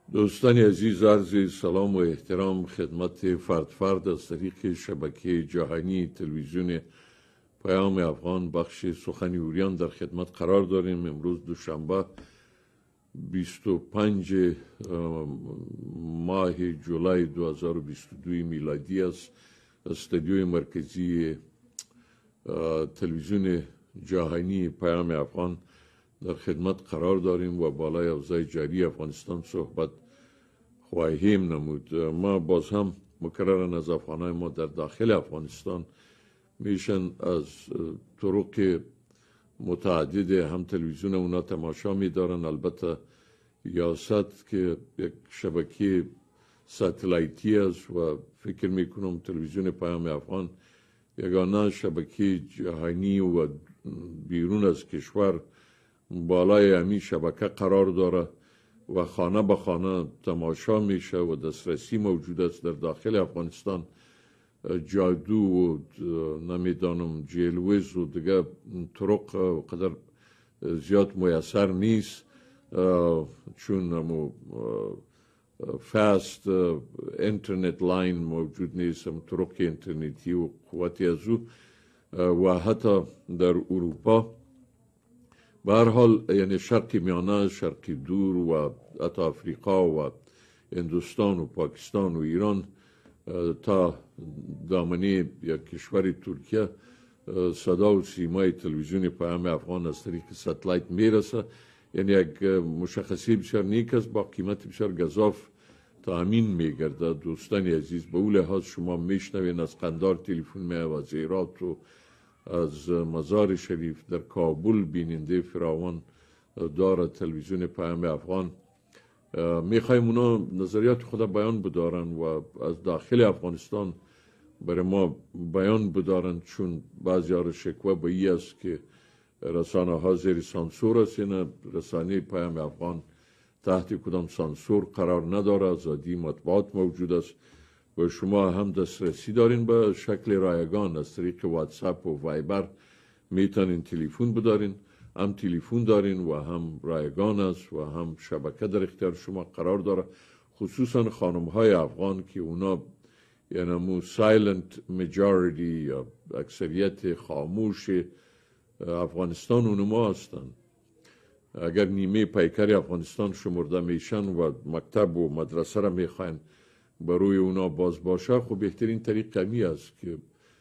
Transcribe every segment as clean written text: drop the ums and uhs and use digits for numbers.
دوستان عزیز، عرض سلام و احترام خدمت فرد از طریق شبکه جهانی تلویزیون پیام افغان بخش سخنی اوریان در خدمت قرار داریم. امروز دوشنبه 25 ماه جولای 2022 میلادی است. استودیوی مرکزی تلویزیون جهانی پیام افغان در خدمت قرار داریم و بالای اوضاع جاری افغانستان صحبت خواهیم نمود. ما باز هم مکررن از افغانای ما در داخل افغانستان میشن از طرق متعدد هم تلویزیون اونا تماشا میدارن. البته یاست که یک شبکه ساتلایتی است و فکر میکنم تلویزیون پیام افغان یگانه شبکه جهانی و بیرون از کشور بالای همین شبکه قرار داره و خانه به خانه تماشا میشه و دسترسی موجود است. در داخل افغانستان جادو و نمیدانم جیلویز و دیگه طرق قدر زیاد میسر نیست، چون فاست اینترنت لاین موجود نیست، طرق اینترنتی و قوتی از او و حتی در اروپا به هر حال یعنی شرق میانه، شرق دور و حتی افریقا و هندوستان و پاکستان و ایران تا دامنه یک کشور ترکیه صدا و سیمای تلویزیون پیام افغان از طریق ساتلایت میرسه. یعنی یک مشخصی بسیار نیک است با قیمت بسیار گزاف تامین میگرده. دوستان عزیز، به اون لحاظ شما میشنوین از قندار تلفن می و از هرات و از مزار شریف در کابل بیننده فراوان داره تلویزیون پیام افغان. میخوایم اونا نظریات خود بیان بدارن و از داخل افغانستان برای ما بیان بدارن، چون بعضی ها شکوه به ای است که رسانه ها زیر سانسور است. یعنی رسانه پیام افغان تحت کدام سانسور قرار نداره، آزادی مطبوعات موجود است و شما هم دسترسی دارین به شکل رایگان از طریق واتساپ و وایبر میتونین تلفن بدارین. هم تلفن دارین و هم رایگان است و هم شبکه در اختیار شما قرار داره، خصوصا خانم های افغان که اونا یعنی مو سایلنت میجارتی یا اکثریت خاموش افغانستان اونما هستن. اگر نیمه پیکر افغانستان شمرده میشن و مکتب و مدرسه را میخواین بروی اونا باز باشه، خب بهترین طریق کمی است که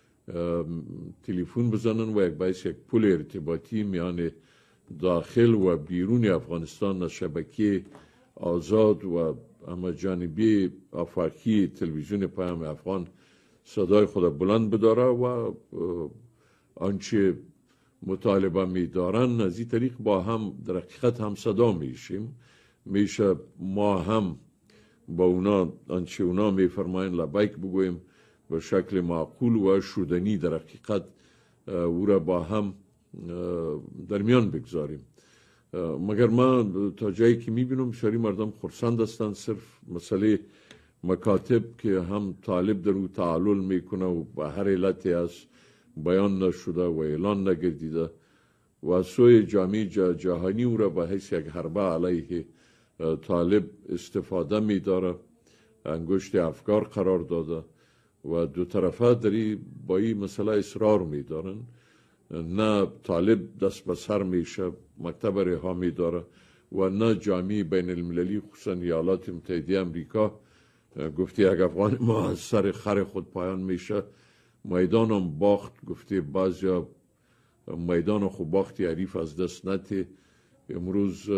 تلفن بزنن و یک باعث یک پل ارتباطی میان داخل و بیرون افغانستان از شبکه آزاد و اما جانبی آفاقی تلویزیون پیام افغان صدای خود بلند بداره و آنچه مطالبه میدارن از این طریق با هم در حقیقت هم صدا میشیم. میشه ما هم با اونا آنچه اونا میفرماین لبیک بگویم به شکل معقول و شدنی در حقیقت او را با هم در میان بگذاریم. مگر ما تا جایی که میبینم بسیاری مردم خرسند هستند، صرف مسئله مکاتب که هم طالب در او تعلل میکنه و به هر علتی از بیان نشده و اعلان نگردیده و سوی جامعه جهانی او را به حیث یک حربه علیه طالب استفاده میداره، انگشت افکار قرار داده و دو طرفه دری با این مسئله اصرار میدارن. نه طالب دست به سر میشه، مکتب رها میداره و نه جامعه بین المللی خصوصا ایالات متحده امریکا گفتی اگر افغان ما از سر خر خود پایان میشه میدان هم باخت. گفتی بعضی میدان خود باختی حریف از دست نتی. امروز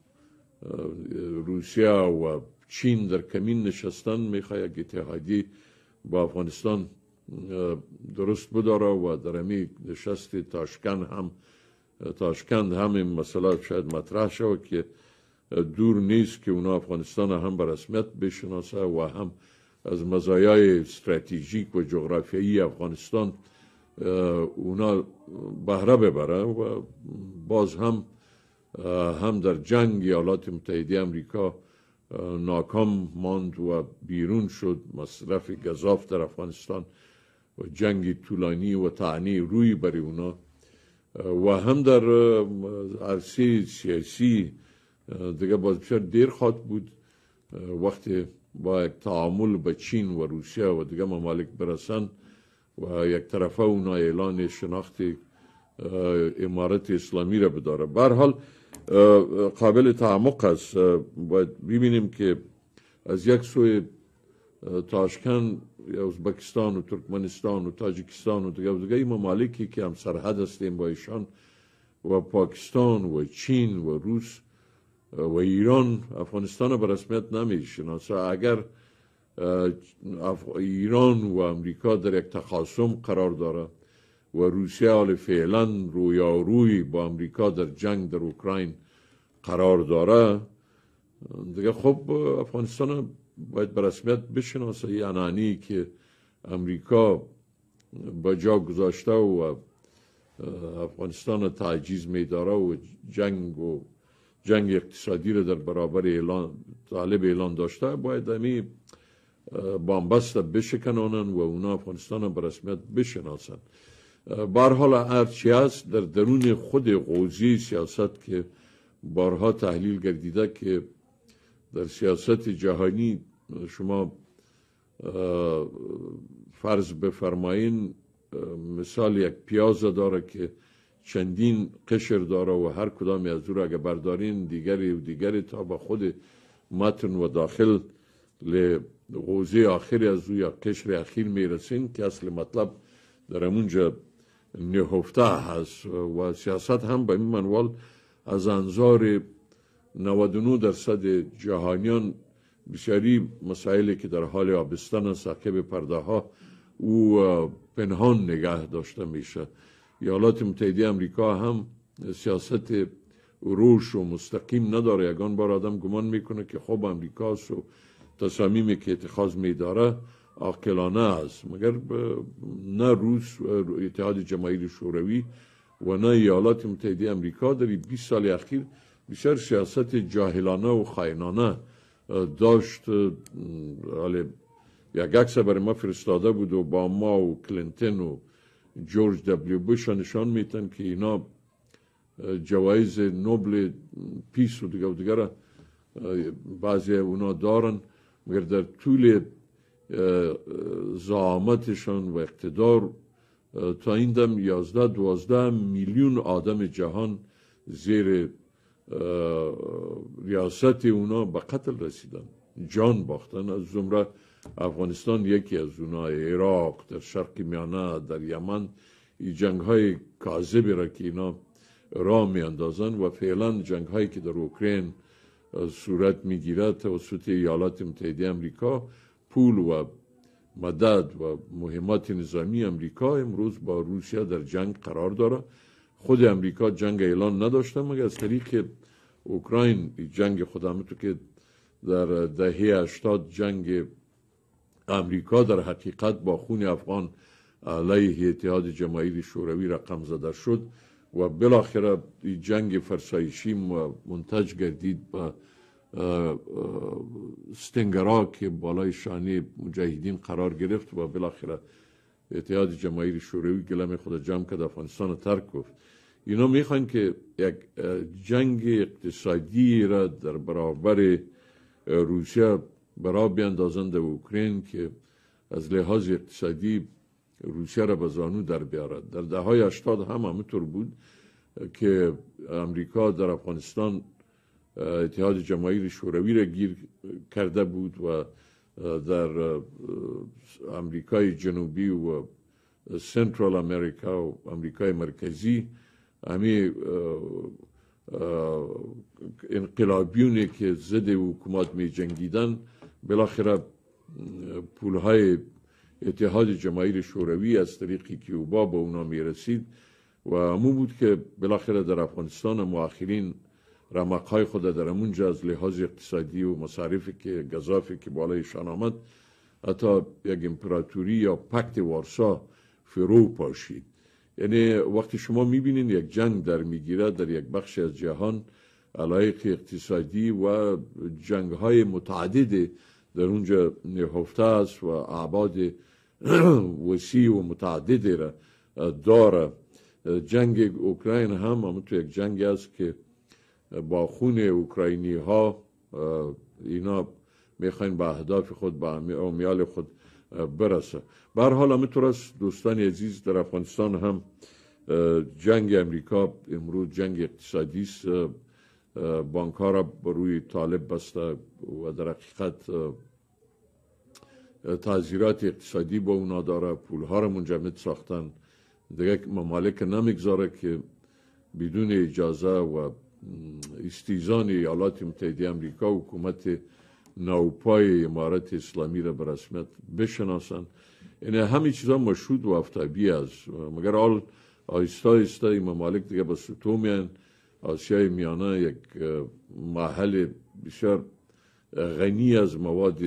روسیه و چین در کمین نشستن، میخواه یک اتحادی با افغانستان درست بداره و در همی نشست تاشکند هم این مسئله شاید مطرح شود که دور نیست که اونا افغانستان هم به رسمیت بشناسه و هم از مزایای استراتژیک و جغرافیایی افغانستان اونا بهره ببره و باز هم در جنگ ایالات متحده امریکا ناکام ماند و بیرون شد. مصرف گزاف در افغانستان و جنگ طولانی و طعنی روی بر اونا و هم در عرصه سیاسی دیگه باز بسیار دیر خواهد بود وقتی با یک تعامل به چین و روسیه و دیگه ممالک برسن و یک طرفه اونا اعلان شناخت امارت اسلامی را بداره. به هر حال قابل تعمق است. باید ببینیم که از یک سوی تاشکند یا ازبکستان و ترکمنستان و تاجیکستان و دیگه ممالکی که هم سرحد هستیم با ایشان و پاکستان و چین و روس و ایران افغانستان به رسمیت نمیشناسه. اگر ایران و امریکا در یک تخاصم قرار داره و روسیه حال فعلا رویاروی با امریکا در جنگ در اوکراین قرار داره، دیگه خب افغانستان باید به رسمیت بشناسه. یعنی که امریکا با جا گذاشته و افغانستان تعجیز میداره و جنگ اقتصادی رو در برابر طالب اعلان داشته، باید همی بامبست بشکنانن و اونا افغانستان به رسمیت بشناسن. به هر حال هرچی هست در درون خود حوزه سیاست که بارها تحلیل گردیده که در سیاست جهانی شما فرض بفرمایین مثال یک پیاز داره که چندین قشر داره و هر کدام از او را اگه بردارین دیگری تا به خود متن و داخل حوزه آخری از او یا قشر اخیر میرسین که اصل مطلب در همونجا نهفته هست. و سیاست هم به این منوال از انظار 99% جهانیان بسیاری مسائلی که در حال آبستن ساکب پرده ها او پنهان نگه داشته میشه. ایالات متحده امریکا هم سیاست روش و مستقیم نداره. یگان بار آدم گمان میکنه که خب امریکاست و تصامیمی که اتخاذ میداره عاقلانه است، مگر نه روس و اتحاد جماهیر شوروی و نه ایالات متحده امریکا در 20 سال اخیر بسیار سیاست جاهلانه و خائنانه داشت. یک عکس برای ما فرستاده بود و با ما و کلینتون و جورج دبلیو بوش نشان میتن که اینا جوایز نوبل پیس و دیگر بعضی اونا دارن، مگر در طول زعامتشان و اقتدار تا این دم 11-12 میلیون آدم جهان زیر ریاست اونا به قتل رسیدن، جان باختن. از زمره افغانستان یکی از اونا، عراق، در شرق میانه، در یمن، این جنگ های کاذبی را که اینا راه می اندازن و فعلا جنگ هایی که در اوکراین صورت می گیرد توسط ایالات متحده امریکا، پول و مدد و مهمات نظامی امریکا امروز با روسیه در جنگ قرار داره. خود امریکا جنگ اعلان نداشته مگر از طریق اوکراین جنگ خودمتو که در دهه 80 جنگ امریکا در حقیقت با خون افغان علیه اتحاد جماهیر شوروی رقم زده شد و بالاخره جنگ فرسایشی منتج گردید به استنگرا که بالای شانه مجاهدین قرار گرفت و بالاخره اتحاد جماهیر شوروی گلم خود جمع کرد، افغانستان ترک گفت. اینا میخوان که یک جنگ اقتصادی را در برابر روسیه برا بیاندازند در اوکراین که از لحاظ اقتصادی روسیه را به زانو در بیارد. در دههای 80 هم همینطور بود که امریکا در افغانستان اتحاد جماهیر شوروی را گیر کرده بود و در امریکای جنوبی و سنترال امریکا و امریکای مرکزی همی انقلابیونی که ضد حکومت می جنگیدن بالاخره پولهای اتحاد جماهیر شوروی از طریق کیوبا به اونا می رسید و همون بود که بالاخره در افغانستان مؤخرین رمقهای خود در همونجا از لحاظ اقتصادی و مصارفی که گزافی که بالایشان آمد حتی یک امپراتوری یا پکت وارسا فرو پاشید. یعنی وقتی شما میبینین یک جنگ در میگیره در یک بخش از جهان علایق اقتصادی و جنگ های متعدد در اونجا نهفته است و ابعاد وسیع و متعدد را داره. جنگ اوکراین هم همونطور یک جنگ است که با خون اوکراینی ها اینا میخواین به اهداف خود، به امیال خود برسه. به هر حال همینطور است دوستان عزیز، در افغانستان هم جنگ امریکا امروز جنگ اقتصادی است. بانک ها را بر روی طالب بسته و در حقیقت تعذیرات اقتصادی با اونا داره، پول ها را منجمد ساختن. دیگه ممالک نمیگذاره که بدون اجازه و استیزان ایالات متحده امریکا حکومت نوپای امارت اسلامی را به رسمیت بشناسند. این همه چیزا مشهود و آفتابی است، مگر حال آهسته آهسته این ممالک دیگه به سطوح میان. آسیای میانه یک محل بسیار غنی از مواد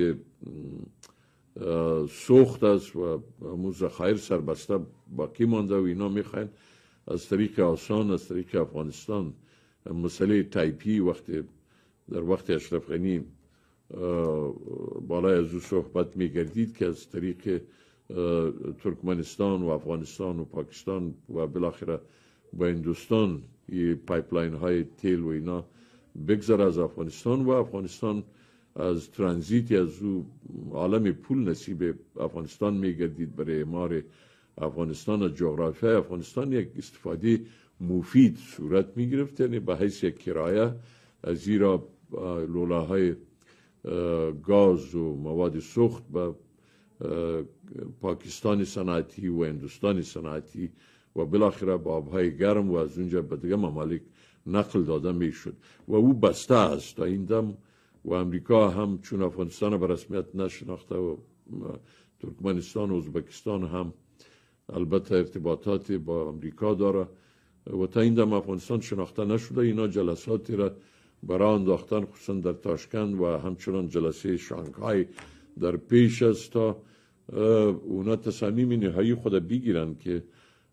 سوخت است و همون ذخایر سربسته باقی مانده و اینا میخواین از طریق آسان از طریق افغانستان. مسئله تایپی در وقت اشرف غنی بالای از او صحبت میگردید که از طریق ترکمنستان و افغانستان و پاکستان و بالاخره با هندوستان پایپلاین های تیل و اینا بگذره از افغانستان و افغانستان از ترانزیتی از او عالم پول نصیب افغانستان میگردید. برای اعمار افغانستان از جغرافیای افغانستان یک استفاده مفید صورت میگرفت، یعنی به حیث یک کرایه از زیرا لولاهای گاز و مواد سوخت به پاکستان صنعتی و هندوستان صنعتی و بالاخره با آبهای گرم و از اونجا به دیگه ممالک نقل داده میشد و او بسته است تا این دم. و امریکا هم چون افغانستان به رسمیت نشناخته و ترکمنستان و ازبکستان هم البته ارتباطات با امریکا داره و تا این دم افغانستان شناخته نشده. اینا جلساتی را برای انداختن خصوصا در تاشکند و همچنان جلسه شانگهای در پیش است تا اونا تصمیم نهایی خود بگیرن که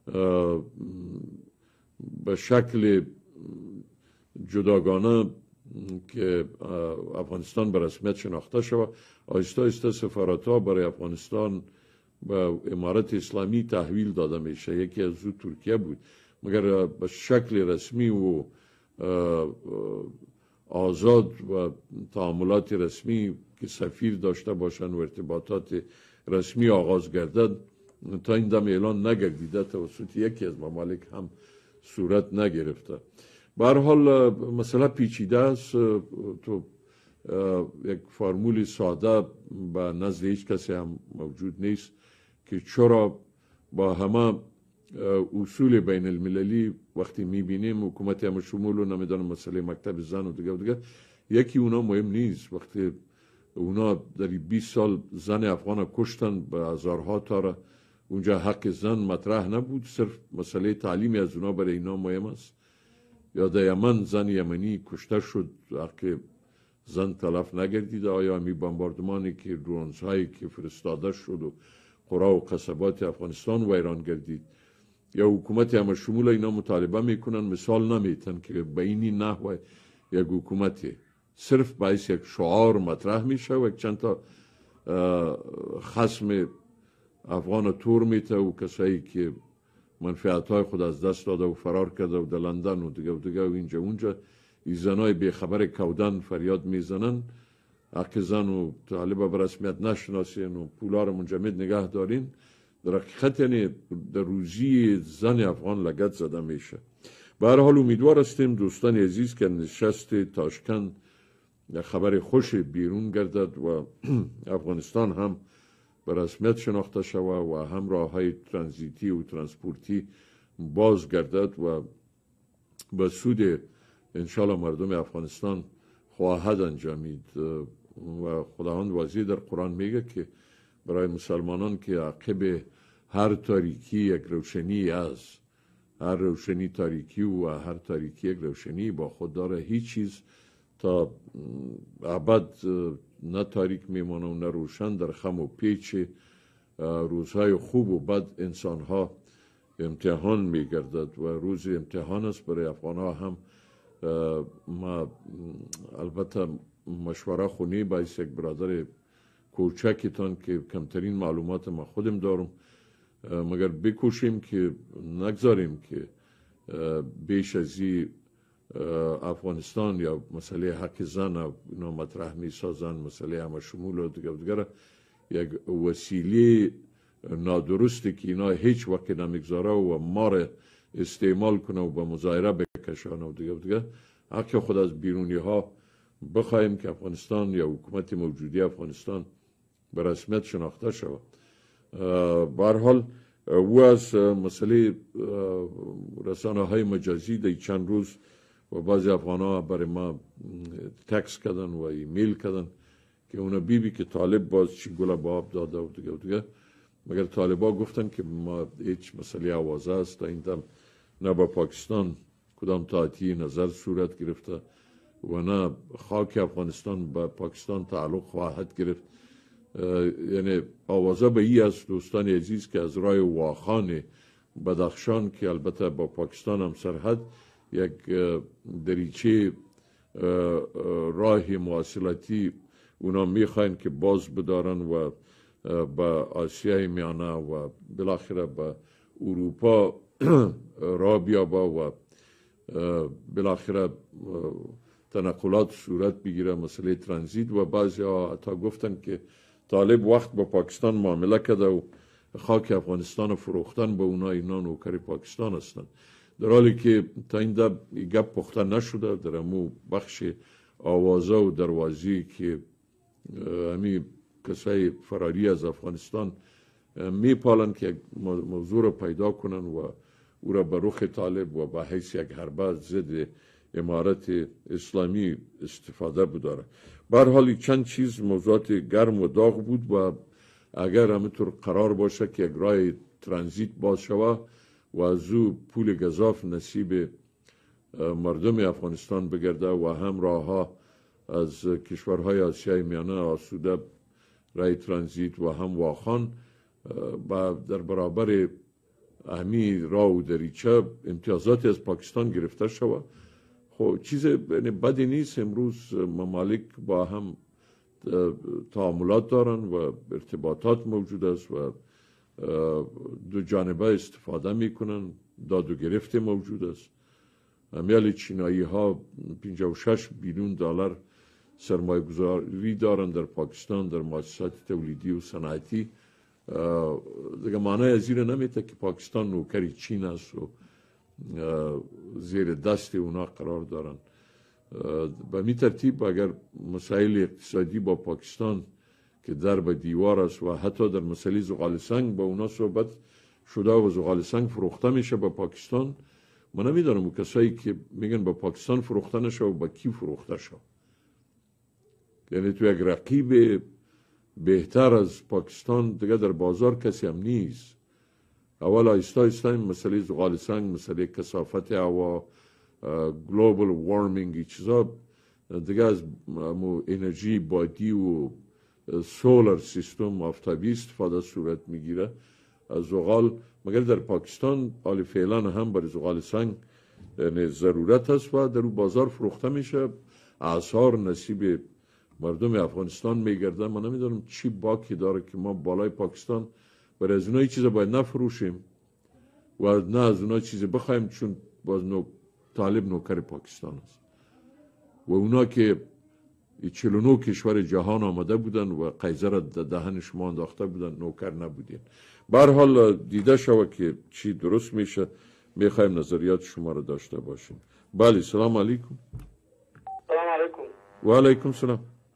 به شکل جداگانه که افغانستان به رسمیت شناخته شود. آهسته آهسته سفارت‌ها برای افغانستان به امارت اسلامی تحویل داده میشه. یکی از او ترکیه بود، مگر به شکل رسمی و آزاد و تعاملات رسمی که سفیر داشته باشند و ارتباطات رسمی آغاز گردد تا این دم اعلان نگردیده، توسط یکی از ممالک هم صورت نگرفته. به هر حال مسئله پیچیده است. تو یک فرمول ساده به نزد هیچ کسی هم موجود نیست که چرا با همه اصول بین المللی وقتی میبینیم حکومت هم شمول و نمیدانم مسئله مکتب زن و دیگه یکی اونا مهم نیست. وقتی اونا در 20 سال زن افغان کشتن به هزارها تا، اونجا حق زن مطرح نبود، صرف مسئله تعلیمی از اونا برای اینا مهم است. یا در یمن زن یمنی کشته شد، حق زن تلف نگردید. آیا می بمباردمانی که درونز هایی که فرستاده شد و قرا و قصبات افغانستان ویران گردید، یا حکومت همه شمول اینا مطالبه میکنن مثال نمیتن که به اینی نحوه یک حکومت صرف باعث یک شعار مطرح میشه و یک چند تا خصم افغان تور میته و کسایی که منفعت های خود از دست داده و فرار کرده و در لندن و دیگه و اینجا اونجا این زنای بیخبر کودن فریاد میزنن حق زن و طالبه به رسمیت نشناسین و پولا رو منجمد نگه دارین. در حقیقت یعنی در روزی زن افغان لگد زده میشه. به هر حال امیدوار هستیم دوستان عزیز که نشست تاشکند خبر خوش بیرون گردد و افغانستان هم به رسمیت شناخته شود و هم راه های ترانزیتی و ترانسپورتی باز گردد و به سود انشالله مردم افغانستان خواهد انجامید. و خداوند واضح در قرآن میگه که برای مسلمانان که عقب هر تاریکی یک روشنی است، هر روشنی تاریکی و هر تاریکی یک روشنی با خود داره، هیچ چیز تا ابد نه تاریک میمانه و نه روشن. در خم و پیچ روزهای خوب و بد انسانها امتحان میگردد و روز امتحان است برای افغانها هم. ما البته مشوره خونی باعث یک برادر کوچکتان که کمترین معلومات ما خودم دارم، مگر بکوشیم که نگذاریم که بیش از این افغانستان یا مسئله حق زن اینا مطرح می سازن، مسئله همه شمول و دیگر یک وسیله نادرستی که اینا هیچ وقت نمیگذاره و ما را استعمال کنه و به مظاهره بکشانه و دیگر حق خود از بیرونی ها بخواهیم که افغانستان یا حکومت موجودی افغانستان به رسمیت شناخته شود. به هر حال او از مسئله رسانه های مجازی در چند روز و بعضی افغان ها برای ما تکس کردن و ایمیل کردن که اونا بیبی که طالب باز چی گل با آب داده و دیگه مگر طالبا گفتن که ما هیچ مسئله آوازه است تا این دم نه با پاکستان کدام تاعتی نظر صورت گرفته و نه خاک افغانستان با پاکستان تعلق خواهد گرفت. یعنی آوازه به ای از دوستان عزیز که از رای واخان بدخشان که البته با پاکستان هم سرحد یک دریچه راه مواصلاتی اونا میخواین که باز بدارن و به آسیای میانه و بالاخره به اروپا را بیابه و بالاخره تنقلات صورت بگیره، مسئله ترانزیت. و بعضی ها حتی گفتن که طالب وقت با پاکستان معامله کرده و خاک افغانستان فروختن به اونا، اینا نوکر پاکستان هستند، در حالی که تا این گپ پخته نشده. در امو بخش آوازه و دروازی که همی کسای فراری از افغانستان میپالن که موضوع را پیدا کنن و او را به رخ طالب و به حیث یک حربه ضد امارت اسلامی استفاده بداره. به هر حال چند چیز موضوعات گرم و داغ بود و اگر همینطور قرار باشه که یک راه ترانزیت باز شود و از او پول گزاف نصیب مردم افغانستان بگرده و هم راه ها از کشورهای آسیای میانه آسوده راه ترانزیت و هم واخان در برابر اهمی راه و دریچه امتیازاتی از پاکستان گرفته شود. خب چیز بدی نیست. امروز ممالک با هم تعاملات دارن و ارتباطات موجود است و دو جانبه استفاده میکنن، داد و گرفت موجود است. امیال چینایی ها 56 بیلیون دلار سرمایه گذاری دارن در پاکستان در مؤسسات تولیدی و صنعتی. دیگه معنی از این نمیده که پاکستان نوکری چین است و زیر دست اونا قرار دارن. به می ترتیب اگر مسائل اقتصادی با پاکستان که در به دیوار است و حتی در مسئله زغال سنگ با اونا صحبت شده و زغال سنگ فروخته میشه به پاکستان، من نمیدانم و کسایی که میگن به پاکستان فروخته نشه و با کی فروخته شد. یعنی تو یک رقیب بهتر از پاکستان دیگه در بازار کسی هم نیست. اول آیستا آیستا مسئله زغال سنگ، مسئله کثافت هوا، گلوبال وارمینگ چیزا دیگه از انرژی بادی و سولار سیستم آفتابی استفاده صورت میگیره از زغال. مگر در پاکستان حال فعلا هم برای زغال سنگ ضرورت است و در بازار فروخته میشه، اعصار نصیب مردم افغانستان میگرده. من نمیدونم چی باکی داره که ما بالای پاکستان برای از اونها چیز باید نفروشیم و نه از اونها چیز بخوایم، چون باز طالب نوکر پاکستان است و اونا که 49 کشور جهان آمده بودن و قیصر دهن شما انداخته بودن، نوکر نبودین. به هر حال دیده شود که چی درست میشه. میخوایم نظریات شما رو داشته باشیم. بله، سلام علیکم. سلام علیکم. و علیکم سلام.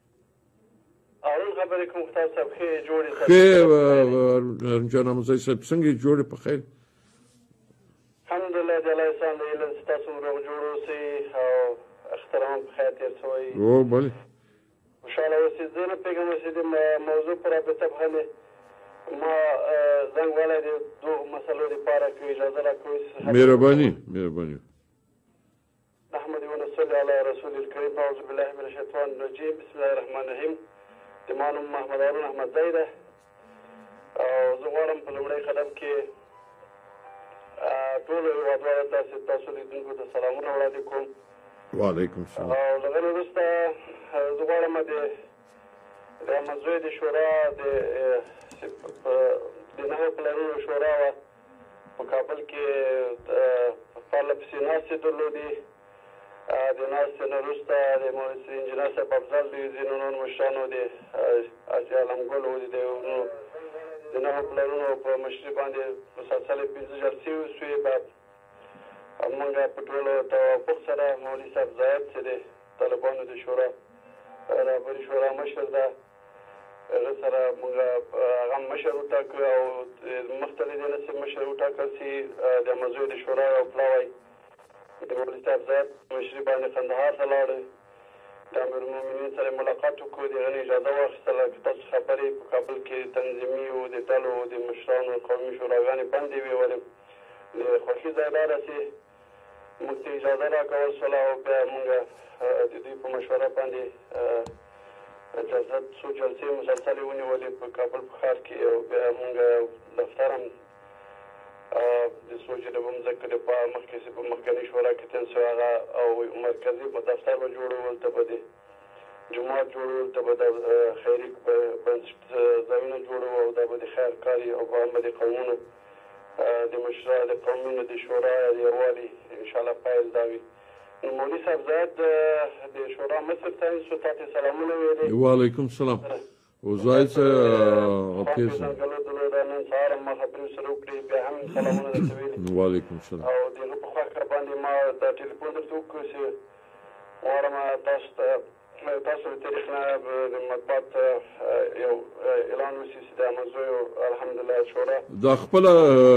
خبرې کوم تاسو صاحب خیر جوړې خیر جناب مزای صاحب څنګه جوړې په خیر؟ الحمدلله د الله احسان دی له تاسو روغ جوړ اوسئ او اخترام په خیر تیر شوی. او بله خوشحاله اوسئ. زه نه پوهېږم چې د موضوع په رابطه باندې ما زنګ وهلی دی دوه مسلو دپاره که اجازه راکوئ. مهرباني. نحمد ونصلي على رسول الكريم. اعوذ بالله من الشيطان الرجيم. بسم الله الرحمن الرحیم. زما نوم محمد هارون احمدزی ده او زه غواړم په لومړي قدم کې ټولو هېوادوالو تاسو لیدونکو ته سلامونه وړاندې کوم. وعلیکم السلام. او له هغې وروسته زه غواړم د موضوع د شورا د نهو پلانونو شورا وه په کابل کې پرله پسې ناستې درلودې د ناستې نه وروسته د مولوي انجینر صاحب افضل د ځینو نور مشرانو د اسیا علمګل و د نهو پلانونو په مشري باندې مسلسلې 15 جلسې وشوې. بعد موږ په ټولو توافق سره مولوي صاحب زاید چې د طالبانو د شورا رهبري شورا مشر ده هغه سره موږ هغه مشر وټاکو او مخته له دې نه چې مشر وټاکل شي د موضوع د شورا او پلاوی د مولوي صاحب زاید مشري باندې قندهار ته لاړو. د امیرالمؤمنین سره ملاقات وکړو. د هغې اجازه واخیستله چې تاسو خبرې په کابل کې تنظیمي او د ډلو د مشرانو قومي شوراګانې بندې وې ولې د خوښي ځای لاره چې موږ ته اجازه راکول شوله او بیا موږ د دوی په مشوره باندې څو جلسې مسلسلې ونیولې په کابل په ښار کې او بیا موږ دفتر هم د سوچ د مځکې دفاع مخکې چې په مخکني شورا کې تن شو هغه او مرکزي په دفتر به جوړول ته به د جومات جوړول ته به د خیري بنسټ ځایونه جوړول او دا به د خیر کاري او به هم د قومونو د مشرا د قومونو د شورا د یووالي انشاءالله پیل دا وي. مولوي صاحب زاید د شورا مصر ته څو تاسو سلامونه ویلي. وعلیکم السلام. او زاید پیژنم. وعلیکم السلام. او د هغه په خوا باندې ما د ټلیفون درته وکړو چې غواړم تاسو ته د تاریخ نه د مطبوعات یو اعلان وشي چې د موضوع الحمدلله شورا دا خپله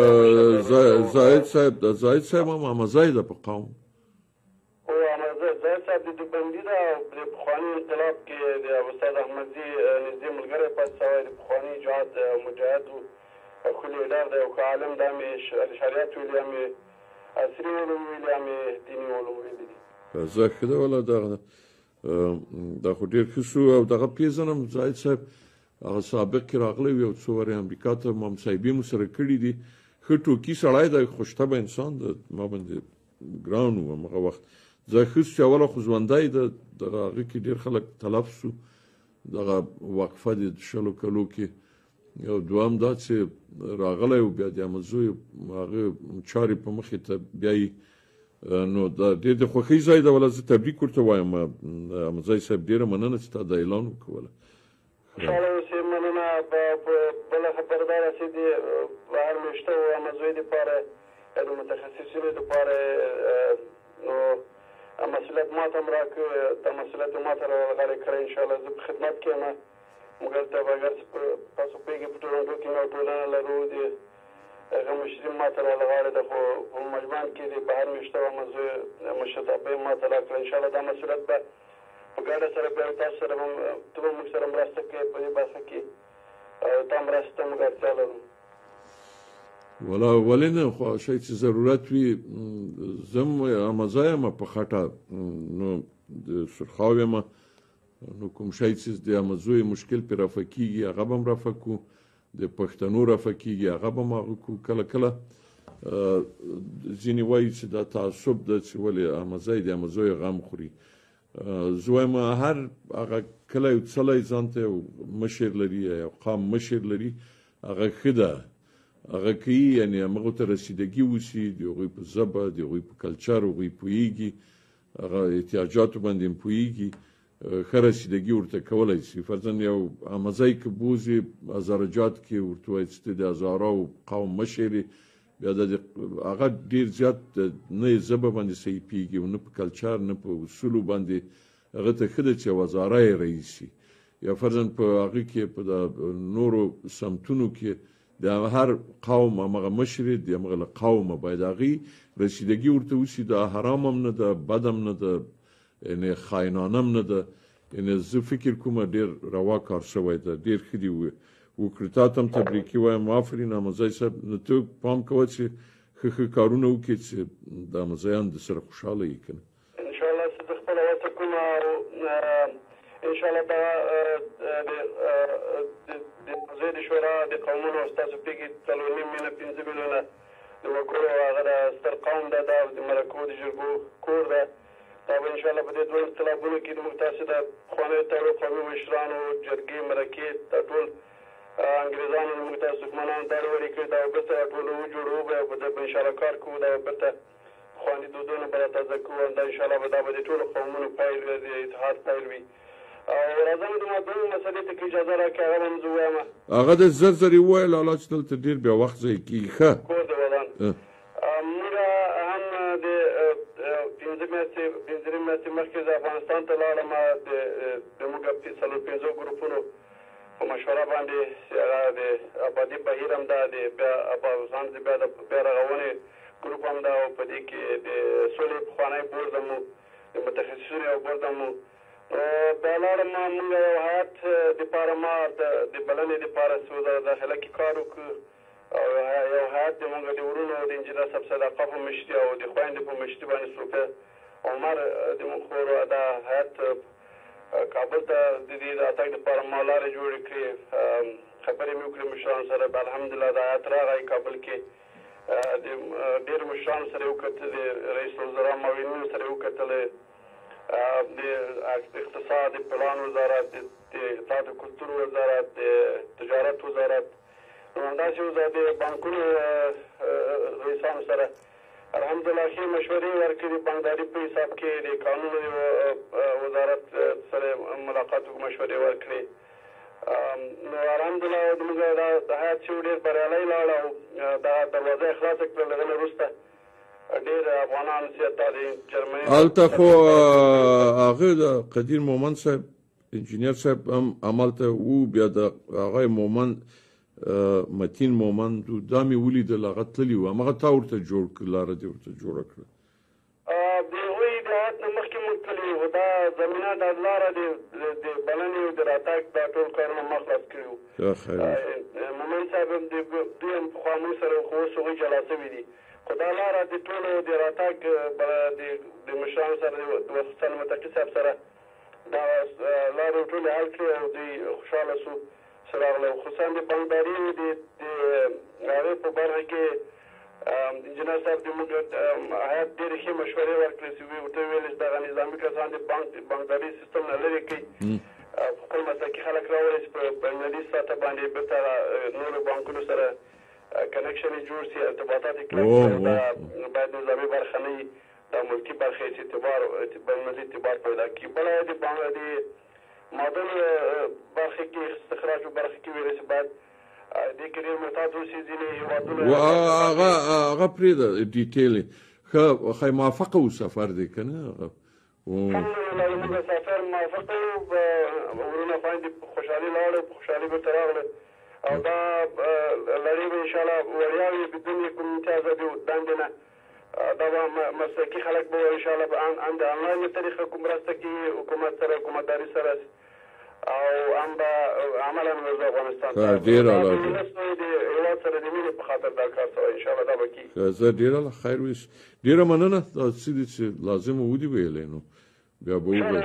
زاید صاحب هم امازای ده په قوم او زاید صاحب د دیوبندي ده او د پخواني انقلاب کې د استاد احمدزي نږدې ملګری پاتې شوی د پخواني جهاد مجاهد و خو لیډر دی او که عالم ده همې شریعت ویلي همې عصري علوم ویلي همې دیني علوم ویلي دي. زه ښه ده والا دا خو ډېر ښه شو او دغه پېژنم زاید صاحب هغه سابق کې راغلی وي او څو وارې امریکا ته مصاحبې مو سره کړي دي. ښه ټوکي سړی دی خوشطبعه انسان ده ما باندې ګران و همغه وخت. زه ښه چې اوله خو ژوندی ده دغه هغه کې ډېر خلک تلف شو دغه وقفه د 20 کلو کې یو دوام دا چې راغلی و بیا د امازوی هغه چارې په مخې ته بیایي نو دا ډېر د خوښۍ ځای ده ولا زه تبریک ورته وایم امازی صاحب ډېره مننه چې تا دا اعلان وکړله. انشاءالله اوس یې مننه بله خبرداره چې د بهر میشته و امازوی دپاره یا د متخصصینو دپاره نو مسؤلیت ما ته هم راکړ دا مسؤلیت ما ته راغلی کړی انشاءالله زه په خدمت کې یم. موږ هلته به اګر تاسو پوهېږئ په ټورنټو کې یو ټولنه لرو د هغه مشري ما ته راغلی ده خو په مجمع کې د بهر میشته و موضوع مشرتابه ما ته راکړه. انشاءالله دا مسؤلیت به په ګډه سره بیا تاسو سره هم ته به موږ سره مرسته کوې په دې برخه کې او دا مرسته ته موږ اړتیا لرو. ولا ولې نه خو شی چې ضرورت وي زه هم امازی یم په خټه نو د سرخاو یم نو کوم شی چې د امازوی مشکل پرې رفع کېږي هغه به هم رفع کړو د پښتنو رفع کېږي هغه به هم هغه کړو. کله کله ځینې وایي چې دا تعصب ده چې ولې امازی د امازوی غم خوري. زه وایم هر هغه کله یو څلی ځان ته یو مشر لري یو قام مشر لري هغه ښه ده هغه کوي یعنې همغو ته رسیدګي وشي د هغوی په ژبه د هغوی په کلچر هغوی پوهېږي هغه احتیاجاتو باندې هم پوهېږي ښه رسیدګي ورته کولی شي. فرضاً یو امازی که بوځي هزارجات کې ورته وایي چې ته د هزاراو قوم مشر یې بیا د هغه ډېر زیات نه یې ژبه باندې صحیح پوهېږي او نه په کلچر نه په اصولو باندې هغه ته ښه ده چې یو هزاره یې رئیس شي یا فرضاً په هغه کې په د نورو سمتونو کې د هر قوم همغه مشر د همغه له قومه باید هغې رسیدګي ورته وشي دا حرام هم نه ده بد هم نه ده یعنې خاینانه هم نه ده. یعنې زه فکر کوم ډېر روا کار شوی ده ډېر ښه دي وکړي. تا ته هم تبریکي وایم آفرین امازی صاحب نو ته پام کوه چې ښه ښه کارونه وکړي چې د امازیان د سره خوشحاله یې که نه. انشاءالله زه د خپله هڅه کوم او انشاءالله دا د امازوی د شورا د قومونو ستاسو پوهېږئ 4.5 میلیونه 5 میلیونه د وګړو هغه د ستر قوم ده دا د مرکو د جرګو کور ده دا به انشاءالله په دې دوه انقلابونو کې موږ تاسو د پخوانیو تړو قومي مشرانو جرګې مرکې دا ټول انګریزانو موږ تاسو دښمنان دا وړي کړي دا بېرته ټول وجوړو به انشاءالله کار کوو دا بېرته پخواني دودونه به راتازه کوو دا انشاءالله به دا به د ټولو قومونو پیل وي د اتحاد پیل وي او راځم د دویمې مسلې ته که اجازه راکړې هغه به هم زه ووایم هغه د زر زر یې وویل الله چې دلته ډېر بیا وخت ضایع کېږي ښه کور د ودان موږ هم د پنځه میاشتې مخکې زه افغانستان ته لاړم د موږ 4-5 ګروپونو په مشوره باندې هغه د آبادي بهیر هم دا د افغانستان د بیا رغونې ګروپ هم دا او په دې کې د سولې پخوانی بورډ هم و د متخصصینو یو بورډ هم و بیا لاړم موږ یو هیات دپاره ما د بلنې دپاره وزارت داخله کې کار وکړو او یو هیات د موږ د ورونو د انجینر صاحب صدقه په مشري او د خویندې په مشري باندې څوکه عمر د موږ خور دا هیات کابل ته د دې راتګ دپاره ما لارې جوړې کړې خبرې مې وکړې مشرانو سره الحمدلله دا هیات راغی کابل کې د ډېرو مشرانو سره یې وکتل د رئیس الوزرا معاونینو سره یې وکتل د اقتصاد د پلان وزارت د اطلاعات و کلتور وزارت د تجارت وزارت همداسې د بانکونو رئیسانو سره الحمدلله ښې مشورې ورکړي د بانکداري په حساب کې د قانونو وزارت سره ملاقات وکړو مشورې ورکړي نو الحمدلله زموږ د هیات چې ډېر بریالی لاړ او دا دروازه یې خلاصه کړه له هغه نه وروسته ډېر افغانان چې دا د جرمني هلته خو هغه د قدیر مومند صاحب انجینر صاحب هم همالته و بیا د هغه مومند متین مومند دا مې ولیدل هغه تللي وو هماغه تا ورته جوړ کړه لاره دې ورته جوړه کړه د هغوی د هیات نه مخکې موږ تللي وو دا زمینه دا لاره د بلنې او د راتګ دا ټول کارونه ما خلاص کړي وو مومند صاحب هم دوی هم پخوا موږ سره خو اوس هغوی جلا سوي دي خو دا لاره د ټولو د راتګ د مشرانو سره خصوصا متقي صاحب سره دا لارې ټولې حل کړې او دوی خوشحاله سو سراغله خصوصا د بانکداري د هغې په برخه کې انجینر صاحب د موږ هیات ډېرې ښې مشورې ورکړې چې ورته ویل چې دغه نظامي کسان د بانکداري سیستم نه لرې کوي خپل مسلکي خلک راولي چې په بینالمللي سطحه باندې بېرته نورو بانکونو سره کنکشن یې جوړ شي ارتباطات یې کلک باید نظامي برخه نه وي دا ملکي برخه یې چې بینالمللي اعتبار پیدا کړي بله د معدن برخه کې استخراج و برخه کې ویل چې باید دې کې ډېر محتاط اوسي ځینې هېوادونه هغه پرېږده ډیټیل ښه ښایي موافقه و سفر دی که نه الحمدلله زموږ سفر موافقه و ورونه خویندې په خوشحالي لاړو په خوشحالي بېرته راغله او دا لړۍ به انشاءالله وړیا وي بدون کوم امتیازه د دندې نه دا به مسلکي خلک به انشاءالله په آنلاین طریقه کوم مرسته کوي حکومت سره حکومتداري سره او هم به عملا وزو افغانستان ته ډېره د هېواد سره د مینې په خاطر دا کار سوی انشاءالله دا به کېږي زه ډېره خیر ویش ډېره مننه دا څه دي چې لازمه ودي ویلی نو بیا به مننه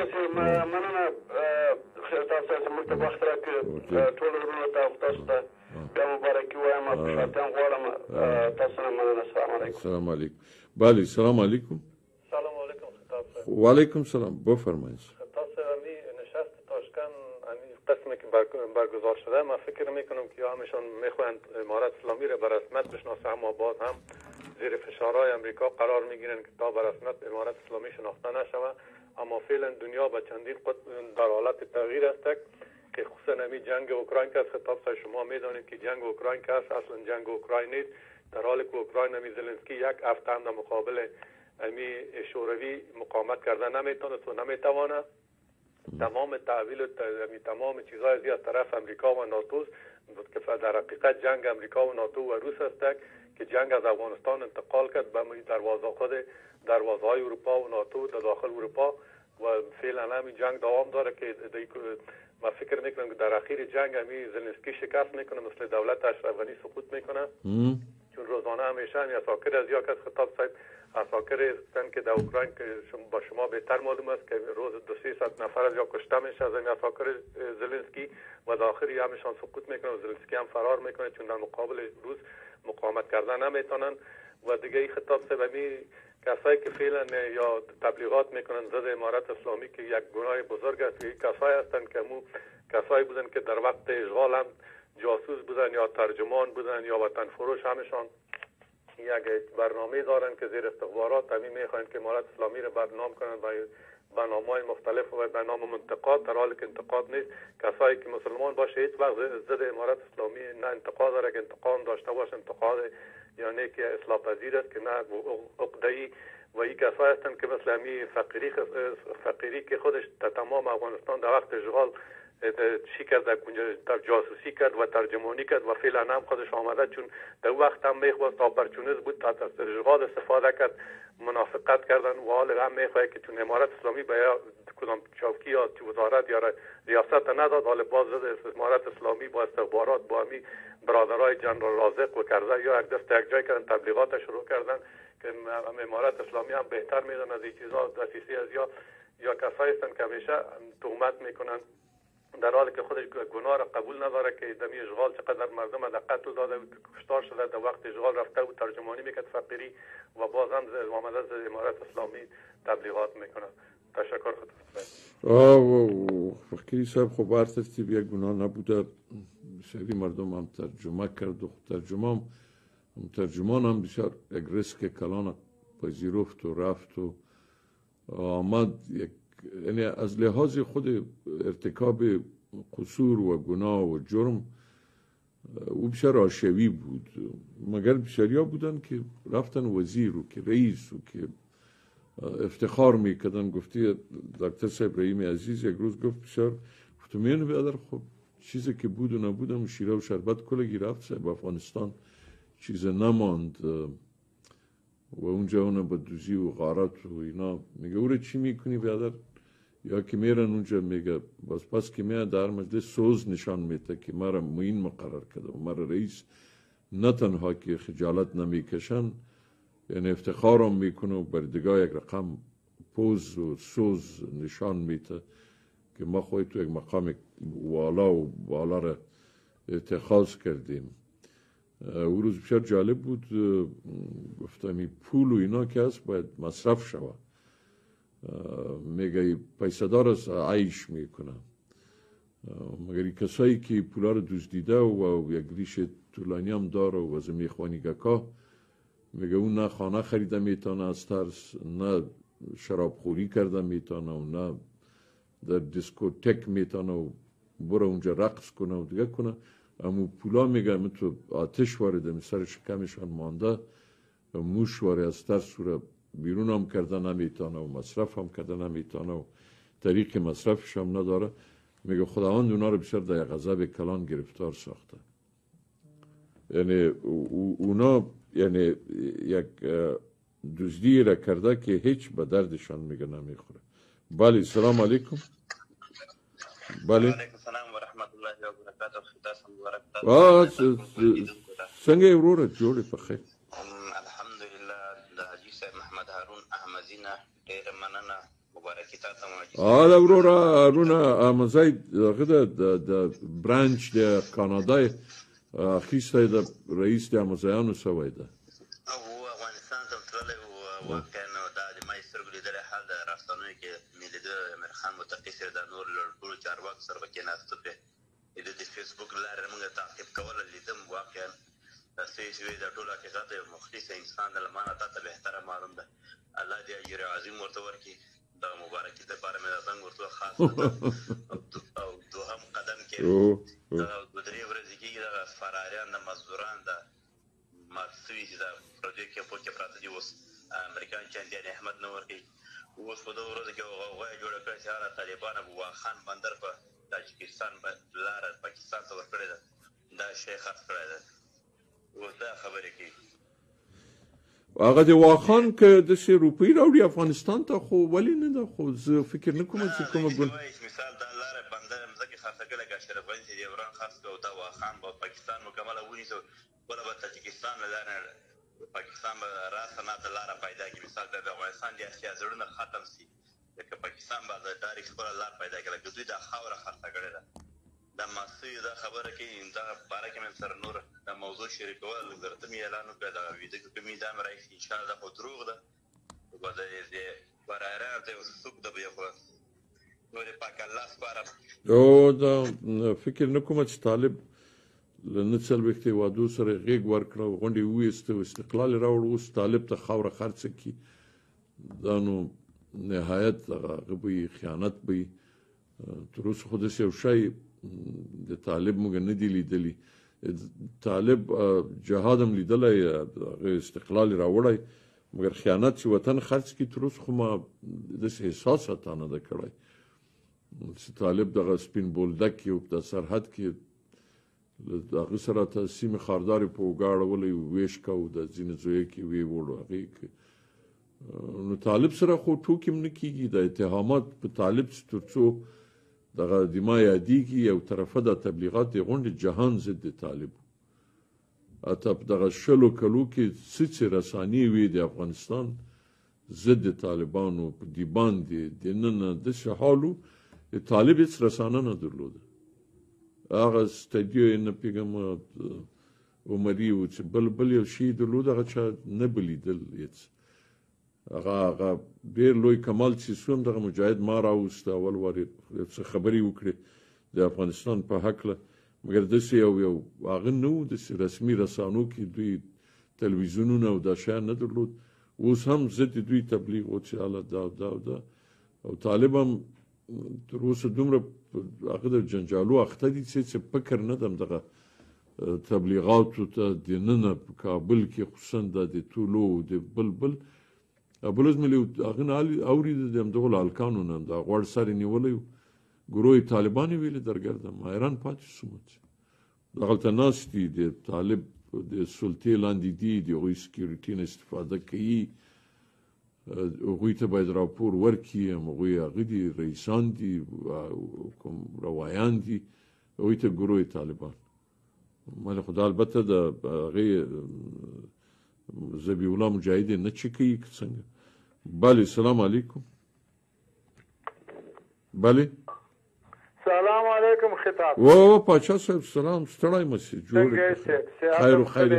تاسو چې موږ ته وخت راکړ ټولو وروڼو ته او تاسو ته بیا مبارکي وایم خوشحالتیا غواړم تاسو نه مننه السلام علیکم السلام علیکم بله سلام علیکم سلام علیکم خطاب صاحب و علیکم سلام بفرمایید خطاب صاحب امی نشست تاشکند قسمی که برگزار شده من فکر میکنم که همشان میخواهند امارت اسلامی را به رسمیت بشناسه اما باز هم زیر فشارهای امریکا قرار میگیرند که تا به رسمیت امارت اسلامی شناخته نشوه اما فعلا دنیا به چندین در حالت تغییر است که خصوصا امی جنگ اوکراین که از خطاب صاحب شما میدانید که جنگ اوکراین که است اصلا جنگ اوکراین نیست در حالی که اوکراین امی زلنسکی یک هفته هم در مقابل امی شوروی مقاومت کرده نمیتونه و نمیتوانه تمام تحویل و تمام چیزهای از طرف امریکا و ناتو که در حقیقت جنگ امریکا و ناتو و روس است که جنگ از افغانستان انتقال کرد به دروازه های اروپا و ناتو در داخل اروپا و فعلا همین جنگ دوام داره که ما فکر میکنم که در اخیر جنگ همی زلنسکی شکست میکنه مثل دولت اشرف غنی سقوط میکنه چون روزانه همیشه همی اساکر از یا کس خطاب صاحب اساکر هستند که در اوکراین که با شما بهتر معلوم است که روز 200-300 نفر از یا کشته میشه از این اساکر زلنسکی و در آخری همشان سقوط میکنه و زلنسکی هم فرار میکنه چون در مقابل روز مقاومت کردن نمیتونن و دیگه این خطاب صاحب همی کسایی که فعلا یا تبلیغات میکنن ضد امارت اسلامی که یک گناه بزرگ است این کسایی هستند که کسایی بودن که در وقت اشغال هم جاسوس بودن یا ترجمان بودن یا وطن فروش همشان یک برنامه دارن که زیر استخبارات همین میخواین که امارت اسلامی را بدنام کنند به نام‌های مختلف و به نام منتقاد، در حالی که انتقاد نیست. کسایی که مسلمان باشه هیچ وقت ضد امارت اسلامی نه انتقاد داره که انتقام داشته باشه، انتقاد یعنی که اصلاح پذیر است که نه عقده‌ای. و این کسایی هستند که مثل همین فقیری که خودش در تمام افغانستان در وقت اشغال چی کرد، در جاسوسی کرد و ترجمانی کرد و فعلا هم خودش آمده، چون در وقت هم میخواست اپورتونیست بود تا از اشغال استفاده کرد، منافقت کردن و حال هم میخواد که چون امارت اسلامی به کدام چوکی یا وزارت یا ریاست نداد، حال باز امارت اسلامی با استخبارات با همین برادرای جنرال رازق و کرده یا یک دست یک جای کردن، تبلیغات شروع کردن که امارت اسلامی هم بهتر میدن از این چیزا دسیسی از یا کسایی هستند که همیشه تهمت میکنن در حالی که خودش گناه را قبول نداره که دمی اشغال چقدر مردم در قتل داده و کشتار شده، در وقت اشغال رفته و ترجمانی میکرد فقیری و باز هم آمده از امارت اسلامی تبلیغات میکنه. تشکر خودتون. فقیری صاحب خب بر ترتیب یک گناه نبوده، بسیاری مردم هم ترجمه کرد و ترجمان هم بسیار یک ریسک کلان پذیرفت و رفت و آمد، یعنی از لحاظ خود ارتکاب قصور و گناه و جرم او بسیار آشوی بود، مگر بسیاری ها بودن که رفتن وزیر و که رئیس و که افتخار میکردن. گفتی دکتر صاحب رحیم عزیز یک روز گفت بسیار میانه بیادر خب چیزی که بود و نبودم شیره و شربت کلگی رفت صاحب افغانستان چیز نماند و اونجا اونا با دوزی و غارت و اینا. میگه او رو چی میکنی بیادر؟ یا که میرن اونجا میگه پس که میاد در مجلس سوز نشان میده که مرا معین مقرر کرده و مرا رئیس، نه تنها که خجالت نمیکشن یعنی افتخارم میکنه و بردگاه یک رقم پوز و سوز نشان میده که ما خواهی تو یک مقام والا و بالا را اتخاذ کردیم. او روز بسیار جالب بود، گفتم این پول و اینا که هست باید مصرف شود، میگه پیسه دار است عیش میکنه، مگر کسایی که پولا رو دزدیده و یک ریش طولانی هم داره و از میخوانیگکا، میگه اون نه خانه خریده میتونه از ترس، نه شرابخوری کرده میتونه و نه در دیسکوتک میتونه و بره اونجا رقص کنه و دیگه کنه. اما پولا میگه تو آتش وارده سر شکمشان مانده، موش واره از ترس رو بیرون هم کرده نمیتونه و مصرف هم کرده نمیتونه و طریق مصرفش هم نداره. میگه خداوند اونا رو بسیار در غضب کلان گرفتار ساخته. یعنی اونا یعنی یک دزدی را کرده که هیچ به دردشان میگه نمیخوره. بله سلام علیکم. بله علیکم سلام و رحمت الله و برکاته. څنګه وروره جوړې په خیر؟ الحمدلله د حاجي صاحب محمد هارون احمدزینه ډېره مننه، مبارکي تاسو ته. دا وروره هارون احمدزی دغه د برانچ د کانادا اخیستی د رئیس د احمدزیانو سوی ده او افغانستان ته تللی و واقعا دا د ما سترګو لیدلی حال د رسنیو کې مې لیده امیرخان متقي سره د نور ټولو چارواکو سره به کېناسته پرې د فیسبوک له لارې موږ تعقیب کوله، لیدم واقعا سوی د ټولو حقیقت یو مخلص انسان د لمانه تا ته بهتره معلوم ده. الله دې اجر عظیم ورته ورکړي. د مبارکي دپاره مې دا زنګ ورته خاص او دوهم قدم کې دوه درې ورځې کېږي دغه فراریان د مزدوران د مات سوي چې د پردیو کیمپو کې پراته دي، اوس امریکایان چندانې احمد نه ورکوي. اوس په دغه ورځو کې غوغا یې جوړه کړې چې هغه طالبان ابوخان بندر په تاجکستان لاره پاکستان ته ورکړې ده، دا شی خاص کړی ده. اوس دا خبرې کوي هغه د واخان که داسې روپۍ راوړي افغانستان ته، خو ولې نه ده؟ خو زه فکر نه کوم چې کومه مثال دا لاره بندر مځکې خاصه کړی که اشرف غني چې د وران خاص کړه او دا واخان به پاکستان مکمله ونیسو، بله به تاجکستان له لارې پاکستان به راسته ناته لاره پیدا کړي. مثال د افغانستان د اسیا زړونه ختم سي، لکه پاکستان به د تاریخ خپله لار پیدا کړي، لکه دوی دا خاوره خرڅه کړې ده. دا ماسوي دا خبره کوي، دغه باره کې مې سره نور دا موضوع شریکول درته مې اعلان وکړه، دغه ویده کې مې دا مې راایستې انشاءالله دا خو دروغ ده، خو د برایران ته یو څوک ده بیا خو نور پاک الله سپاره. او دا فکر نه کوم چې طالب له 49 هیوادو سره غېږ ورکړه او غونډې وویسته او استقلال یې راوړ. اوس طالب ته خاوره خرڅه کړي، دا نو نهایت هغه به وي، خیانت به وي. تر اوسه خو داسې یو شی د طالب موږ نه دي لیدلي. طالب جهاد هم لیدلی، هغه استقلال یې راوړی، مګر خیانت چې وطن خرڅ کړي تر اوسه خو ما داسې احساس راته نه ده کړی چې طالب دغه سپین بولدک کې په سرحد کې د هغه سره ته سیمې خاردارې په اوږه اړولی ویش کو، د ځینې ځایو کې ویې وړو هغې کې. نو طالب سره خو ټوکې هم نه کېږي. د اتهامات په طالب تر څو دغه دما یادېږي، یو طرفه د تبلیغات د غونډې جهان ضد د طالب. حتی په دغه 20 کلو کې څه رسانې وې د افغانستان ضد د طالبانو په دې باندې دننه داسې حال و د طالب هېڅ رسانه نه درلوده. هغه سټډیو یې نه پوهېږم عمري و چې بل یو شي درلود، هغه چا نه به لیدل هېڅ. هغه ډېر لوی کمال چې څوم دغه مجاهد ما راوسته، اول وار یې څه خبرې وکړې د افغانستان په هکله، مګر داسې یو هغه نه و داسې رسمي رسانو کې دوی تلویزیونونه او دا شیان نه درلود. اوس هم ضد دوی تبلیغ و چې هله دا او طالب هم تر اوسه دومره هغه د جنجالو اخته دي چې فکر نه دم دغه تبلیغاتو ته دننه په کابل کې خصوصا د طولو د بل بلوز ملي هغه نه اورېده د همدغو هلکانو نه د غوړ سر یې نیولی و، ګروه طالبان یې ویلې درګرده ما حیران پاتې شوم چې دغلته ناست دي د طالب د سلطې لاندې دي، د هغوی سکیورټي نه استفاده کوي، هغوی ته باید راپور ورکړي، هغوی هغه دي رئیسان دي کوم روایان دي، هغوی ته ګروه طالبان. مالی خو دا البته د هغې ذبیح الله مجاهد یې نه چکوي که څنګه. بله سلام علیکم. بله سلام علیکم خطاب. پاچا صاحب سلام، ستړی مسی جوړ خیر و خیر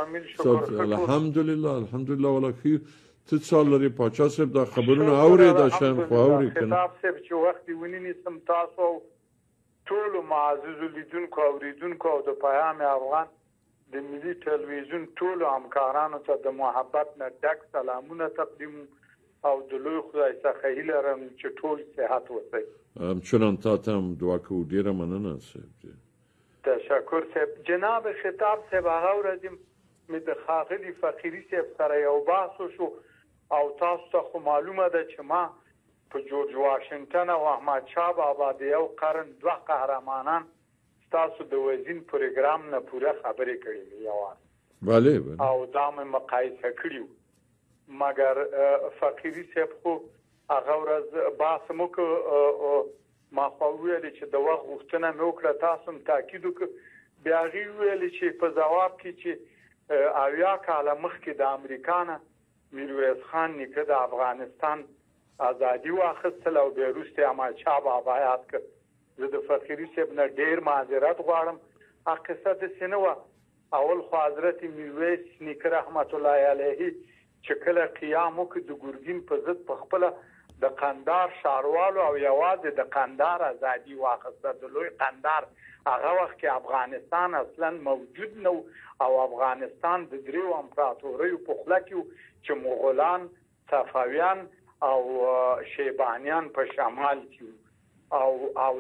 الحمدلله ولا خیر. ته څه حال لرې پاچا صاحب؟ دا خبرونه اورې دا شیان خو اورې که نه؟ خطاب صاحب چې وخت یې ونیسم تاسو ټولو معززو لیدونکو اورېدونکو او د پیام افغان د ملي تلویزیون ټولو همکارانو ته د محبت نه ډک سلامونه تقدیم او د لوی خدای څخه هیله لرم چې ټول صحت وسئ. همچنان تا ته هم دعا کوو. ډېره مننه صاحب. تشکر صاحب. جناب خطاب صاحب هغه ورځ مې د ښاغلي فقیري صاحب سره یو بحث وشو او تاسو ته خو معلومه ده چې ما په جورج واشنګټن او احمدشاه بابا د یو قرن 2 قهرمانان ستاسو د وزین پروګرام نه پوره خبرې کړې وې یوازې. بله او دا مې مقایسه کړي وو، مګر فقیري صاحب خو هغه ورځ بحث مو وکړ، ما خو وویلې چې د وخت غوښتنه مې وکړه، تاسو هم تاکید وکړ. بیا هغې وویلې چې په ځواب کې چې 80 کاله مخکې د امریکا نه میرویس خان نیکه د افغانستان ازادي واخیستله او بیا وروسته احمدشاه بابا یاد کړ. زه د فقیري صاحب نه ډېر معذرت غواړم، هغه قصه داسې نه وه. اول خو حضرت میرویس نیکه رحمت الله علیه چې کله قیام وکړ د ګورګین په ضد په خپله د قندار ښاروالو او یوازې د قندار ازادي واخیسته. د لوی قندار هغه وخت کې افغانستان اصلا موجود نه او افغانستان د 3 امپراتوریو په خوله کې چې مغولان، صفویان او شیبانیان په شمال کې او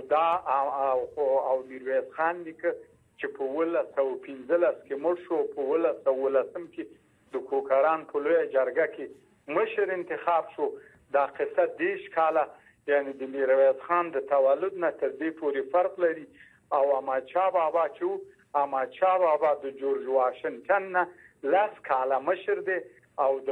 میرویس خان نیکه چې په 1915 کې مړ شو، په 1919 کې د کوکران په لویه جرګه کې مشر انتخاب شو. دا قصه 10 کاله یعنی د میرویس خان د تولد نه تر دې پورې فرق لري. او احمدشاه بابا چې احمدشاه بابا د جورج واشنګټن نه 10 کاله مشر دی او د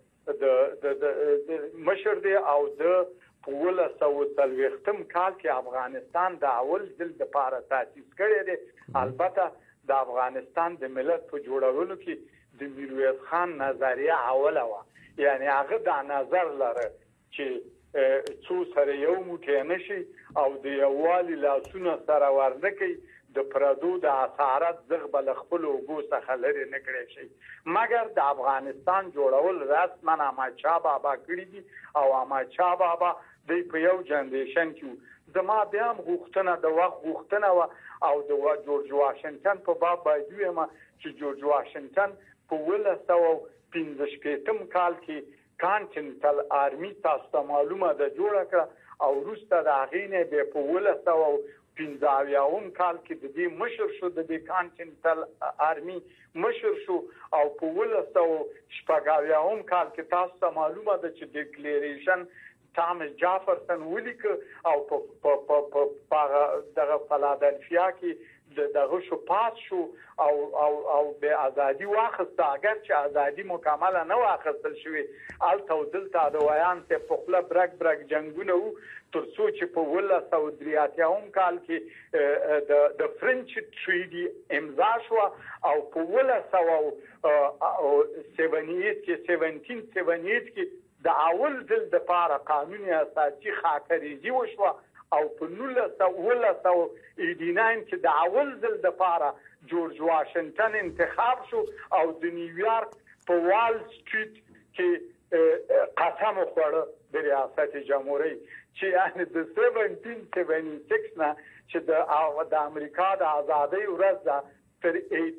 مشر دی او د په 1940 کال کې افغانستان د اول ځل لپاره تاسیس کړی دی. البته د افغانستان د ملت په جوړولو کې د میرویس خان نظریه اوله وه، یعنی هغه دا نظر لره چې څو سره یو موټی نشي او د یووالي لاسونه سره ورنه کوي، د پردو د اسارت زغ به له خپلو اوږو څخه لرې نه کړی شي. مګر د افغانستان جوړول رسما احمدشاه بابا کړي دي او احمدشاه بابا دی په یو جنریشن کې زما بیا هم غوښتنه د وخت غوښتنه وه او د جورج واشنګټن په باب باید ووایم چې جورج واشنګټن په 1915 کال کې کانټیننټل آرمي تاسو ته معلومه ده جوړه کړه او وروسته د هغې نه بیا په 1915 کال کې د دې مشر شو د دې کانټیننټل آرمي مشر شو او په 1916 کال کې تاسو ته معلومه ده چې ډیکلیریشن تامس جافرسن ولیک او په دغه فلادلفیا کې دغه شو پاس شو او به ازادي واخسته اگر چې ازادي مکمله نه واخستل شوې الته دلته د ویان ته په خپل برګ جنگونه وو تر څو چې په 1983 کال کې د فرنچ ټریډي امضا شو او په 1778 کې د اول ځل د پاره قانوني اساسي خاکریزي وشو او په 1989 کې د اول ځل د پاره جورج واشنګټن انتخاب شو او د نیویارک په وال سټریټ کې قسم وخوړ د ریاست جمهوریت چې یعنی د 1776 نه چې د امریکا د ازادۍ ورځ ده تر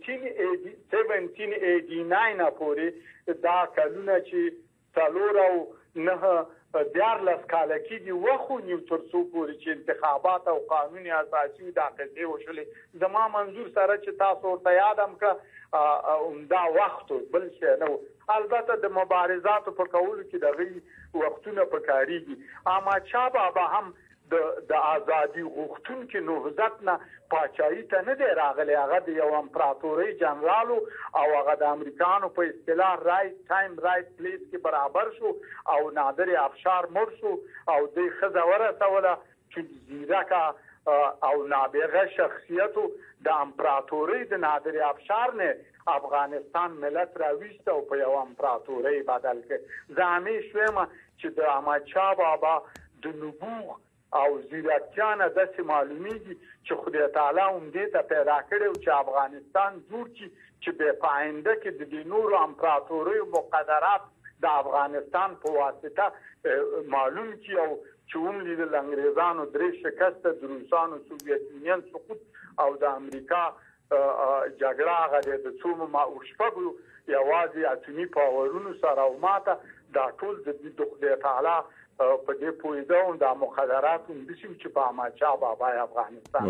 1789 پورې دا کلونه چې څلور نه 14 کاله کېږي وخونیو تر څو پورې چې انتخابات او قانوني اساسي داخلي وشولې زما منظور سره چې تاسو ورته یادم کړه دا وخت بل څه نه البته د مبارزاتو په کولو کې دغه وختونه پکاريږي اما چا بابا هم د ازادي غوښتونکو نهضت نه پاچاهي ته نه دی راغلی هغه د یو امپراتوري جنرالو او هغه د امریکانو په اصطلاح رائټ ټایم رائټ پلیس کې برابر شو او نادر افشار مړ شو او د ښځه ورسوله چې زیرکه او نابغه شخصیتو د امپراتوري د نادر افشار نه افغانستان ملت راويست او په یو امپراتوري بدل کړ زه همیشه وایم چې د احمدشاه بابا د نبوغ او زیرکتیانه داسې معلومیږي چې خدای تعالی هم دې ته پیدا کړی چې افغانستان جوړ کړي چې به په آینده کې د نورو امپراتوریو مقدرات د افغانستان په واسطه معلوم کړي او چې هم لیدل انګریزانو درې شکست د روسانو سوویت یونین سقوط او د امریکا جګړه هغه د څو شپږو یوازې اتومي پاورونو سره او ماته دا ټول د خدای تعالی په دې پویدو د مخدرات د شي چې په احمدشاه بابا افغانستان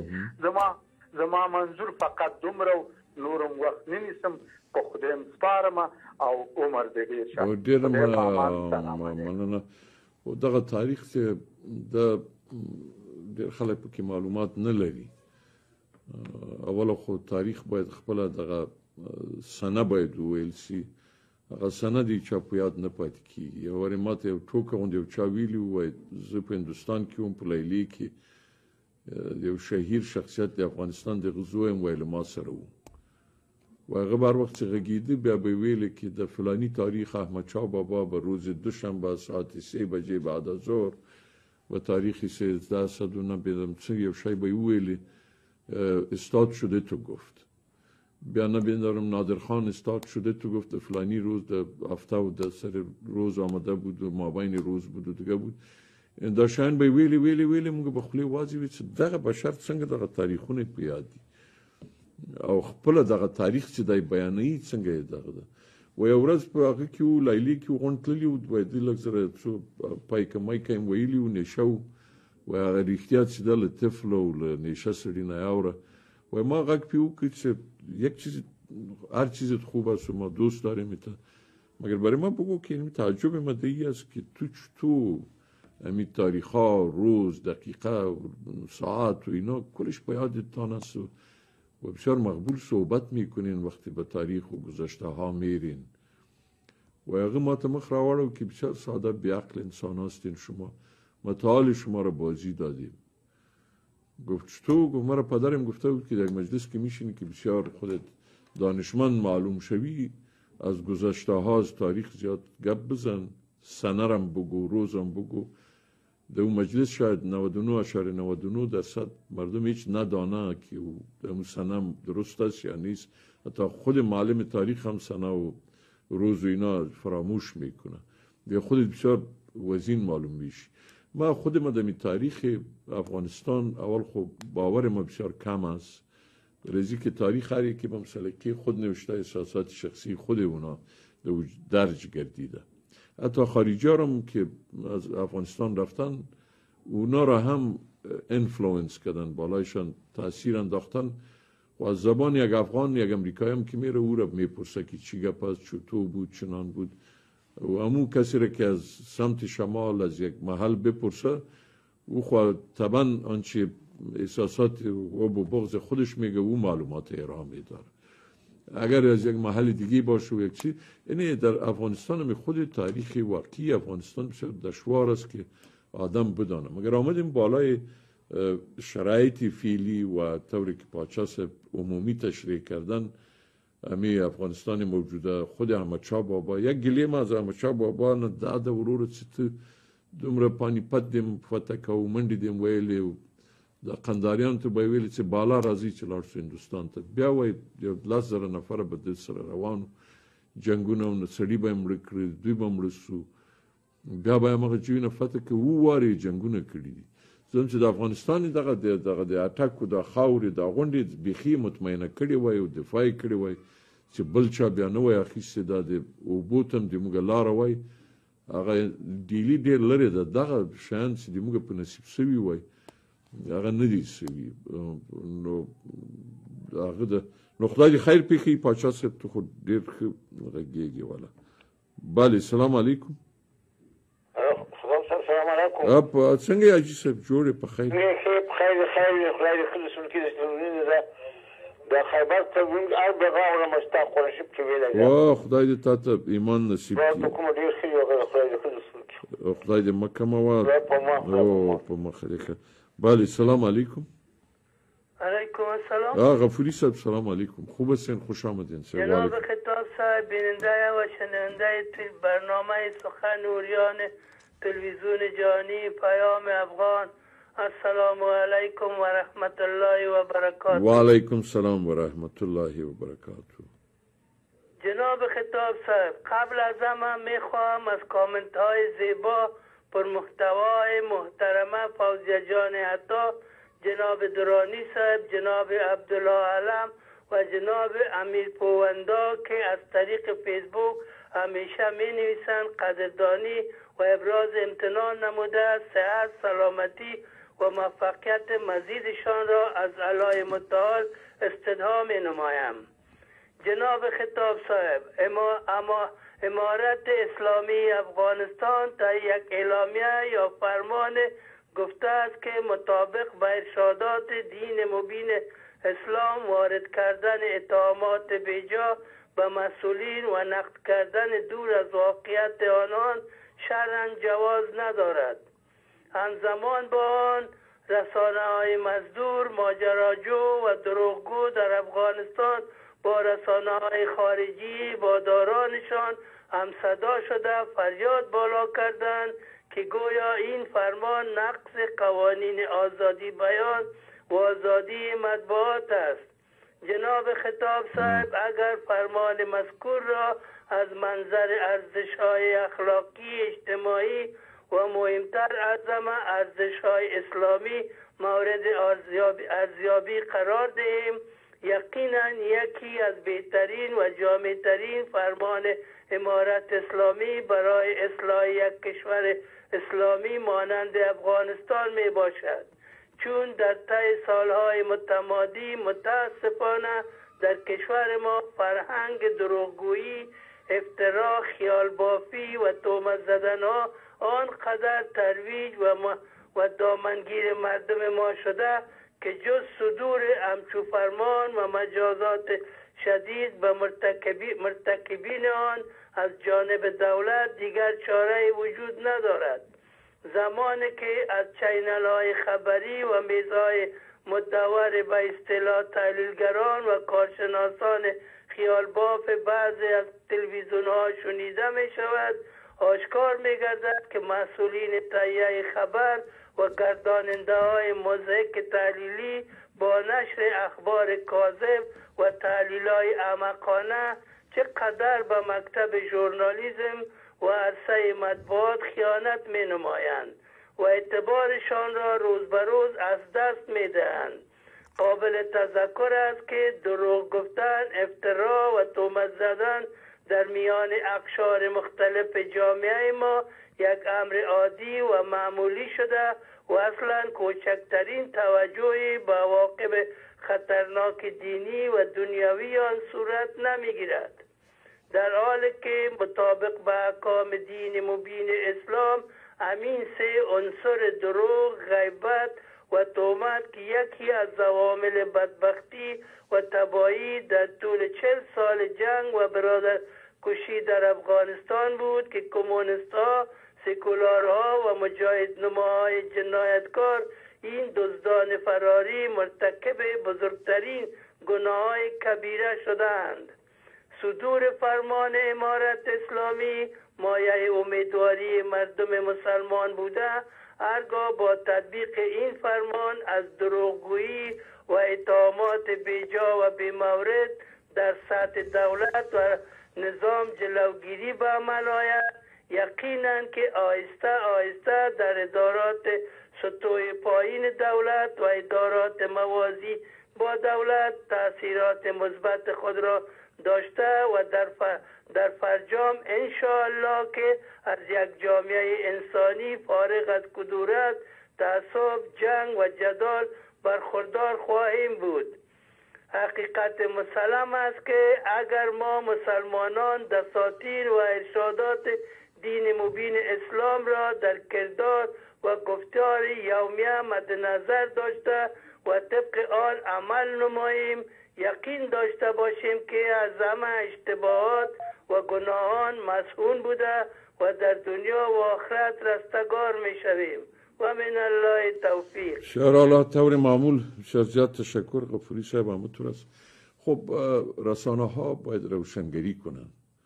زما منظور فقط دومره نورم وخت نه نیسم په خدای سپارم او عمر دې ډیر شه ډیر مننه او دغه تاریخ چې د ډیر خلک په معلومات نه لري اوله خو تاریخ باید خپل دغه سنه باید ویل شي هغه سند چې په یاد نه پاتې کیږي یو وری ماته یو ټوکه یو چا ویلی وای زه په هندستان کې هم په لیلی کې یو شهیر شخصیت د افغانستان د غزویم ویل ما سره وو هغه بر وخت غږیدي بیا به ویل کې د فلانی تاریخ احمدشاه بابا به روز دوشنبه ساعت 3 بجې بعد از ظهر و تاریخ 1390 یو شی به ویلی استاد شده تو گفت بیا نبیندارم نادرخان استاد شده تو گفت فلانی روز د هفته و د سر روز آمده بود و مابین روز بود و دیگه بود دا شاین به ویلی موږ به خلی واځي چې دغه بشر څنګه دغه تاریخونه پیادي او خپل دغه تاریخ چې دای بیانې څنګه دغه و یو ورځ په هغه کې لایلی کې غونټلی و د لږ سره پایکمای کوم ویلی و نشو و هغه رښتیا چې د طفل او نشه سړی نه اوره و ما غږ پیو که یک چیز هر چیز خوب است و ما دوست داریم مگر برای ما بگو که این تعجب مدعی است که تو امی تاریخ ها روز دقیقه ساعت و اینا کلش با یادتان است و بسیار مقبول صحبت میکنین وقتی به تاریخ و گذشته ها میرین و اگه ما تمخ راوارو که بسیار ساده بیعقل انسان هستین شما ما تعال شما را بازی دادیم گفت چطور؟ گفت مرا پدرم گفته بود که در مجلس که میشینی که بسیار خودت دانشمند معلوم شوی از گذشته ها از تاریخ زیاد گپ بزن سنرم بگو روزم بگو در اون مجلس شاید 99.99% مردم هیچ ندانه که اون سنم درست است یا نیست حتی خود معلم تاریخ هم سنه و روز و اینا فراموش میکنه یا خودت بسیار وزین معلوم میشی ما خود ما در تاریخ افغانستان اول خب باور ما بسیار کم است رزی که تاریخ هری که با مسلکی خود نوشته احساسات شخصی خود اونا درج گردیده. حتی خارجی هم که از افغانستان رفتن اونا را هم انفلوئنس کردن، بالایشان تاثیر انداختن و از زبان یک افغان یک امریکایی هم که میره او را میپرسه که چی گپ است، چطور بود، چنان بود. و همون کسی را که از سمت شمال از یک محل بپرسه او خواهد طبعا آنچه احساسات و بغض خودش میگه او معلومات ارائه میداره. اگر از یک محل دیگه باشه و یک چیز، یعنی در افغانستان می خود تاریخ واقعی افغانستان بسیار دشوار است که آدم بدانه. مگر آمدیم بالای شرایط فعلی و طوری که پادشاه عمومی تشریح کردن امی افغانستان موجوده خود احمدشاه بابا یک گلیم از احمدشاه بابا نه داده ورور چت دومره پانیپت دیم فتکه و منډي دیم ویلی و د قنداریان ته به ویل چې بالا راځي چې لاړ شو هندوستان ته بیا وای 10,000 نفر به د سره روانو جنگونه سړي به مړ کړی دوی به مړ سو بیا به هغه جوینه فتح که وو واري جنگونه کړی دي. ځکه چې د افغانستان دغه د اټک د خاورې د غونډې بيخي مطمئنه کړی وای او دفاع کړی وای چې بل چا بیا نه وای اخیسته د او بوتم د موږ لار وای هغه ډیلی ډیر لري دغه شان چې د موږ په نصیب سوي وای هغه نه دي سوي. نو هغه د نو خدای دې خیر پکې پاچا صاحب ته خو ډیر غږیږي والا. بله سلام علیکم. السلام علیکم. اپ څنګه اجي صاحب جوړه په خیر؟ خیر خدای دې خلص کې دې د خیبر ته وینګ او د غاړه مستاق قرشب کې ویل. واه خدای دې تاسو ایمان نصیب کړي. دا کوم ډیر خیر خدای دې خلص کړي. خدای دې مکه موا او په مخه. بله سلام علیکم. علیکم السلام. غفوری صاحب سلام علیکم. خوب هستین؟ خوش آمدین. جناب خطاب صاحب بیننده و شنونده برنامه سخن اوریان تلویزیون جهانی پیام افغان، السلام علیکم و رحمت الله و برکاته. و علیکم السلام و رحمت الله و برکاته. جناب خطاب صاحب قبل از همه میخواهم از کامنت های زیبا پر محتوای محترمه فوزیه جان عطا، جناب درانی صاحب، جناب عبدالله علم و جناب امیر پووندا که از طریق فیسبوک همیشه می نویسند قدردانی و ابراز امتنان نموده صحت، سلامتی و موفقیت مزیدشان را از الله متعال استدعا می نمایم. جناب خطاب صاحب امارت اسلامی افغانستان تا یک اعلامیه یا فرمان گفته است که مطابق با ارشادات دین مبین اسلام وارد کردن اتهامات بیجا به مسئولین و نقد کردن دور از واقعیت آنان شرعاً جواز ندارد. همزمان با آن رسانه‌های مزدور، ماجراجو و دروغگو در افغانستان با رسانه‌های خارجی بادارانشان همصدا شده فریاد بالا کردند که گویا این فرمان نقض قوانین آزادی بیان و آزادی مطبوعات است. جناب خطاب صاحب اگر فرمان مذکور را از منظر ارزش‌های اخلاقی، اجتماعی و مهمتر از همه ارزش‌های اسلامی مورد ارزیابی قرار دهیم، یقینا یکی از بهترین و جامع‌ترین فرمان امارت اسلامی برای اصلاح یک کشور اسلامی مانند افغانستان می باشد، چون در طی سالهای متمادی متاسفانه در کشور ما فرهنگ دروغگویی، افترا، خیال بافی و تهمت زدنها آنقدر ترویج و دامنگیر مردم ما شده که جز صدور همچو فرمان و مجازات شدید به مرتکبین آن از جانب دولت دیگر چاره وجود ندارد. زمانی که از چینل های خبری و میزهای مدور به اصطلاح تحلیلگران و کارشناسان خیال باف بعضی از تلویزیون ها شنیده می شود، آشکار می گردد که مسئولین تهیه خبر و گرداننده های مضحک تحلیلی با نشر اخبار کاذب و تحلیل های احمقانه چقدر به مکتب ژورنالیسم و عرصه مطبوعات خیانت می نمایند و اعتبارشان را روز به روز از دست می دهند. قابل تذکر است که دروغ گفتن، افترا و تهمت زدن در میان اقشار مختلف جامعه ما یک امر عادی و معمولی شده و اصلا کوچکترین توجهی به عواقب خطرناک دینی و دنیوی آن صورت نمیگیرد. در حالی که مطابق به احکام دین مبین اسلام همین سه عنصر دروغ، غیبت و تهمت که یکی از عوامل بدبختی و تباهی در طول 40 سال جنگ و برادر کشی در افغانستان بود که کمونیست‌ها، سکولارها و مجاهد نماهای جنایتکار این دزدان فراری مرتکب بزرگترین گناه‌های کبیره شدند. صدور فرمان امارت اسلامی مایه امیدواری مردم مسلمان بوده، هرگاه با تطبیق این فرمان از دروغگویی و اتهامات بیجا و بی‌مورد در سطح دولت و نظام جلوگیری به عمل آید، یقیناً که آهسته آهسته در ادارات سطوح پایین دولت و ادارات موازی با دولت تأثیرات مثبت خود را داشته و در فرجام انشاءالله که از یک جامعه انسانی فارغ از کدورت، تعصب، جنگ و جدال برخوردار خواهیم بود. حقیقت مسلم است که اگر ما مسلمانان دساتیر و ارشادات دین مبین اسلام را در کردار و گفتار یومیه مد نظر داشته و طبق آن عمل نماییم، یقین داشته باشیم که از همه اشتباهات و گناهان مسئول بوده و در دنیا و آخرت رستگار می شویم و من الله توفیق. شهرالله طور معمول زیاد تشکر غفوری صاحب. همونطور است. خب رسانه ها باید روشنگری کنن،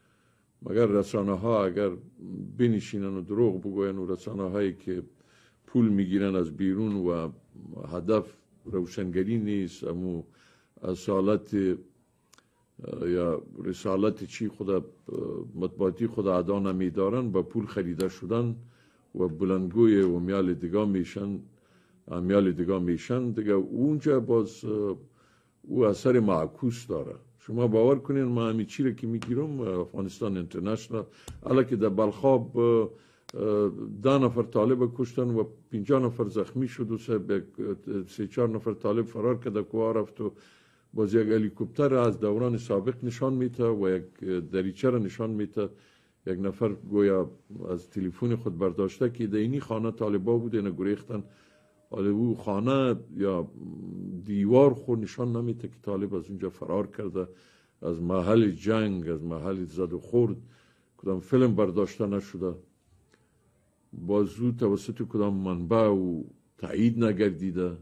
مگر رسانه ها اگر بنشینن و دروغ بگوین و رسانه هایی که پول میگیرن از بیرون و هدف روشنگری نیست، اما اصالت یا رسالت چی خدا مطبوعاتی خدا ادا نمیدارن، با پول خریده شدن و بلندگوی و میال دیگه میشن دیگه اونجا باز او اثر معکوس داره. شما باور کنین ما همین چی رو که میگیرم افغانستان اینترنشنال، حالا که در بلخاب 10 نفر طالب کشتن و 50 نفر زخمی شد و 3-4 نفر طالب فرار کرده کوه رفت و باز یک هلیکوپتر از دوران سابق نشان میته و یک دریچه را نشان میته. یک نفر گویا از تلفن خود برداشته که در اینی خانه طالبا بود، اینا گریختن. او خانه یا دیوار خود نشان نمیته که طالب از اونجا فرار کرده، از محل جنگ، از محل زد و خورد کدام فیلم برداشته نشده، بازو توسط کدام منبع و تایید نگردیده.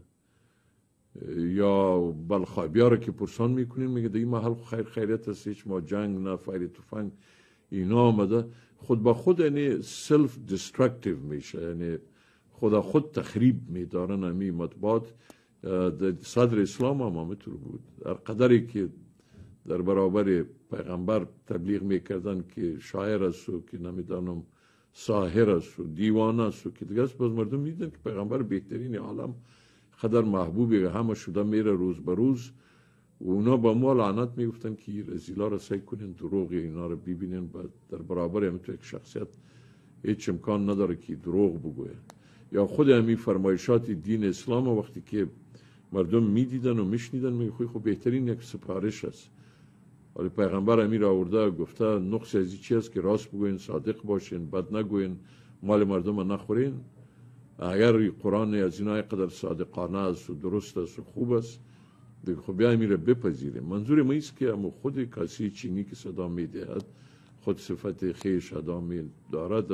یا بلخابیا را که پرسان میکنین میگه در این محل خیریت است، هیچ ما جنگ نه فایر تفنگ اینا آمده. خود با خود یعنی سلف دسترکتیو میشه، یعنی خدا خود تخریب میدارن. امی مطبوعات در صدر اسلام هم همینطور بود، هر قدری که در برابر پیغمبر تبلیغ میکردن که شاعر است و که نمیدانم ساحر است و دیوانه است و که دیگه است، باز مردم میدن که پیغمبر بهترین عالم خدر محبوبی همه شده میره روز به روز و اونا با ما لعنت میگفتن که رزیلا را سعی کنین دروغ اینا را ببینین. در برابر همینطور یک شخصیت هیچ امکان نداره که دروغ بگوه. یا خود همین فرمایشات دین اسلام وقتی که مردم میدیدن و میشنیدن میگه خب بهترین یک سپارش است. ولی پیغمبر امیر آورده گفته نقص از این چی است که راست بگوین، صادق باشین، بد نگوین، مال مردم نخورین. اگر قرآن از اینا قدر صادقانه است و درست است و خوب است دیگه خب بیا میره بپذیریم. منظور ما است که اما خود کسی چینی که صدا میدهد خود صفت خیش ادا دارد،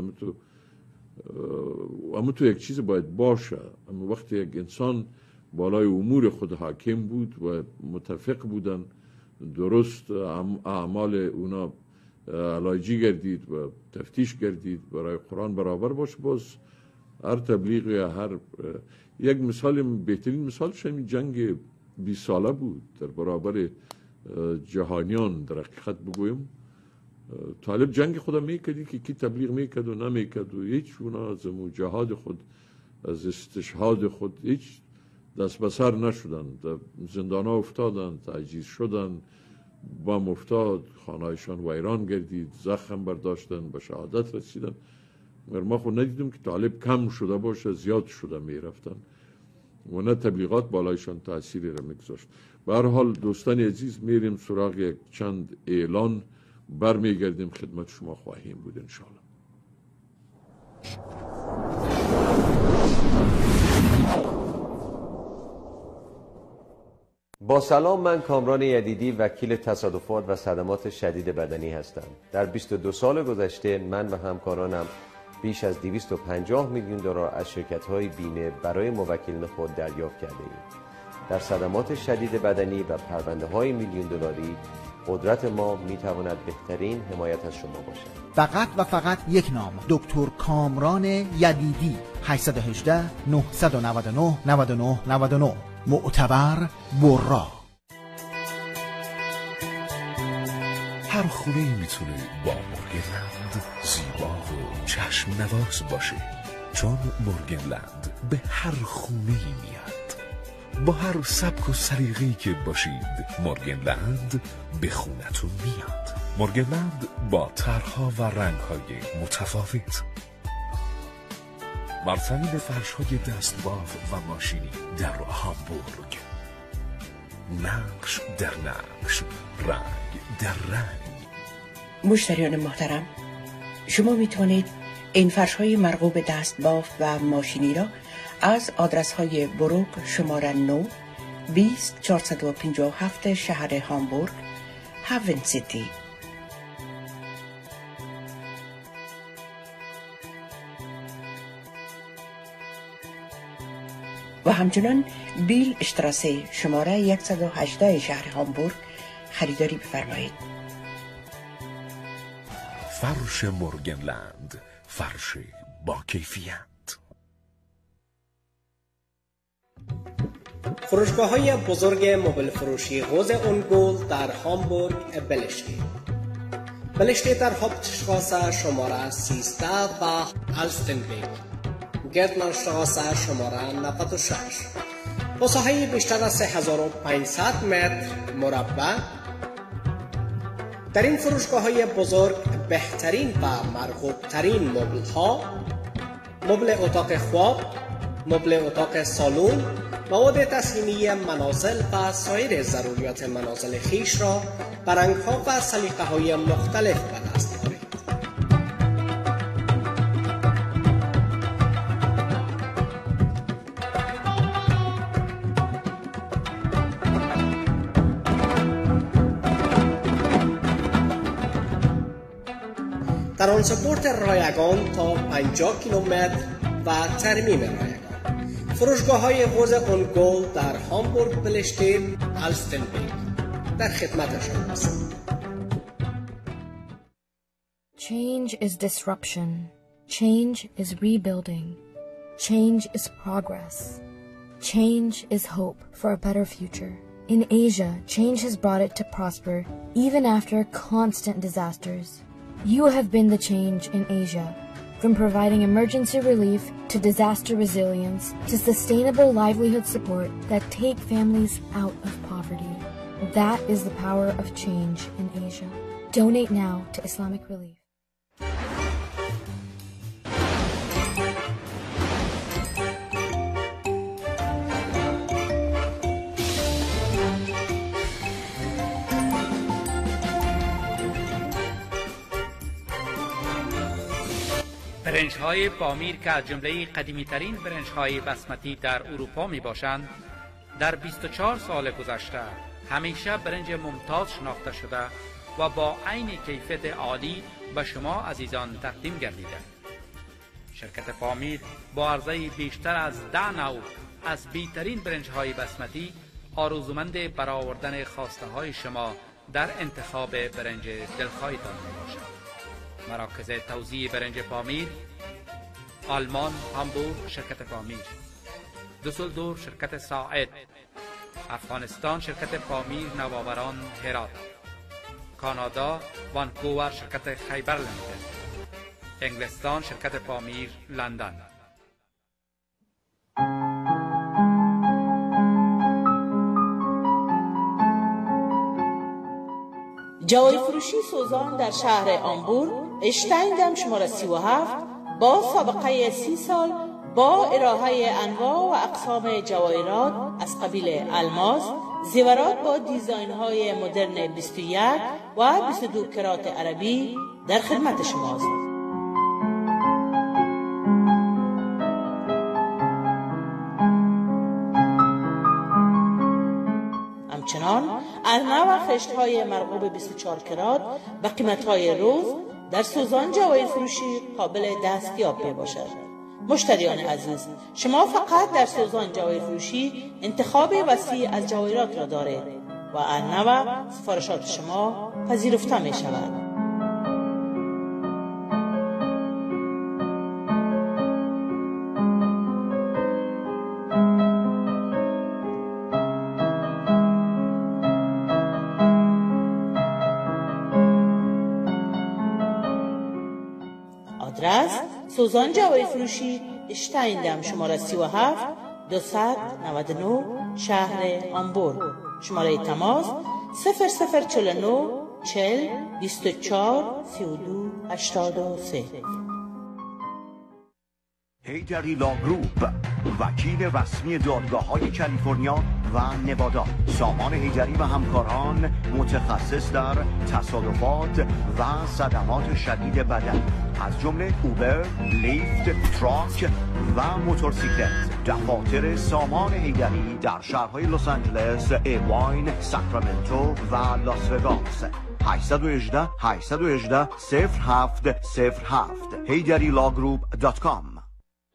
اما تو یک چیز باید باشه. اما وقتی یک انسان بالای امور خود حاکم بود و متفق بودن، درست اعمال اونا علاجی گردید و تفتیش گردید برای قرآن برابر باشه، باز هر تبلیغ یا هر یک مثال، بهترین مثالش همین جنگ 20 ساله بود در برابر جهانیان. در حقیقت بگویم طالب جنگ خدا میکردی که کی تبلیغ میکرد و نمیکرد و هیچ اونا از جهاد خود از استشهاد خود هیچ دست به سر نشدن، در زندان ها افتادن، تعجیز شدن، بم افتاد، خانهایشان ویران گردید، زخم برداشتن، به شهادت رسیدن. مگر ما خود ندیدیم که طالب کم شده باشه، زیاد شده می رفتن و نه تبلیغات بالایشان تأثیری را میگذاشت. به هر حال دوستان عزیز، میریم سراغ یک چند اعلان، برمیگردیم خدمت شما خواهیم بود انشاءالله. با سلام، من کامران یدیدی وکیل تصادفات و صدمات شدید بدنی هستم. در 22 سال گذشته من و همکارانم بیش از 250 میلیون دلار از شرکت‌های بیمه برای موکلین خود دریافت کرده ایم. در صدمات شدید بدنی و پرونده‌های میلیون دلاری قدرت ما میتواند بهترین حمایت از شما باشد. فقط و فقط یک نام، دکتر کامران یدیدی. 818 999 99 99. معتبر برا. هر خونه‌ای میتونه با مورگنلند زیبا و چشم نواز باشه، چون مورگنلند به هر خونه‌ای میاد. با هر سبک و سلیقه‌ای که باشید، مورگنلند به خونتون میاد. مورگنلند با طرح‌ها و رنگ‌های متفاوت، برترین فرش‌های دستباف و ماشینی در هامبورگ، نقش در نقش، رنگ در رنگ. مشتریان محترم، شما میتونید این فرش‌های مرغوب دستباف و ماشینی را از آدرس‌های بروک شماره 9 20457 شهر هامبورگ، هاون سیتی، و همچنان بیل اشتراسه شماره 118 شهر هامبورگ خریداری بفرمایید. فرش مورگنلند، فرش با کیفیت. فروشگاه‌های بزرگ موبایل فروشی غوز اونگول در هامبورگ بلشتی در هاپتشتراسه شماره 13 و آلستنبیگ، گردمانشتراسه شماره 96 با ساحه بیشتر از 3500 متر مربع. در این فروشگاه‌های بزرگ بهترین و مرغوب‌ترین مبل‌ها، مبل اتاق خواب، مبل اتاق سالن، مواد تزئینی منازل و سایر ضروریات منازل خیش را به رنگ‌ها و سلیقه‌های مختلف به دست آورید. ترانسپورت رایگان تا 50 کیلومتر و ترمیم رایگان. فروشگاه‌های غوز اونگول در هامبورگ بلشتید آلستنبیگ در خدمتشان هستند. Change is disruption. Change is rebuilding. Change is progress. Change is hope for a better future. In Asia, change has brought it to prosper even after constant disasters. You have been the change in Asia, from providing emergency relief to disaster resilience to sustainable livelihood support that take families out of poverty. That is the power of change in Asia. Donate now to Islamic Relief. برنج‌های پامیر که از جمله قدیمی‌ترین برنج‌های بسمتی در اروپا می‌باشند، در 24 سال گذشته همیشه برنج ممتاز شناخته شده و با عین کیفیت عالی به شما عزیزان تقدیم گردیده. شرکت پامیر با عرضه بیشتر از 10 نوع از بهترین برنج‌های بسمتی آرزومند برآوردن خواسته‌های شما در انتخاب برنج دلخواهتان می‌باشد. مراکز توزیع برنج پامیر: آلمان هامبورگ شرکت پامیر، دوسلدورف شرکت ساعد، افغانستان شرکت پامیر نوآوران هرات، کانادا وانکوور شرکت خیبر لیمیتد، انگلستان شرکت پامیر لندن. جوای فروشی سوزان در شهر آمبور اشتایندم شماره 37 با سابقه 30 سال با ارائه انواع و اقسام جواهرات از قبیل الماس، زیورات با دیزاین های مدرن 21 و 22 کرات عربی در خدمت شماست. همچنان انواع و خشت های مرغوب 24 کرات و قیمت های روز در سوزان جواهر فروشی قابل دستیاب می باشد. مشتریان عزیز، شما فقط در سوزان جواهر فروشی انتخاب وسیع از جواهرات را دارید و انواع سفارشات شما پذیرفته می شود. آدرس سوزان جواهر فروشی اشتایندم شماره 37 299 شهر آمبور. شماره تماس 0049 40 24 32 83. هیدری لا گروپ، وکیل رسمی دادگاه‌های کالیفرنیا و نوادا. سامان هیدری و همکاران متخصص در تصادفات و صدمات شدید بدن از جمله اوبر، لیفت، تراک و موتورسیکلت. دفاتر سامان هیدری در شهرهای لس آنجلس، ایواین، ساکرامنتو و لاس وگاس. 818 818 0707 HeyDaddyLawGroup.com.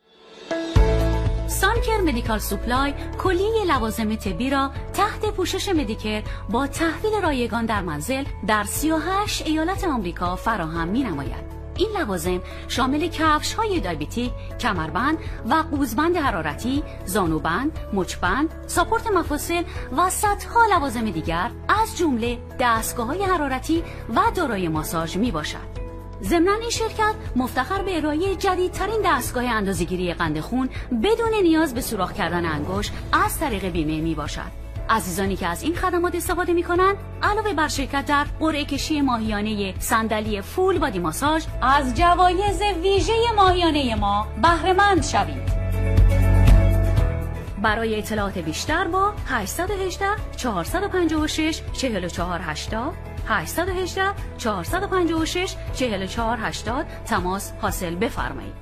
سانکر مدیکال سوپلای کلیه لوازم طبی را تحت پوشش مدیکر با تحویل رایگان در منزل در 38 ایالت آمریکا فراهم می نماید. این لوازم شامل کفش‌های دیابتیک، کمربند و قوزبند حرارتی، زانوبند، مچبند، ساپورت مفاصل و صدها لوازم دیگر از جمله دستگاه‌های حرارتی و دارای ماساژ می باشد. ضمناً این شرکت مفتخر به ارائه جدیدترین دستگاه اندازه‌گیری قند خون بدون نیاز به سوراخ کردن انگشت از طریق بیمه می باشد. عزیزانی که از این خدمات استفاده می کنند علاوه بر شرکت در قرعه کشی ماهیانه صندلی فول بادی ماساژ از جوایز ویژه ماهیانه ما بهره مند شوید. برای اطلاعات بیشتر با 818 456 4480 818 456 4480 تماس حاصل بفرمایید.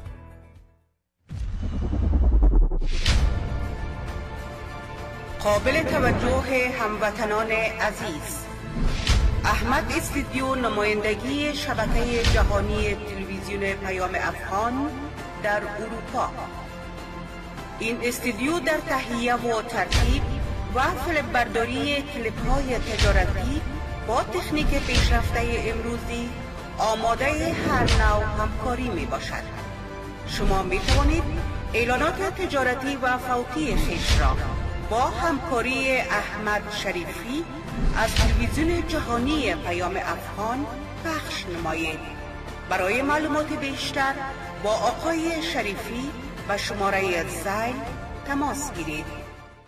قابل توجه هموطنان عزیز، احمد استودیو نمایندگی شبکه جهانی تلویزیون پیام افغان در اروپا. این استودیو در تهیه و ترتیب و فیلم برداری کلیپ های تجارتی با تکنیک پیشرفته امروزی آماده هر نوع همکاری می باشد. شما می توانید اعلانات تجارتی و فوتی خویش را با همکاری احمد شریفی از تلویزیون جهانی پیام افغان پخش نمایید. برای معلومات بیشتر با آقای شریفی و شماره زیل تماس گیرید.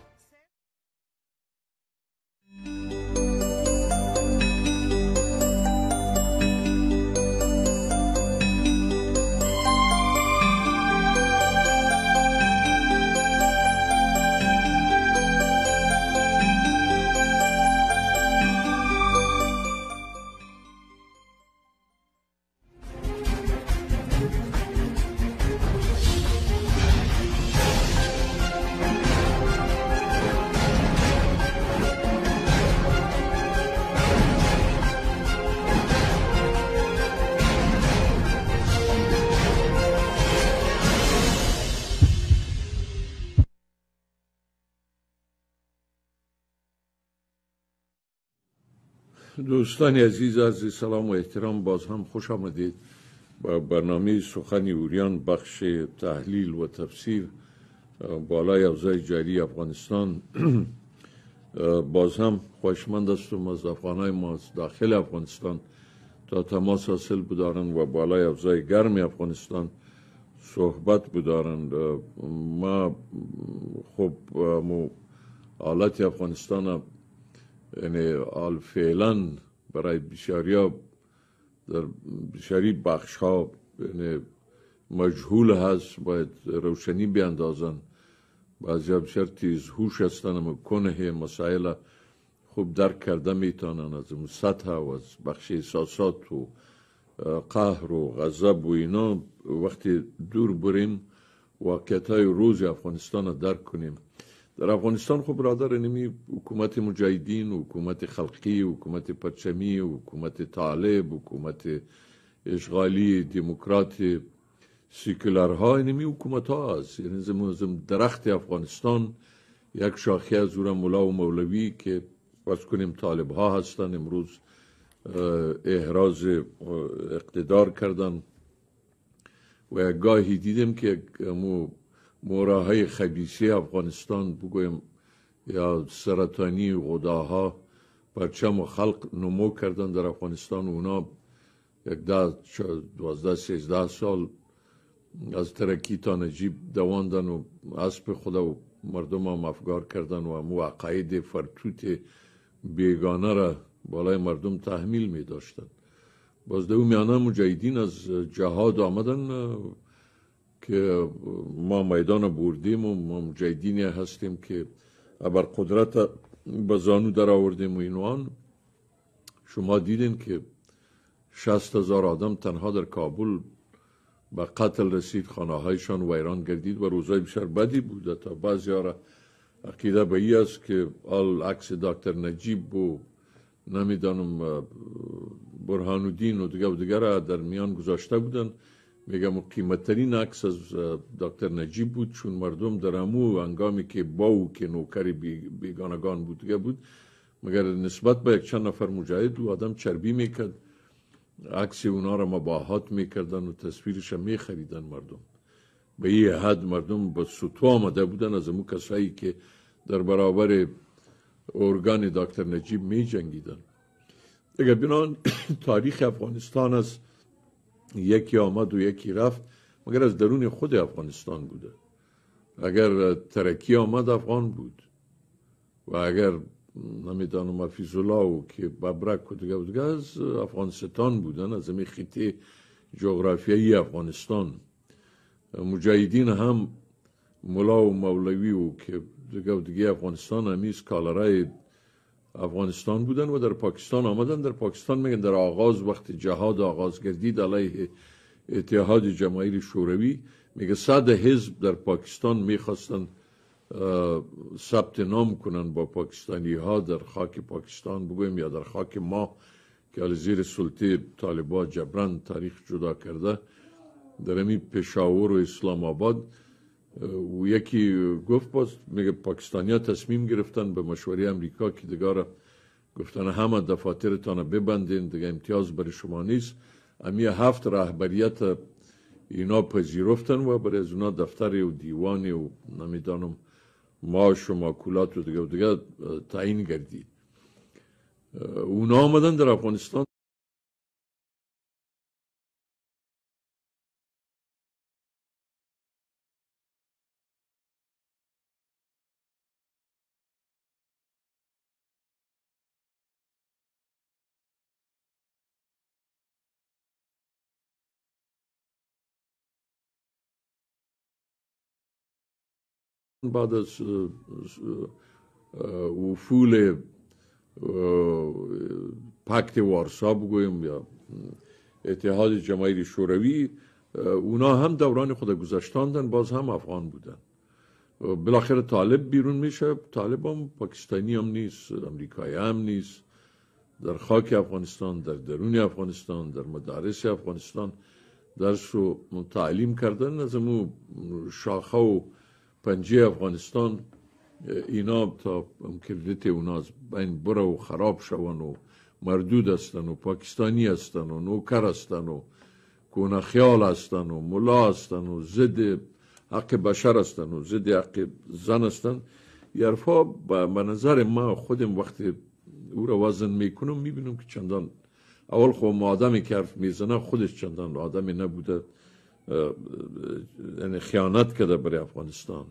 دوستان عزیز، عرض سلام و احترام، باز هم خوش آمدید با برنامه سخن اوریان، بخش تحلیل و تفسیر بالای اوضاع جاری افغانستان. باز هم خوشمند هستم از افغانای ما از داخل افغانستان تا تماس حاصل بدارند و بالای اوضاع گرم افغانستان صحبت بدارند. ما خب حالت افغانستان یعنی فعلا برای بسیاریا در بسیاری بخش ها مجهول هست، باید روشنی بیاندازن. بعضی ها بسیار تیز هوش هستن اما کنه مسائل خوب درک کرده میتونن، از اون سطح و از بخش احساسات و قهر و غضب و اینا وقتی دور بریم واقعیت های روز افغانستان رو درک کنیم. در افغانستان خب برادر نمی حکومت مجاهدین، حکومت خلقی، حکومت پرچمی، حکومت طالب، حکومت اشغالی، دموکرات، سیکولرها، اینمی حکومت ها هست. یعنی زم درخت افغانستان یک شاخه از اون مولا و مولوی که فرض کنیم طالب ها هستن امروز احراز اقتدار کردن و گاهی دیدم که موراهای خبیثی افغانستان بگویم یا سرطانی غداها پرچم و خلق نمو کردن در افغانستان. اونا 12-13 سال از ترکی تا نجیب دواندن و اسب خدا و مردم هم افگار کردن و مو عقاید فرتوت بیگانه را بالای مردم تحمیل می داشتن. باز دو میانه مجاهدین از جهاد آمدن که ما میدان بردیم و ما مجاهدینی هستیم که ابر قدرت به زانو در آوردیم و اینوان. شما دیدین که 60,000 آدم تنها در کابل به قتل رسید، خانه هایشان ویران گردید و روزای بسیار بدی بوده. تا بعضی ها را عقیده به ای است که آل عکس دکتر نجیب و نمیدانم برهان الدین و دیگر در میان گذاشته بودن. میگم قیمتترین عکس از دکتر نجیب بود، چون مردم در همو هنگامی که باو که نوکر بیگانگان بود دیگه بود، مگر نسبت به یک چند نفر مجاهد و آدم چربی میکرد، عکس اونا را مباهات میکردن و تصویرش میخریدن. مردم به یه حد مردم با سطو آمده بودن از امو کسایی که در برابر ارگان دکتر نجیب می جنگیدن. اگر بنان تاریخ افغانستان از یکی آمد و یکی رفت، مگر از درون خود افغانستان بوده. اگر ترکی آمد افغان بود و اگر نمیدانم حفیظ الله و که ببرک و دیگه از افغانستان بودن، از این خطه جغرافیایی افغانستان. مجاهدین هم مولا و مولوی و که دیگه افغانستان همیز کالرای افغانستان بودن و در پاکستان آمدن. در پاکستان میگن در آغاز وقت جهاد آغاز گردید علیه اتحاد جماهیر شوروی، میگه 100 حزب در پاکستان میخواستن ثبت نام کنن با پاکستانی ها در خاک پاکستان بگویم یا در خاک ما که از زیر سلطه طالبان جبران تاریخ جدا کرده، در امی پشاور و اسلام آباد. و یکی گفت باز میگه پاکستانی ها تصمیم گرفتن به مشوره امریکا که دیگه گفتن همه دفاترتان ببندین، دیگه امتیاز برای شما نیست. امی 7 رهبریت اینا پذیرفتن و برای از اونا دفتر و دیوانی و نمیدانم معاش و ماکولات و دیگه تعیین گردید. اونا آمدن در افغانستان بعد از افول پکت وارسا بگویم یا اتحاد جماهیر شوروی، اونا هم دوران خود گذشتاندن، باز هم افغان بودن. بالاخره طالب بیرون میشه. طالب هم پاکستانی هم نیست، امریکایی هم نیست. در خاک افغانستان، در درون افغانستان، در مدارس افغانستان درس و تعلیم کردن. از امو شاخه و پنجه افغانستان اینا تا امکانیت اونا از بین بره و خراب شون و مردود هستن و پاکستانی هستن و نوکر هستن و کونه خیال هستن و ملا هستن و ضد حق بشر هستن و ضد حق زن هستن. یرفا به نظر ما خودم وقتی او را وزن میکنم میبینم که چندان اول خب آدمی که حرف میزنه خودش چندان آدمی نبوده، یعنی خیانت کرده برای افغانستان.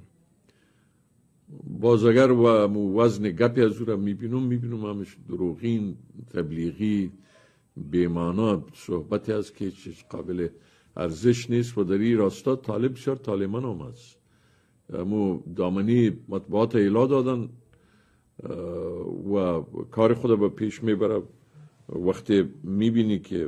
باز اگر و وزن گپی از او را میبینم همش دروغین تبلیغی بیمانا صحبتی است که چیز قابل ارزش نیست و در این راستا طالب بسیار طالبان هم است. امو دامنی مطبوعات ایلا دادن و کار خود به پیش میبره. وقتی میبینی که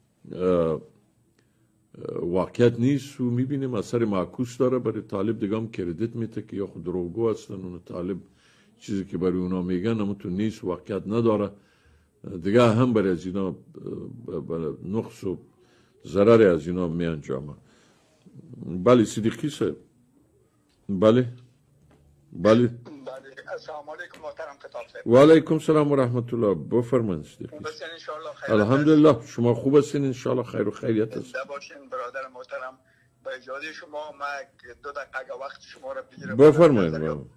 واقعیت نیست و میبینیم اثر معکوس داره، برای طالب دیگه هم کردیت میده که یا خود دروغگو هستن. اون طالب چیزی که برای اونا میگن اما تو نیست، واقعیت نداره. دیگه هم برای از اینا نقص و ضرر از اینا می انجامه. بله صدیقی صاحب. بله السلام علیکم محترم خطاب صاحب. و علیکم السلام و رحمت الله. بفرمایید صدیقی. الحمدلله شما خوب هستین؟ ان شاء الله خیر و خیریت است. باشین برادر محترم. با اجازه شما ما 2 دقیقه وقت شما را بگیرم. بفرمایید.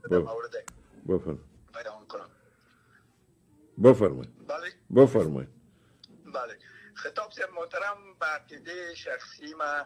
بله خطاب صاحب محترم، به عقیده شخصی ما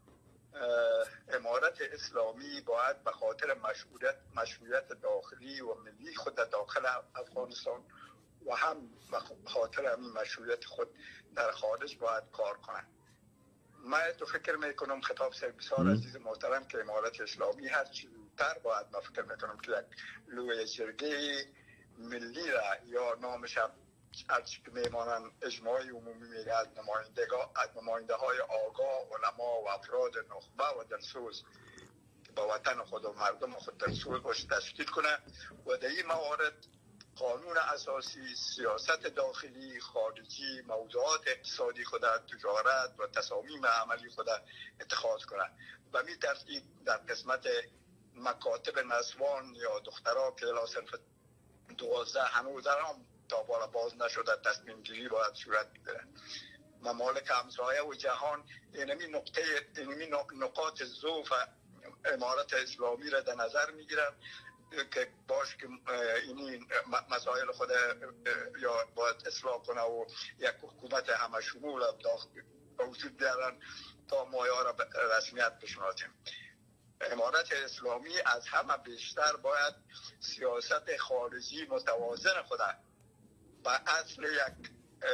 امارت اسلامی باید به خاطر مشروعیت داخلی و ملی خود داخل افغانستان و هم به خاطر همین مشروعیت خود در خارج باید کار کنند. من تو فکر میکنم خطاب صاحب بسیار عزیز محترم که امارت اسلامی هر چی زودتر باید من فکر میکنم که یک لوی جرگه ملی را یا نامش هرچی که میمانند اجماعی عمومی میگه از نماینده های آگاه، علما و افراد نخبه و دلسوز که با وطن خود و مردم خود دلسوز باشه تشکیل کنه و در این موارد قانون اساسی، سیاست داخلی، خارجی، موضوعات اقتصادی خود، تجارت و تصامیم عملی خود اتخاذ کنه. و می ترتیب در قسمت مکاتب نسوان یا دخترها که الی صنف 12 هنوز هم تا بالا باز نشده تصمیم گیری باید صورت بگیره. ممالک همسایه و جهان اینمی نقاط ضعف امارت اسلامی را در نظر میگیرن که باش که این مسائل خود یا باید اصلاح کنه و یک حکومت همه شمول وجود بیارن تا مایا را رسمیت بشناسیم. امارت اسلامی از همه بیشتر باید سیاست خارجی متوازن خود و اصل یک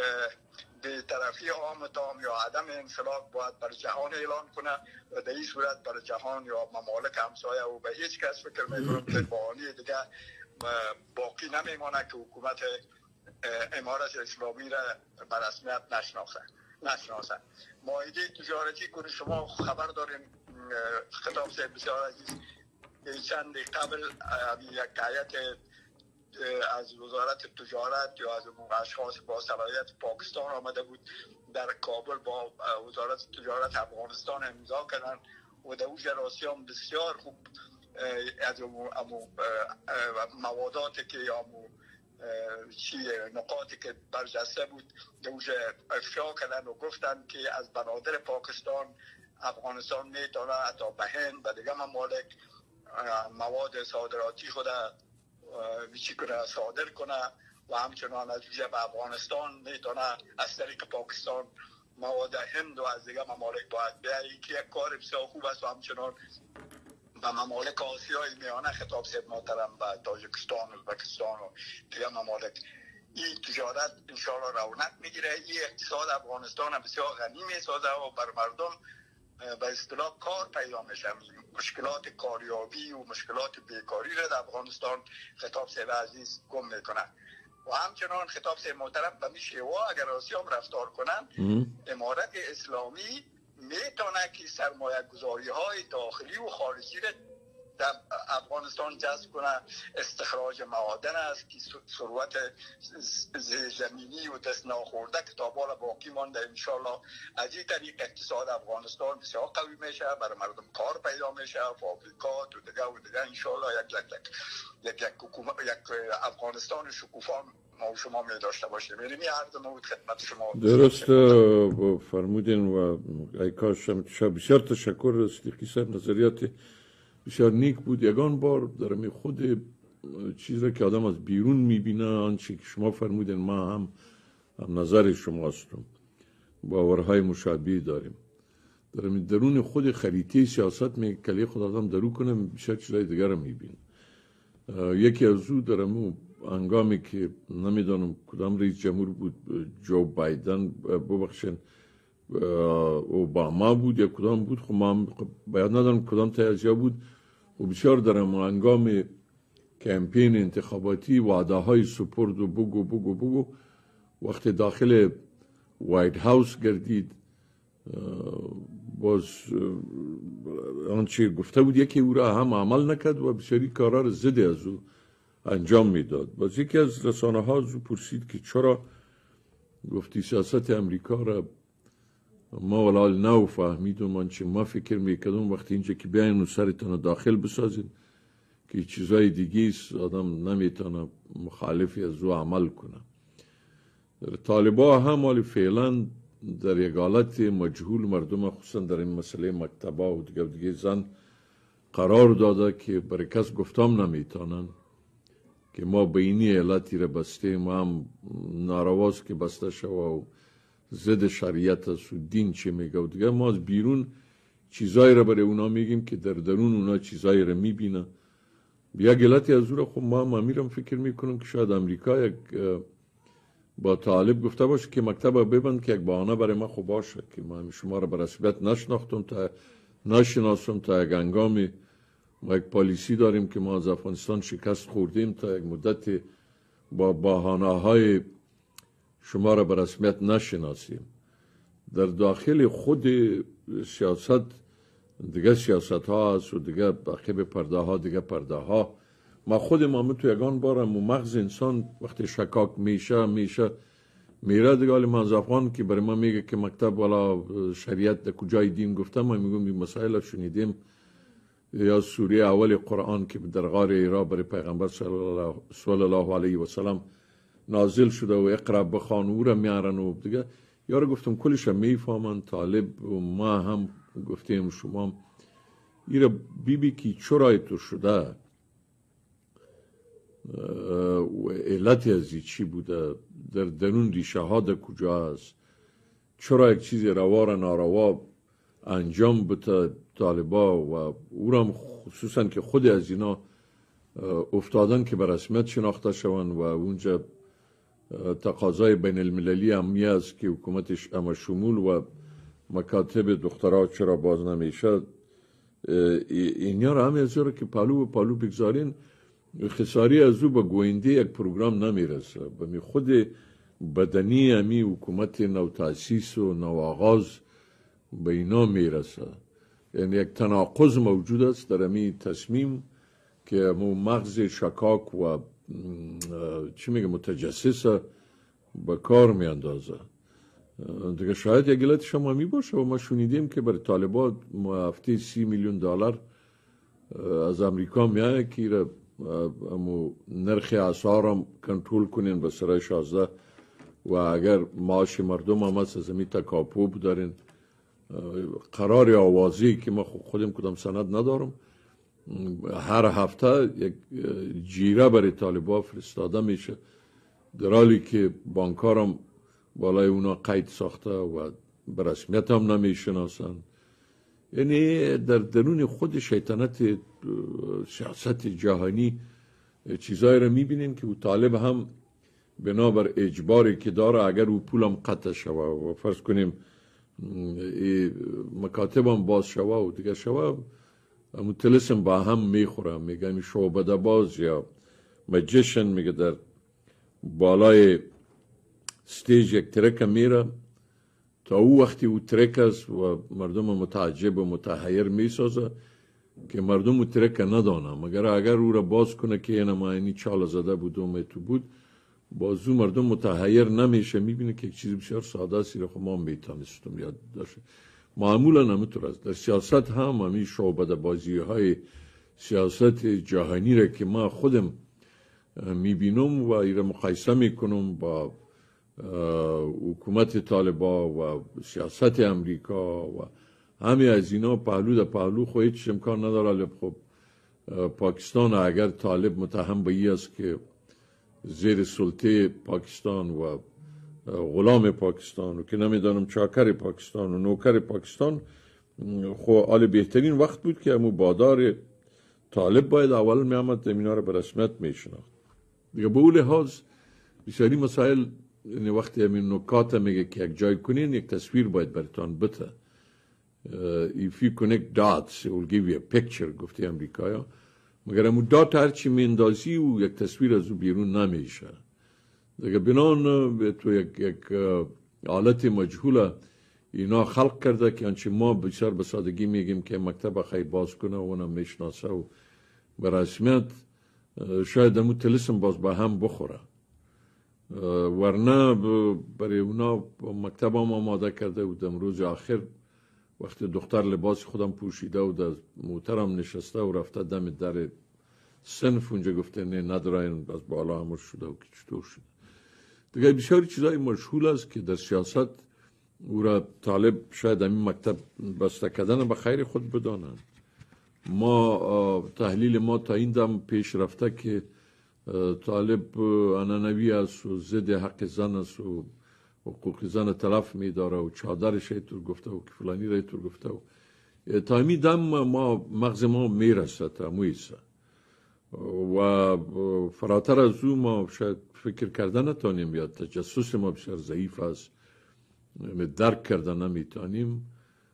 بی‌طرفی عام تام یا عدم انسلاک باید بر جهان اعلان کنه و در این صورت بر جهان یا ممالک همسایه و به هیچ کس فکر میکنم که بحانی دیگه باقی نمیمانه که حکومت امارت اسلامی را به رسمیت نشناسه. معاهده تجارتی که شما خبر دارین خطاب صاحب بسیار عزیز، چند قبل یک هیئت از وزارت تجارت یا از اشخاص با صلاحیت پاکستان آمده بود در کابل با وزارت تجارت افغانستان امضا کردن و در اون جراسی بسیار خوب از مواداتی که نقاطی که برجسته بود دوجه افشا کردن و گفتن که از بنادر پاکستان افغانستان میتونه حتی به هند و دیگه ممالک مواد صادراتی خود ویچی کنه صادر کنه و همچنان از ویژه به افغانستان میتونه از طریق پاکستان مواد هند و از دیگه ممالک باید بیایی که یک کار بسیار خوب است و همچنان به ممالک آسیای میانه خطاب صاحب محترم به تاجیکستان و ازبکستان و دیگه ممالک این تجارت انشاءالله رونق میگیره. این اقتصاد افغانستان بسیار غنی میسازه و بر مردم به اصطلاح کار پیدا میشه. مشکلات کاریابی و مشکلات بیکاری را در افغانستان خطاب صاحب عزیز گم میکنه و همچنان خطاب صاحب محترم به میشه و اگر آسیام رفتار کنن امارت اسلامی میتونه که سرمایه گذاری های داخلی و خارجی را در افغانستان جذب کنه. استخراج معادن است که ثروت زمینی و دست ناخورده که تا بالا باقی مانده انشالله از این طریق اقتصاد افغانستان بسیار قوی میشه، برای مردم کار پیدا میشه، فابریکات و دیگه انشالله یک افغانستان شکوفا ما و شما می داشته باشیم. یعنی عرض نمود خدمت شما. درست فرمودین و ای کاش بسیار تشکر صدیقی صاحب، نظریات بسیار نیک بود. یگان بار در خود چیز را که آدم از بیرون میبینه آنچه که شما فرمودین ما هم نظر شما هستم، باورهای مشابهی داریم. در درون خود خریطه سیاست می کلی خود آدم درو کنه بسیار چیزای دیگر را میبینه. یکی از او در هنگامی که نمیدانم کدام رئیس جمهور بود، جو بایدن ببخشن اوباما بود یا کدام بود، خب ما باید ندارم کدام تازیا بود و بسیار در هنگام کمپین انتخاباتی وعده های سپرد و بگو وقتی داخل وایت هاوس گردید باز آنچه گفته بود یکی او را هم عمل نکرد و بسیاری کارا را ضد از او انجام میداد. باز یکی از رسانه ها از او پرسید که چرا گفتی سیاست امریکا را ما ولال نو فهمیدم، آنچه ما فکر میکردم وقتی اینجا که بیاین و سرتان داخل بسازید که چیزای دیگه است آدم نمیتونه مخالفی از او عمل کنه. طالبا هم حال فعلا در یک حالت مجهول مردم خصوصا در این مسئله مکتبا و دیگه زن قرار داده که برای کس گفتم نمیتونن که ما به اینی علتی را بسته، ما هم نارواست که بسته شو و ضد شریعت است و دین چه میگه و دیگه ما از بیرون چیزایی را برای اونا میگیم که در درون اونا چیزایی را میبینه. بیا گلتی از او را خب ما هم امیرم فکر میکنم که شاید امریکا یک با طالب گفته باشه که مکتب ببند که یک بهانه برای ما خوب باشه که ما شما را به رسمیت نشناسم تا یک هنگامی ما یک پالیسی داریم که ما از افغانستان شکست خوردیم تا یک مدت با بهانه های شما را به رسمیت نشناسیم. در داخل خود سیاست دیگه سیاست ها هست و دیگه عقب پرده ها دیگه پرده ها. ما خودم تو یگان بارم مغز انسان وقتی شکاک میشه میره دیگه. حالی من افغان که برای ما میگه که مکتب والا شریعت در کجای دین گفته، ما میگم این مسائل شنیدیم یا سوره اول قرآن که در غار حرا برای پیغمبر صلی الله علیه و سلم نازل شده و اقرا بخوان او را میارن و دیگه یارو گفتم کلش میفهمن. طالب و ما هم گفتیم شما ایره بی که چرای تو شده و علت از چی بوده، در درون ریشه ها در کجا است، چرا یک چیزی روا را ناروا انجام بده طالبا و او را خصوصا که خود از اینا افتادن که به رسمیت شناخته شون و اونجا تقاضای بین المللی امنی است که حکومتش اما شمول و مکاتب دخترها چرا باز نمیشه. اینا را هم از که پالو بگذارین خساری از او به گوینده یک پروگرام نمیرسه. به خود بدنی امی حکومت نو تاسیس و نو آغاز به اینا میرسه. یعنی یک تناقض موجود است در امی تصمیم که مغز شکاک و چی میگه متجسس به کار میاندازه. دیگه شاید یک علت شما می باشه و ما شنیدیم که برای طالبان هفته 30 میلیون دلار از امریکا میایه که نرخ اسعار هم کنترل کنین به سرای 16 و اگر معاش مردم هم از زمین تکاپو دارین. قرار آوازی که ما خودم کدام سند ندارم هر هفته یک جیره برای طالبان فرستاده میشه در حالی که بانکارم بالای اونا قید ساخته و به رسمیت هم نمیشناسن. یعنی در درون خود شیطنت سیاست جهانی چیزایی را میبینین که او طالب هم بنابر اجباری که داره اگر او پولم قطع شوه و فرض کنیم مکاتبم باز شوه و دیگه شوه متلسم با هم میخوره. میگه این شعبده باز یا مجشن میگه در بالای ستیج یک ترک میره تا او وقتی او ترک است و مردم متعجب و متحیر میسازه که مردم او ترک ندانه مگر اگر او را باز کنه که این ما اینی چال زده بود و میتو بود بازو مردم متحیر نمیشه. میبینه که یک چیز بسیار ساده است را خب ما میتونستم یاد داشته. معمولا همینطور است در سیاست هم همین شعبده بازی های سیاست جهانی را که ما خودم میبینم و ایره مقایسه میکنم با حکومت طالبا و سیاست امریکا و همه از اینا پهلو در پهلو خو هیچ امکان نداره. خب پاکستان اگر طالب متهم به ای است که زیر سلطه پاکستان و غلام پاکستان و که نمیدانم چاکر پاکستان و نوکر پاکستان، خو حال بهترین وقت بود که همون بادار طالب باید اول میامد اینا رو به رسمیت میشناخت. دیگه به اون لحاظ بسیاری مسائل، یعنی وقتی همین نکات میگه که یک جای کنین یک تصویر باید براتان بته. If you connect dots it will give you a picture گفتی امریکایا، مگر همون دات هرچی میندازی و یک تصویر از او بیرون نمیشه. دیگه بنان به تو یک حالت مجهوله اینا خلق کرده که انچه ما بسیار به سادگی میگیم که مکتب خیلی باز کنه و اونم میشناسه و به رسمیت شاید همون تلسم باز به هم بخوره، ورنه برای اونا مکتب هم آماده کرده و در روز آخر وقتی دختر لباس خودم پوشیده و در موترم نشسته و رفته دم در صنف اونجا گفته نه ندارین از بالا همش شده و که چطور شده. دیگه بسیاری چیزای مشهول است که در سیاست او را طالب شاید همین مکتب بسته کردن به خیر خود بدانند. ما تحلیل ما تا این دم پیش رفته که طالب انانوی است و ضد حق زن است و حقوق زن تلف میداره و چادرش اینطور گفته و که فلانی را اینطور گفته و تا همین دم ما مغز ما میرسه تا مویسه و فراتر از او ما شاید فکر کردن نتانیم یا تجسس ما بسیار ضعیف است، درک کردن نمیتانیم.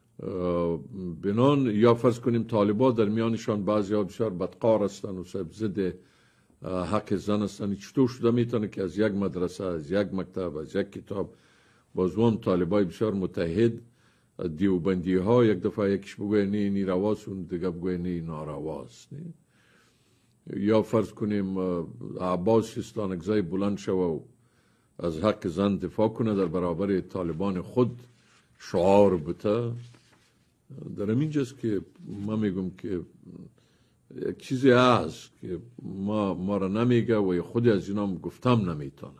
بنان یا فرض کنیم طالبا در میانشان بعضی ها بسیار بدقار هستن و ضد حق زن هستن، چطور شده میتونه که از یک مدرسه، از یک مکتب، از یک کتاب بازوان طالبای بسیار متحد دیوبندی ها یک دفعه یکیش بگوی نه اینی رواست و دیگه بگوی نه نارواست. یا فرض کنیم عباس استانکزای بلند شو و از حق زن دفاع کنه در برابر طالبان خود شعار بته. در اینجاست که ما میگم که یک چیزی هست که ما را نمیگه و خود از اینا گفتم نمیتونه.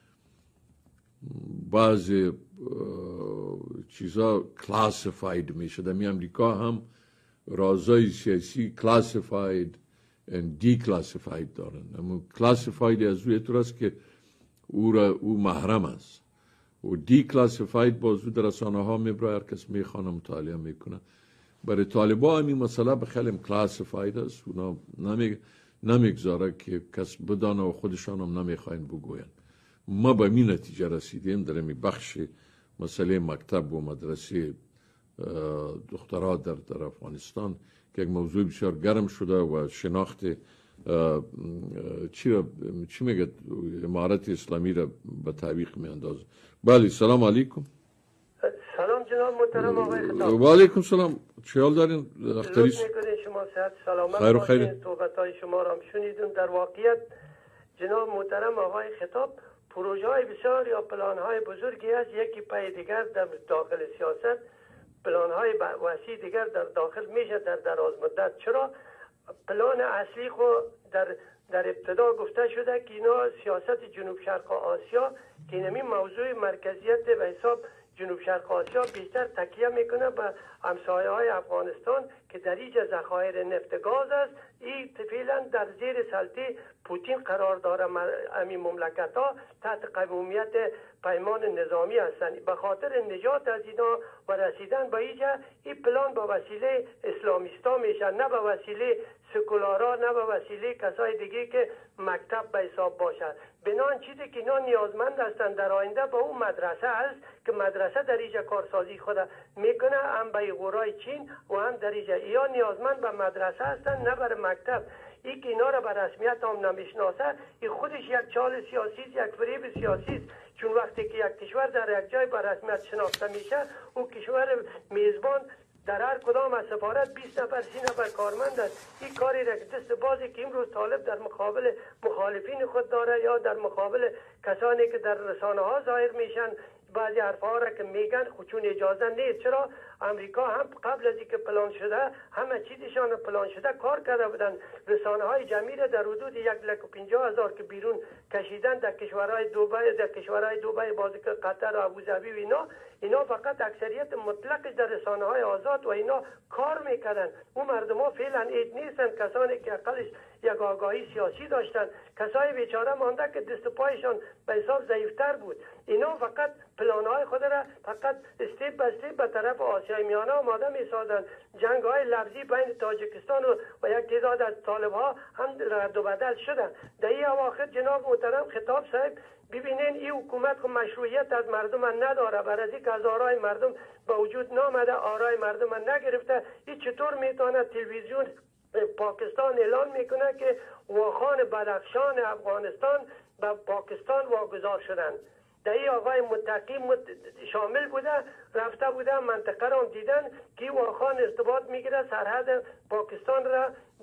بعضی چیزا کلاسیفاید میشه. در امریکا هم رازای سیاسی کلاسیفاید و دیکلاسیفاید دارن. اما کلاسیفاید از روی طور است که او محرم است و دیکلاسیفاید بازو در رسانه ها میبره، هر کس میخوانه مطالعه میکنه. برای طالبا همین مسئله به خیلی کلاسیفاید است، اونا نمیگذاره که کس بدانه و خودشان هم نمیخواین بگوین. ما به این نتیجه رسیدیم در این بخش مسئله مکتب و مدرسه دخترها در افغانستان که یک موضوع بسیار گرم شده و شناخت چی میگه امارت اسلامی را به تعویق میاندازه. بله سلام علیکم. سلام جناب محترم آقای خطاب. و علیکم سلام. چه حال دارین اختری؟ لطف میکنین شما صحت سلامت خیر و خیر. باشین. صحبت‌های شما را هم شنیدون. در واقعیت جناب محترم آقای خطاب پروژه های بسیار یا پلان های بزرگی است، یکی پای دیگر در داخل سیاست، پلان های وسیع دیگر در داخل میشه در دراز مدت. چرا پلان اصلی خود در ابتدا گفته شده که اینا سیاست جنوب شرق آسیا که اینمی موضوع مرکزیت به حساب جنوب شرق آسیا بیشتر تکیه میکنه به همسایه های افغانستان که در اینجا ذخایر نفت گاز است. این فعلا در زیر سلطه پوتین قرار داره. همین مملکت ها تحت قومیت پیمان نظامی هستند. به خاطر نجات از اینا و رسیدن به اینجا این پلان با وسیله اسلامیستا میشه، نه به وسیله سکولارا، نه به وسیله کسای دیگه که مکتب به حساب باشد. بنان چیزی که اینا نیازمند هستند در آینده به اون مدرسه است که مدرسه در اینجا کارسازی خود میکنه، هم به غورای چین و هم در اینجا یا نیازمند به مدرسه هستند نه بر مکتب. این که اینا را به رسمیت هم نمیشناسه این خودش یک چال سیاسی، یک فریب سیاسی، چون وقتی که یک کشور در یک جای به رسمیت شناخته میشه او کشور میزبان در هر کدام از سفارت 20 نفر 30 نفر کارمند است. این کاری را دست بازی که امروز طالب در مقابل مخالفین خود داره یا در مقابل کسانی که در رسانه ها ظاهر میشن بعضی حرفا را که میگن خودشون اجازه نیست. چرا امریکا هم قبل از اینکه پلان شده همه چیزشان پلان شده کار کرده بودن. رسانه های جمعی را در حدود 150,000 که بیرون کشیدن در کشورهای دوبای بازی که قطر و ابوظبی و اینا فقط اکثریت مطلقش در رسانه های آزاد و اینا کار میکردن. اون مردم ها فعلا اید نیستن، کسانی که اقلش یک آگاهی سیاسی داشتن. کسای بیچاره مانده که دست و پایشان به حساب ضعیفتر بود. اینا فقط پلانهای خود را فقط استیپ به استیپ به طرف آسیای میانه آماده می سازند. جنگ های لفظی بین تاجیکستان و یک تعداد از طالب ها هم رد و بدل شدن. در این اواخر جناب محترم خطاب صاحب ببینین این حکومت خود مشروعیت از مردم نداره، برای از اینکه از آرای مردم به وجود نامده، آرای مردم نگرفته. این چطور میتونه تلویزیون پاکستان اعلان میکنه که واخان بدخشان افغانستان به پاکستان واگذار شدن؟ در این آقای متقی شامل بوده، رفته بوده منطقه را دیدن که واخان ارتباط میگیره سرحد پاکستان را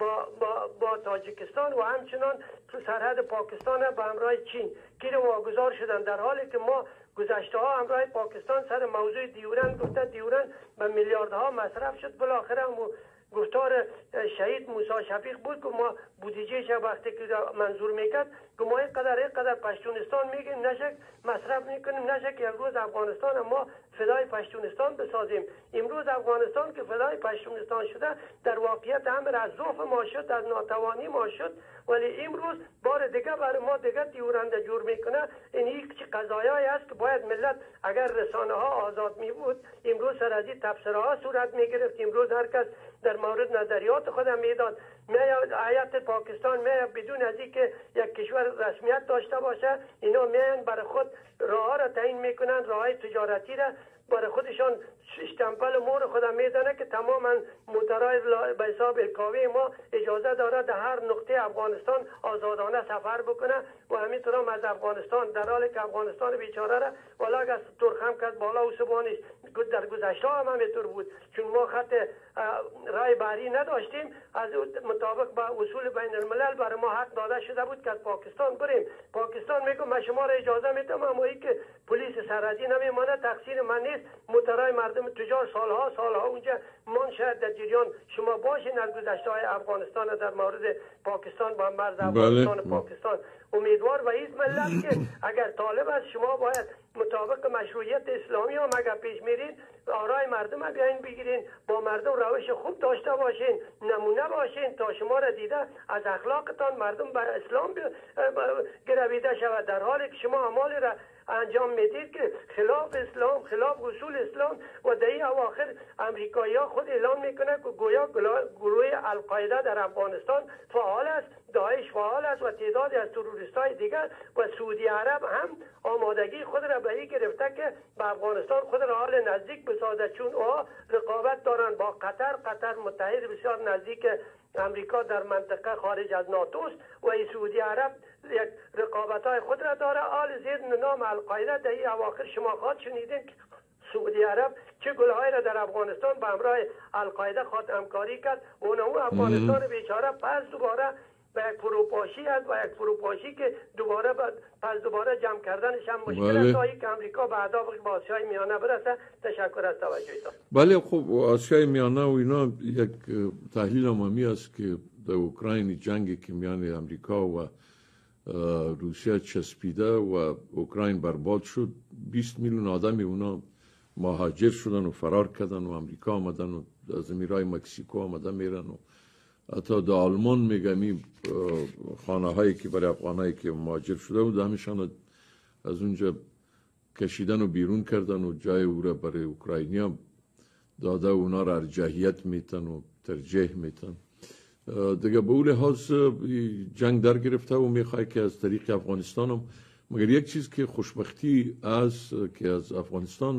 با تاجیکستان و همچنان سرحد پاکستان را به همراه چین که واگذار شدن، در حالی که ما گذشته ها همراه پاکستان سر موضوع دیورند گفته دیورند به میلیاردها مصرف شد. بالاخره گفتار شهید موسی شفیق بود که ما بودجهش وقتی که منظور میکرد که ما اینقدر پشتونستان میگیم نشه مصرف میکنیم، نشه که یک روز افغانستان ما فدای پشتونستان بسازیم. امروز افغانستان که فدای پشتونستان شده در واقعیت امر از ضعف ما شد، از ناتوانی ما شد، ولی امروز بار دیگه برای ما دیگه دیورنده جور میکنه. این یک قضایایی است که باید ملت اگر رسانه ها آزاد می بود امروز سر از این تبصره ها صورت میگرفت. امروز هر کس در مورد نظریات خودم میداد. هیئت پاکستان بدون از اینکه یک کشور رسمیت داشته باشه اینا میان برای خود راه را تعیین میکنن، راه تجارتی را برای خودشان استمپل مور خودم میدانه که تماما موترهای به حساب الکاوی ما اجازه داره در هر نقطه افغانستان آزادانه سفر بکنه و همینطور هم از افغانستان، در حالی که افغانستان بیچاره را والا اگر ترخم کرد بالا و سبانش در گذشته هم همینطور بود، چون ما خط رای بحری نداشتیم، از مطابق با اصول بین الملل برای ما حق داده شده بود که از پاکستان بریم. پاکستان میگه من شما را اجازه میدم، اما ای که پلیس سرحدی نمیمانه تقصیر من نیست. موترهای مردم تجار سالها اونجا من شاید در جریان شما باشین از گذشته های افغانستان در مورد پاکستان با مرز افغانستان پاکستان. امیدوار و این ملت که اگر طالب است شما باید مطابق مشروعیت اسلامی هم اگر پیش میرین آرای مردم هم بیاین بگیرین، با مردم روش خوب داشته باشین، نمونه باشین تا شما را دیده از اخلاقتان مردم به اسلام گرویده شود، در حالی که شما اعمالی را انجام میدید که خلاف اسلام، خلاف اصول اسلام. و در این اواخر امریکایی ها خود اعلان میکنه که گویا گروه القاعده در افغانستان فعال است، داعش فعال است و تعدادی از تروریست های دیگر و سعودی عرب هم آمادگی خود را به این گرفته که به افغانستان خود را حال نزدیک بسازد، چون آنها رقابت دارن با قطر متحد بسیار نزدیک امریکا در منطقه خارج از ناتوست و سعودی عرب یک رقابت های خود را داره. آل زیر نام القاعده در این اواخر شما خواهد شنیدین که سعودی عرب چه گلهایی را در افغانستان به همراه القاعده خواهد همکاری کرد و اون افغانستان بیچاره پس دوباره به یک فروپاشی است و یک فروپاشی که دوباره جمع کردنش هم مشکل است تا که امریکا به اهداف با آسیای میانه برسه. تشکر از توجهتان. بله خب آسیای میانه و اینا یک تحلیل عمومی است که در اوکراین جنگی که میان امریکا و روسیه چسبیده و اوکراین برباد شد، 20 میلیون آدمی اونا مهاجر شدن و فرار کردن و امریکا آمدن و از امیرای مکسیکو آمدن میرن و حتی در آلمان میگم خانه هایی که برای افغانایی که مهاجر شده بود همیشان از اونجا کشیدن و بیرون کردن و جای او را برای اوکراینیا داده و اونا را ارجحیت میتن و ترجیح میتن. دیگه به اون لحاظ جنگ در گرفته و میخواه که از طریق افغانستان هم، مگر یک چیز که خوشبختی است که از افغانستان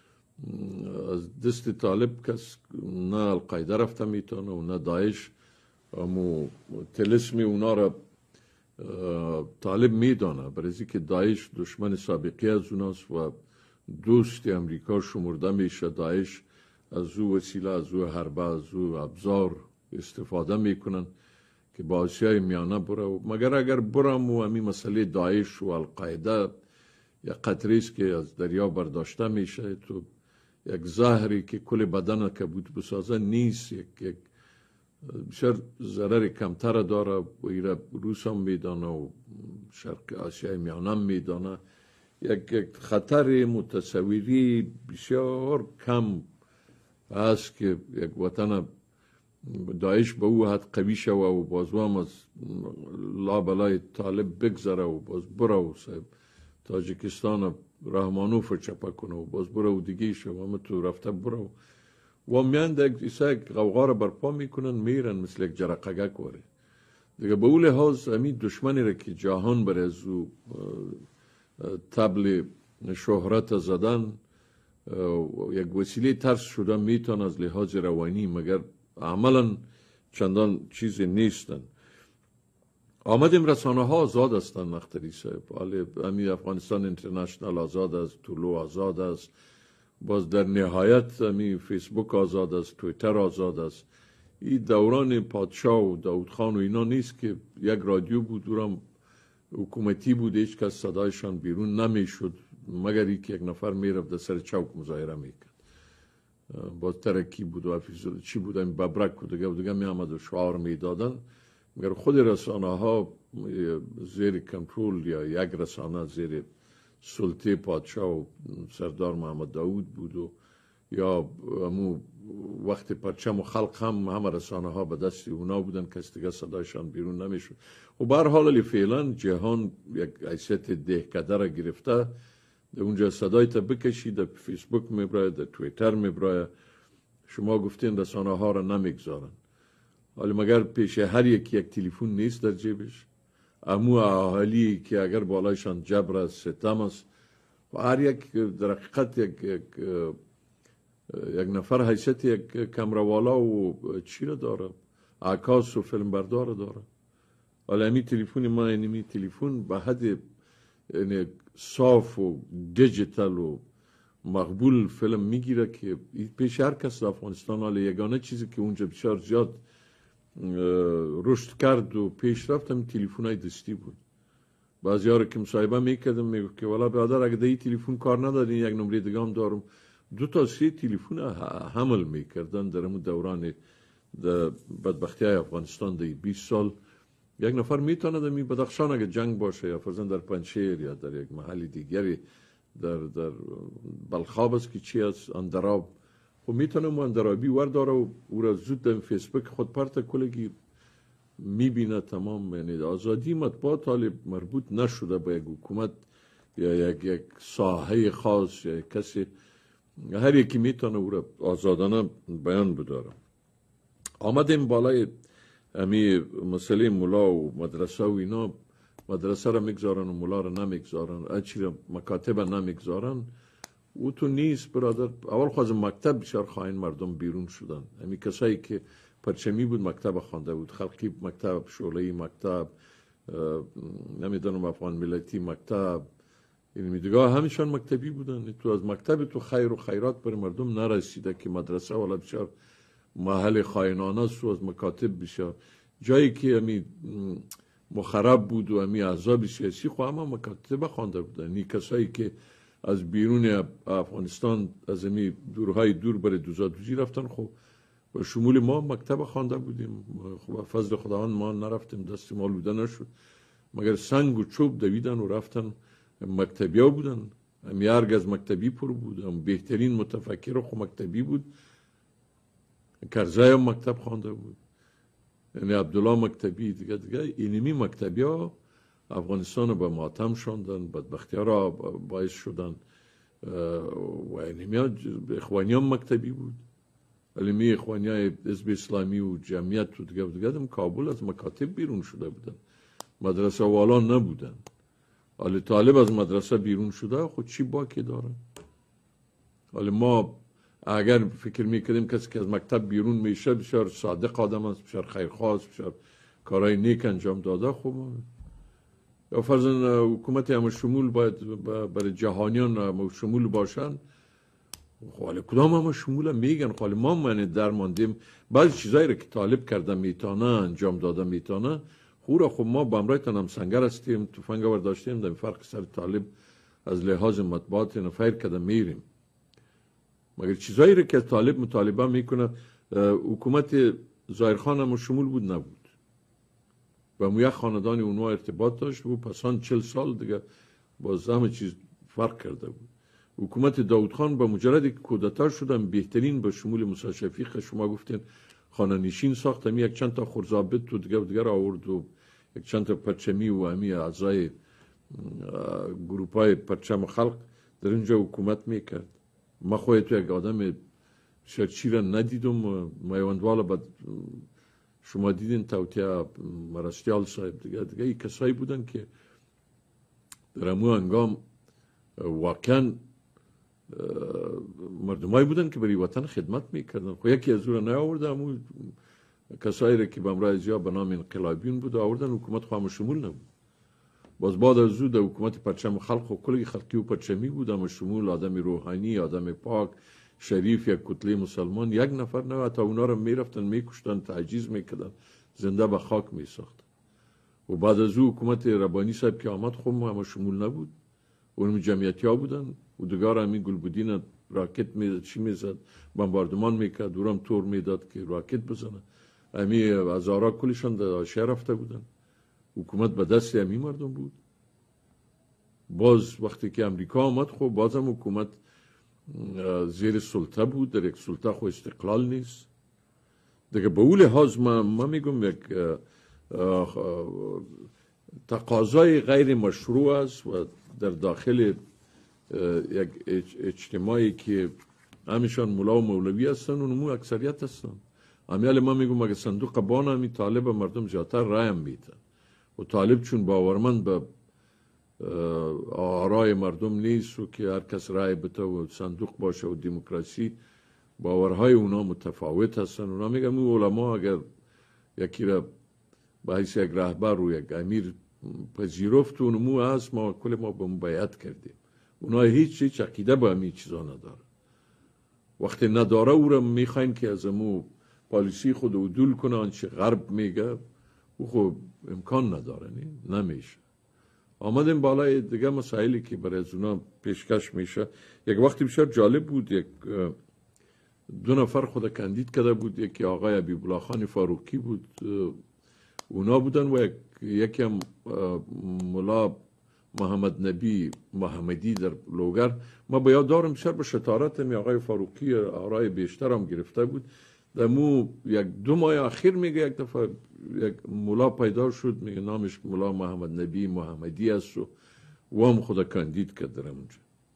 از دست طالب کس نه القاعده رفته میتونه و نه داعش، امو تلسمی اونا را طالب میدانه، برای که داعش دشمن سابقی از اوناست و دوست امریکا شمرده میشه. داعش از او وسیله، از او حربه، از او ابزار استفاده میکنن که با آسیای میانه بره. مگر اگر برم و همین مسئله داعش و القاعده یا قطره است که از دریا برداشته میشه، تو یک زهری که کل بدن کبود بسازه نیست، یک بسیار ضرر کمتر داره و ایره روس هم میدانه و شرق آسیای میانه هم میدانه. یک خطر متصوری بسیار کم است که یک وطن داعش به او حد قوی شوه و باز هم از لابلای طالب بگذره و باز بره و تاجیکستان رحمانوف چپه کنه و باز بره و دیگه شوه همه تو رفته بره و میان ایسا غوغا را برپا میکنن میرن مثل یک جرقگک واره دیگه. به اون لحاظ همین دشمنی را که جهان بر از او تبل شهرت زدن یک وسیله ترس شده میتون از لحاظ روانی، مگر عملا چندان چیزی نیستن. آمدیم رسانه ها آزاد هستن نختری صاحب، همین افغانستان اینترنشنال آزاد است، طلوع آزاد است، باز در نهایت همین فیسبوک آزاد است، تویتر آزاد است. این دوران پادشاه و داود خان و اینا نیست که یک رادیو بود دورم حکومتی بود، هیچ کس صدایشان بیرون نمیشد مگر ای که یک نفر میرفت در سر چوک مظاهره میکرد. باز ترکی بود و چی بود این ببرک بود دیگه می آمد و شعار میدادن. مگر خود رسانه ها زیر کنترل یا یک رسانه زیر سلطه پادشاه و سردار محمد داود بود و یا همو وقت پرچم و خلق همه رسانه ها به دست اونا بودن که دیگه صدایشان بیرون نمیشد. و به هر حال فعلا جهان یک حیثیت دهکده را گرفته، در اونجا صدای تا بکشی در فیسبوک میبرای، در تویتر میبرای. شما گفتین رسانه ها را نمیگذارن، حالا مگر پیش هر یک تلفن نیست در جیبش؟ امو اهالی که اگر بالایشان جبر است، ستم است و هر یک در حقیقت یک نفر حیثیت یک کمروالا و چی را داره، عکاس و فیلم بردار داره. حالا امی تلفن ما اینمی تلفن به حد صاف و دیجیتال و مقبول فیلم میگیره که پیش هر کس در افغانستان. حالا یگانه چیزی که اونجا بسیار زیاد رشد کرد و پیش رفت همین تلفن های دستی بود. بعضی ها رو که مصاحبه میکردم میگو که والا برادر اگه دی تلفن کار ندارین یک نمره دیگه هم دارم، 2 تا 3 تلفن حمل میکردن در همون دوران بدبختی های افغانستان در 20 سال. یک نفر میتونه در بدخشان اگه جنگ باشه یا فرضاً در پنجشیر یا در یک محل دیگری در بلخاب است که چی است اندراب، خب میتونه اندرابی ورداره و او را زود در فیسبوک خود پرت کلگی میبینه تمام. یعنی آزادی مطبوعات حال مربوط نشده به یک حکومت یا یک ساحه خاص یا کسی، هر یکی میتونه او را آزادانه بیان بداره. آمدیم بالای امی مسئله ملا و مدرسه و اینا. مدرسه را میگذارن و ملا را نمیگذارن، اچی را مکاتب را نمیگذارن. او تو نیست برادر. اول خواهد مکتب بسیار خواهین مردم بیرون شدن. امی کسایی که پرچمی بود مکتب خوانده بود، خلقی مکتب، شعله‌ای مکتب، نمیدونم افغان ملتی مکتب، این دیگه همیشان مکتبی بودن. تو از مکتب تو خیر و خیرات بر مردم نرسیده که مدرسه والا بسیار محل خائنانه است و از مکاتب بسیار جایی که امی مخرب بود و امی احزاب سیاسی خو همه مکاتب خوانده بودن. این کسایی که از بیرون افغانستان از امی دورهای دور بر دوزادوزی رفتن، خب و شمول ما مکتب خوانده بودیم. خب فضل خداوند ما نرفتیم، دست ما لوده نشد، مگر سنگ و چوب دویدن و رفتن. مکتبی ها بودن، امی ارگ از مکتبی پر بود، بهترین متفکر خو مکتبی بود. کرزای هم مکتب خوانده بود، یعنی عبدالله مکتبی دیگه اینمی مکتبی ها افغانستان به ماتم شوندن، بدبختی ها را باعث شدن. و اینمی ها اخوانی هم مکتبی بود، علمی اخوانی های حزب اسلامی و جمعیت و دیگه هم کابل از مکاتب بیرون شده بودن، مدرسه والا نبودن. حالا طالب از مدرسه بیرون شده، خود چی باکی داره؟ حالا ما اگر فکر میکردیم کسی که از مکتب بیرون میشه بسیار صادق آدم است، بسیار خیرخواست، بسیار کارهای نیک انجام داده، خب یا فرضاً حکومت همه شمول باید برای جهانیان همه شمول باشن. خب کدام همه شمول میگن؟ خب ما من در ماندیم بعضی چیزایی رو که طالب کرده میتونه انجام داده میتونه. خب ما با امرایتان هم سنگر هستیم، تفنگ برداشتیم، در فرق سر طالب از لحاظ مطبوعات نفیر کده میریم. مگر چیزایی رو که طالب مطالبه میکنه، حکومت ظاهرخان هم شمول بود نبود و یک خاندانی اونها ارتباط داشت و پسان 40 سال دیگه باز همه چیز فرق کرده بود. حکومت داود خان با مجرد کودتا شدن بهترین به شمول موسی شفیق شما گفتین خانه نشین ساخت، همی یک چند تا خورزابط تو دیگر آورد و یک چند تا پرچمی و همی اعضای گروپای پرچم خلق در اینجا حکومت میکرد. ما خواهی تو یک آدم شرچی را ندیدم. میوندوالا بعد شما دیدین توتیا مرستیال صاحب دیگه ای کسایی بودن که در امو انگام واقعا مردمایی بودن که برای وطن خدمت میکردن. خو یکی از اون نیاورده، امو کسایی را که به امرای زیا به نام انقلابیون بود آوردن، حکومت خواهم شمول نبود. باز بعد از او در حکومت پرچم خلق و کلی خلقی و پرچمی بود، اما شمول آدم روحانی، آدم پاک شریف، یک کتله مسلمان، یک نفر نه. تا اونا رو میرفتن میکشتن، تعجیز میکردن، زنده به خاک میساختن. و بعد از او حکومت ربانی صاحب که آمد خب همه شمول نبود، اونم جمعیتی ها بودن و دگار همین گلبودین راکت چی میزد، بمباردمان میکرد، دورم تور میداد که راکت بزنه. همی هزارا کلشان در آشیا رفته بودن. حکومت به دست همی مردم بود. باز وقتی که امریکا آمد خب بازم حکومت زیر سلطه بود، در یک سلطه خو استقلال نیست دیگه. به اون لحاظ ما میگم یک تقاضای غیر مشروع است و در داخل یک اجتماعی که همیشان مولا و مولوی هستن و نمو اکثریت هستن. امیال ما میگم اگه صندوق بان همی طالب مردم زیادتر رایم میتن و طالب چون باورمند به آرای مردم نیست و که هر کس رای بده و صندوق باشه و دموکراسی، باورهای اونا متفاوت هستن. اونا میگم اون علما اگر یکی را به حیث یک رهبر و یک امیر پذیرفت و نمو هست، ما کل ما به بیعت کردیم. اونا هیچ عقیده به همین چیزا نداره. وقتی نداره او را میخواین که از امو پالیسی خود عدول کنه، آنچه غرب میگه او خب امکان نداره، نمیشه. آمدیم بالای دیگه مسائلی که برای از اونا پیشکش میشه. یک وقتی بسیار جالب بود، یک دو نفر خود کاندید کرده بود، یکی آقای حبیب الله خان فاروقی بود، اونا بودن و یکی هم مولا محمد نبی محمدی در لوگر. ما به یاد دارم بسیار به شطارت می آقای فاروقی آرای بیشتر هم گرفته بود. در مو یک دو ماه اخیر میگه یک دفعه یک مولا پیدا شد، میگه نامش مولا محمد نبی محمدی است و هم خود کاندید کرد در اونجا.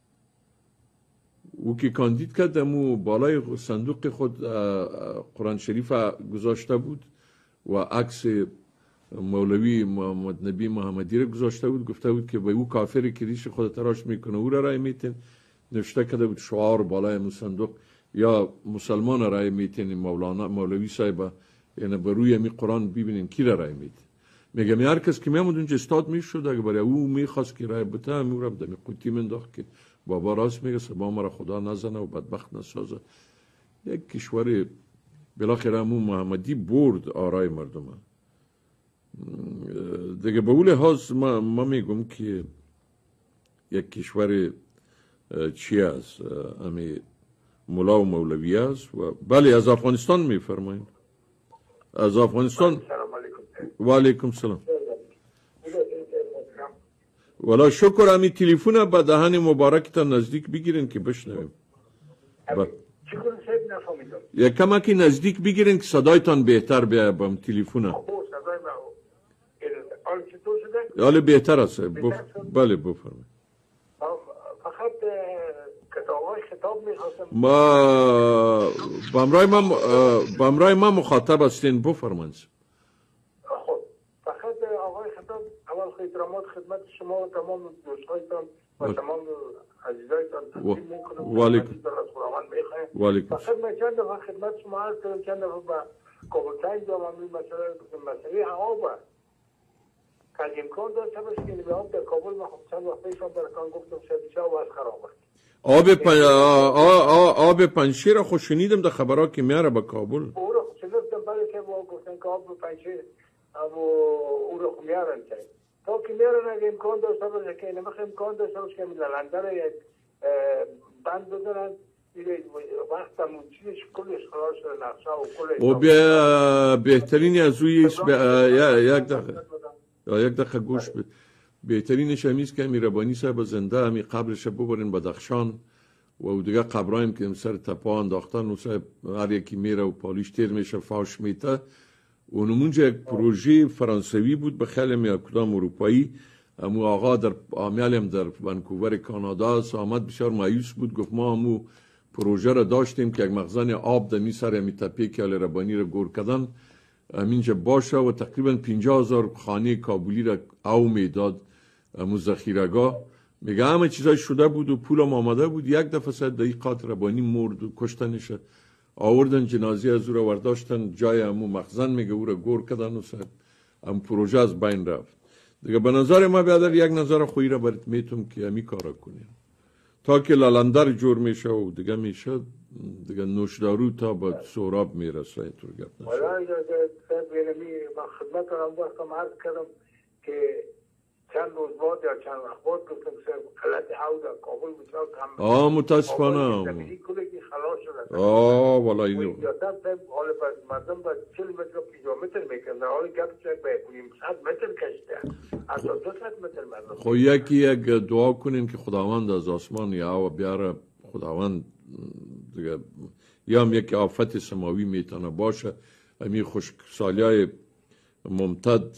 او که کاندید کرد در مو بالای صندوق خود قرآن شریف گذاشته بود و عکس مولوی محمد نبی محمدی رو گذاشته بود، گفته بود که به او کافری که ریش خود تراش میکنه او را رای میتین. نوشته کرده بود شعار بالای مو صندوق، یا مسلمان رای میتین مولانا مولوی صاحب، یعنی به روی می قرآن ببینین کی را رای میتین. میگم هر کس که میامد اونجا استاد میشد، اگه برای او میخواست که رای بده او را دمی قوطی منداخت که بابا راست میگه، سبا ما را خدا نزنه و بدبخت نسازه. یک کشور بالاخره همون محمدی برد آرای مردم دیگه. به اون لحاظ ما میگم که یک کشور چی است، امی مولا و مولوی است. و بله از افغانستان میفرمایید. از افغانستان. و علیکم سلام. والا شکر. امی تلفن به دهن مبارکتان نزدیک بگیرین که بشنویم. یک کمکی نزدیک بگیرین که صدایتان بهتر بیاید به تلفن. حالا بهتر است. بله بفرمایید. فقط کتاب‌های خطاب می‌خواستم. با امرای ما مخاطب هستین، بفرمایید. خب فقط آقای خطاب، اول احترامات خدمت شما و تمام دوستایتان و تمام عزیزایتان تقدیم می‌کنم. و علیکم. فقط من چند دفعه خدمت شما عرض کردم، چند دفعه با کابل تایمز هم این مسئله هوا با که امکان داشته باشه که نمیاد در کابل. ما خب چند وقت پیش هم برکان گفتم شدیشه و از خراب آب پنشیر خود شنیدم در خبرها که میاره به کابل. او رو خود شنیدم بله که گفتن که آب پنشیر او رو خود میارن که تا که میارن اگه امکان داشته باشه که نمخ امکان داشته باشه که لندن یک بند بزنن وقت همون چیزش کلش خلاص شده نقشه و کلش و بهترینی از روی یک دقیقه گوش بهترینش همیست که همی ربانی صاحب زنده همی قبرش ببرین بدخشان و دیگه قبرایم که سر تپا انداختن و هر یکی میره و پالیش تیر میشه فاش میته. اونمونجا یک پروژه فرانسوی بود به خیلی یا کدام اروپایی. امو آقا در آمیالیم در ونکوور کانادا آمد، بسیار مایوس بود، گفت ما امو پروژه را داشتیم که یک مخزن آب در می سر می تپه که ربانی را گور کردن امینجا باشه و تقریبا 50,000 خانه کابلی را او میداد امو ذخیره‌گاه. میگه همه چیزای شده بود و پولم آمده بود. یک دفعه ساعت دقیقات ربانی مرد و کشتنش، آوردن جنازه از او را ورداشتن جای امو مخزن، میگه او را گور کردن و ساعت ام پروژه از بین رفت. دیگه به نظر ما بیادر یک نظر خویی را برات میتونم که همی کارا کنیم تا که لالندر جور میشه و دیگه میشه دیگه نوشدارو تا با سوراب میرسه. اینطور گپ نشه. والا من خدمت هم وقتم عرض کردم که چند روز بعد یا چند وقت بعد گفتم سر غلط هوا در کابل بسیار کم. متاسفانه. زمینی کلی خلاص شده. والا اینو. یادم حال مردم با 40 متر کیلومتر میکنن، حال گپ چه به 100 متر کشته. حتی 200 متر مردم. خو یک دعا کنین که خداوند از آسمان یا بیاره، خداوند دیگه یا هم یک آفت سماوی میتونه باشه. امی خشکسالیای ممتد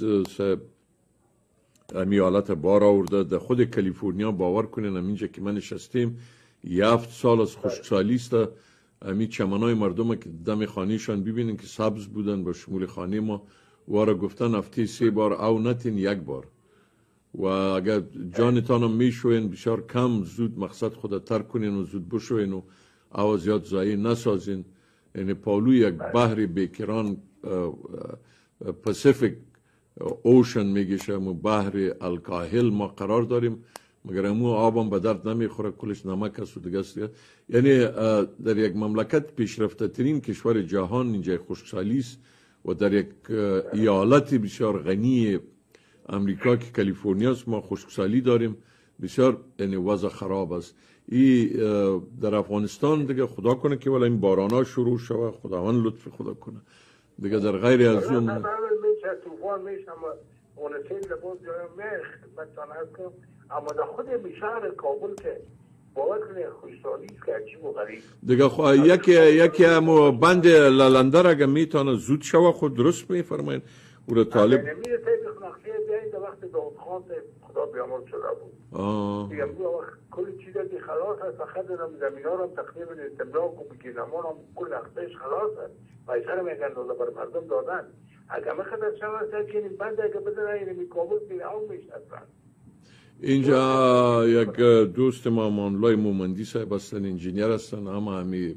امی حالت بار آورده در خود کالیفرنیا. باور کنین همینجا که من نشستیم 7 سال از خشکسالی است. امی چمنای مردم که دم خانهشان ببینین که سبز بودن با شمول خانه ما وارا گفتن هفته 3 بار او نتین 1 بار. و اگر جانتان هم میشوین بسیار کم زود مقصد خود ترک کنین و زود بشوین و او زیاد ضایع نسازین. یعنی پالو یک بحر بیکران پاسیفیک اوشن میگیشه، مو بحر الکاهل ما قرار داریم، مگر امو آبم به درد نمیخوره، کلش نمک است و دیگه است. یعنی در یک مملکت پیشرفته ترین کشور جهان اینجا خشکسالی است و در یک ایالت بسیار غنی امریکا که کالیفرنیا است ما خشکسالی داریم بسیار، یعنی وضع خراب است. در افغانستان دیگه خدا کنه که ولی این بارانا شروع شود، خداوند لطف خدا کنه دیگه. در غیر از اون طوفان میشه اما اون سیل لباس جایم میخ خدمتتان عرض کنم، اما در خود شهر کابل که باور کنه خوشحالی است که عجیب و غریب دیگه. یکی همو بند لالندر اگه میتونه زود شوه خود درست میفرماین او را طالب نمیره طیب نقشه بیایید در وقت داود خان خدا بیامرد شده بود دیگه کل چیزا که خلاص هست، فقط زمین ها هم تقریبا استملاک و بگیرنمان هم کل نقشهش خلاص هست پیسر میگن داده بر مردم دادن. اگه مخدر شود که این بند اگه بدن این کابل بین او میشه اصلا. اینجا یک دوست ما مانلای مومندی صاحب هستن، انجینیر هستن، اما همی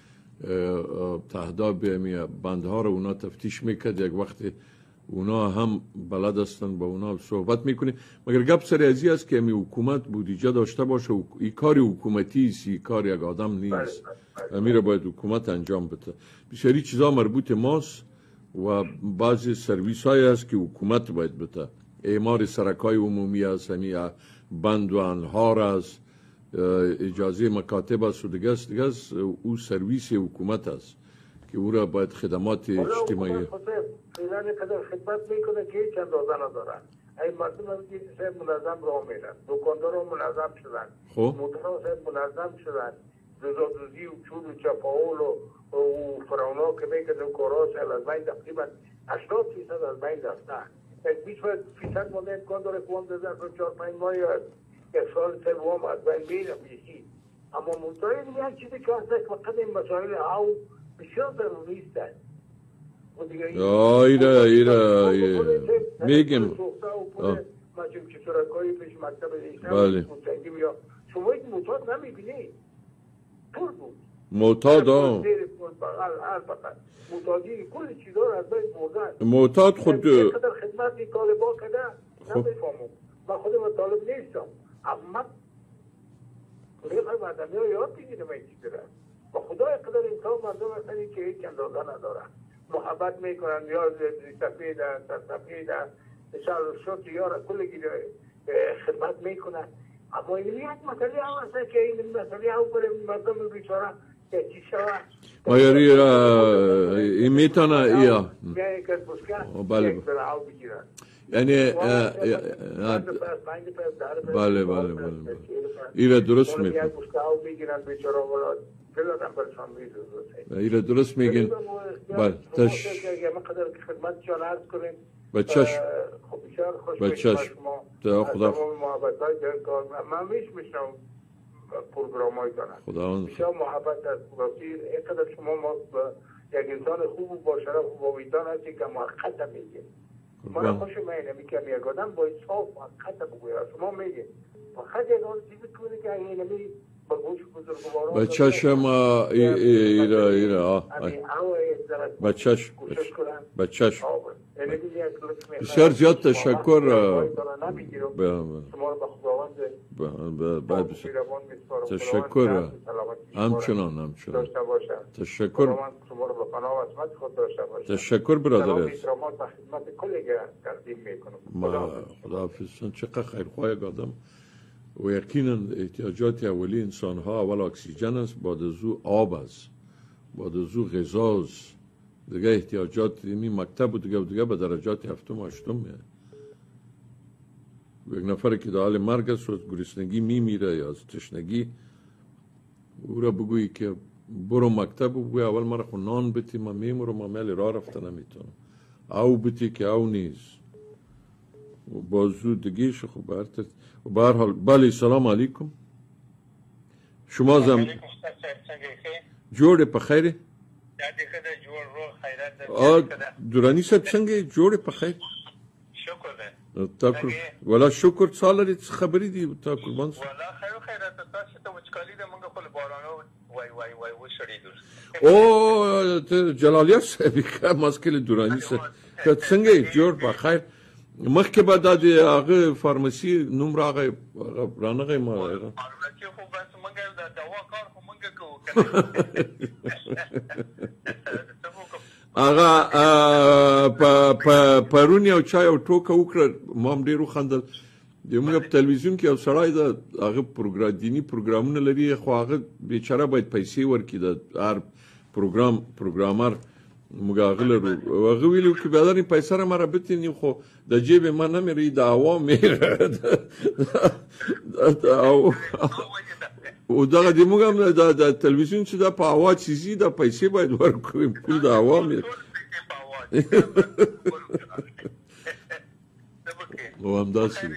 تهداب همی بندها رو اونا تفتیش میکرد. یک وقت اونا هم بلد هستن با اونا صحبت میکنه، مگر گپ سر ازی است که همی حکومت بودجه داشته باشه. این کار حکومتی است، این کار یک آدم نیست. همی رو باید حکومت انجام بده. بسیاری چیزا مربوط ماست و بعضی سرویس های هست که حکومت باید بده. اعمار سرکای عمومی هست، همی بند و انهار هست، اجازه مکاتب هست و دیگه است. او سرویس حکومت هست که او را باید خدمات اجتماعی ایران قدر خدمت میکنه که هیچ اندازه ندارن. این مردم هم که منظم راه میرن، دکاندار هم منظم شدن، موترها منظم شدن، دوزی و چول و چپاول و فراونا که میکنن کاراش از بین تقریبا 80% از بین رفتن. 20% مانده امکان داره که هم دادن 4-5 ماه یا یک سال سوم از بین میرم یکی. اما منطقه دیگه یک چیزی که هست فقط این مسائل او بسیار ضروری است. ایره میگم ماشین که سرکایی پیش مکتب بله شما یک معتاد نمیبینی طول بود معتاد معتادی کل چیزا رو از بین بردن. معتاد خود چقدر خدمت طالبا کده نمیفهمم. من خودم طالب نیستم اما خیلی مردمی ها یاد بگیرم این چیز را و خدا قدر انسان مردم هستنی که هیچ اندازه ندارن، محبت میکنن یا سفیدن سفیدن شهر شد یا را کل خدمت میکنن. اما این یک مسئله هم هست که این مسئله هم برای مردم بیچاره که چی شود مایاری این میتونه ایا بله یعنی بله ایره درست میگن. یک مستعو میگیرن بیچاره ولاد دلتان برشان میدوزه. ایره درست میگن. بله. مقدر که خدمتشان عرض کنیم. بچهش. خب بسیار خوش بچهش. خدا محبت های کار من میشنم پروگرام های دارم. بسیار محبت از راستی اینقدر شما ما یک انسان خوب با شرف و با وجدان هستی که موقت میگه. من خوش اینه میگم یک آدم با صاف موقت بگوید. شما میگه فقط یک آن چیزی کنه که اینه می با گوش بزرگواران بچهش ما ایره بچهش بسیار زیاد تشکر. تشکر. همچنان تشکر. تشکر برادر. خداحافظ. چقدر خیرخواه آدم و یقینا احتیاجات اولی انسان ها اول اکسیژن است، بعد از او آب است، بعد از او غذا است، دیگه احتیاجات این مکتب و دیگه به درجات هفتم و هشتم میاد. یک نفر که در حال مرگ است و از گرسنگی میمیره یا از تشنگی، او را بگویی که برو مکتب و بگوی اول مرا خو نان بتی، من میمورم، من میل راه رفته نمیتونم، او بتی که او نیست و بازو دیگیش. خب به هر حال بله. سلام علیکم. شما جوړ په خیر؟ درانی صاحب څنګه جوړ په خیر؟ شکر ده. تاکر ولا شکر څالري خبرې دي تا قربان سو. ولا خیرات تاسو ته وچکالي ده مونږ خپل بارانو وای وشړیدل. او جلالیت صاحب که ماسکل درانی صاحب څنګه جوړ په خیر؟ مخکې به دا د هغه فارمسي نوم راغی رانغی ما فارمسي خو بس مونږ د دوا کار خو مونږ کوو هغه پرون یو چای او ټوکه وکړه ما هم ډېر وخندل. د موږ په تلویزیون کې یو سړی د هغه دیني پروګرامونه لري خو هغه بیچاره باید پیسې ورکړي د هر پروګرامر موږ هغه لرو. هغه ویلو که برادر این پیسه را مرا بتینی خو در جیب من نمیره دعوا میره و دغه دی موږ هم د تلویزیون چې دا په هوا چیزی دا پیسې باید ورکویم پول د هوا میره و همداسې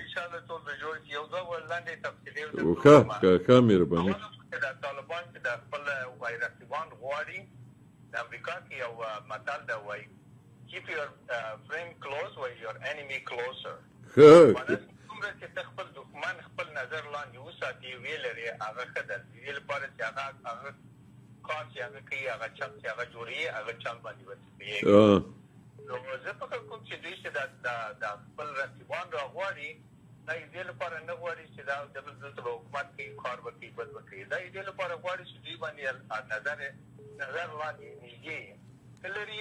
که مهرباني طالبان چې د خپل رقیبان غواړي د امریکا کې یو متل ده وایي keep your friend close while your enemy closer. څومره چې ته خپل دښمن خپل نظر لاندې وساتې ویې لري هغه ښه ده. د دې لپاره چې هغه کار چې هغه کوي هغه چل چې هغه جوړوي هغه چل باندې وتپېږي. نو زه فکر کوم چې دوی چې د خپل رقیبان راغواړي دا یې دې لپاره نه غواړي چې دا دلته به حکومت کوي کار وکړي بد وکړي. دا یې دې لپاره غواړي چې دوی باندې نظر لاندې نږدې لري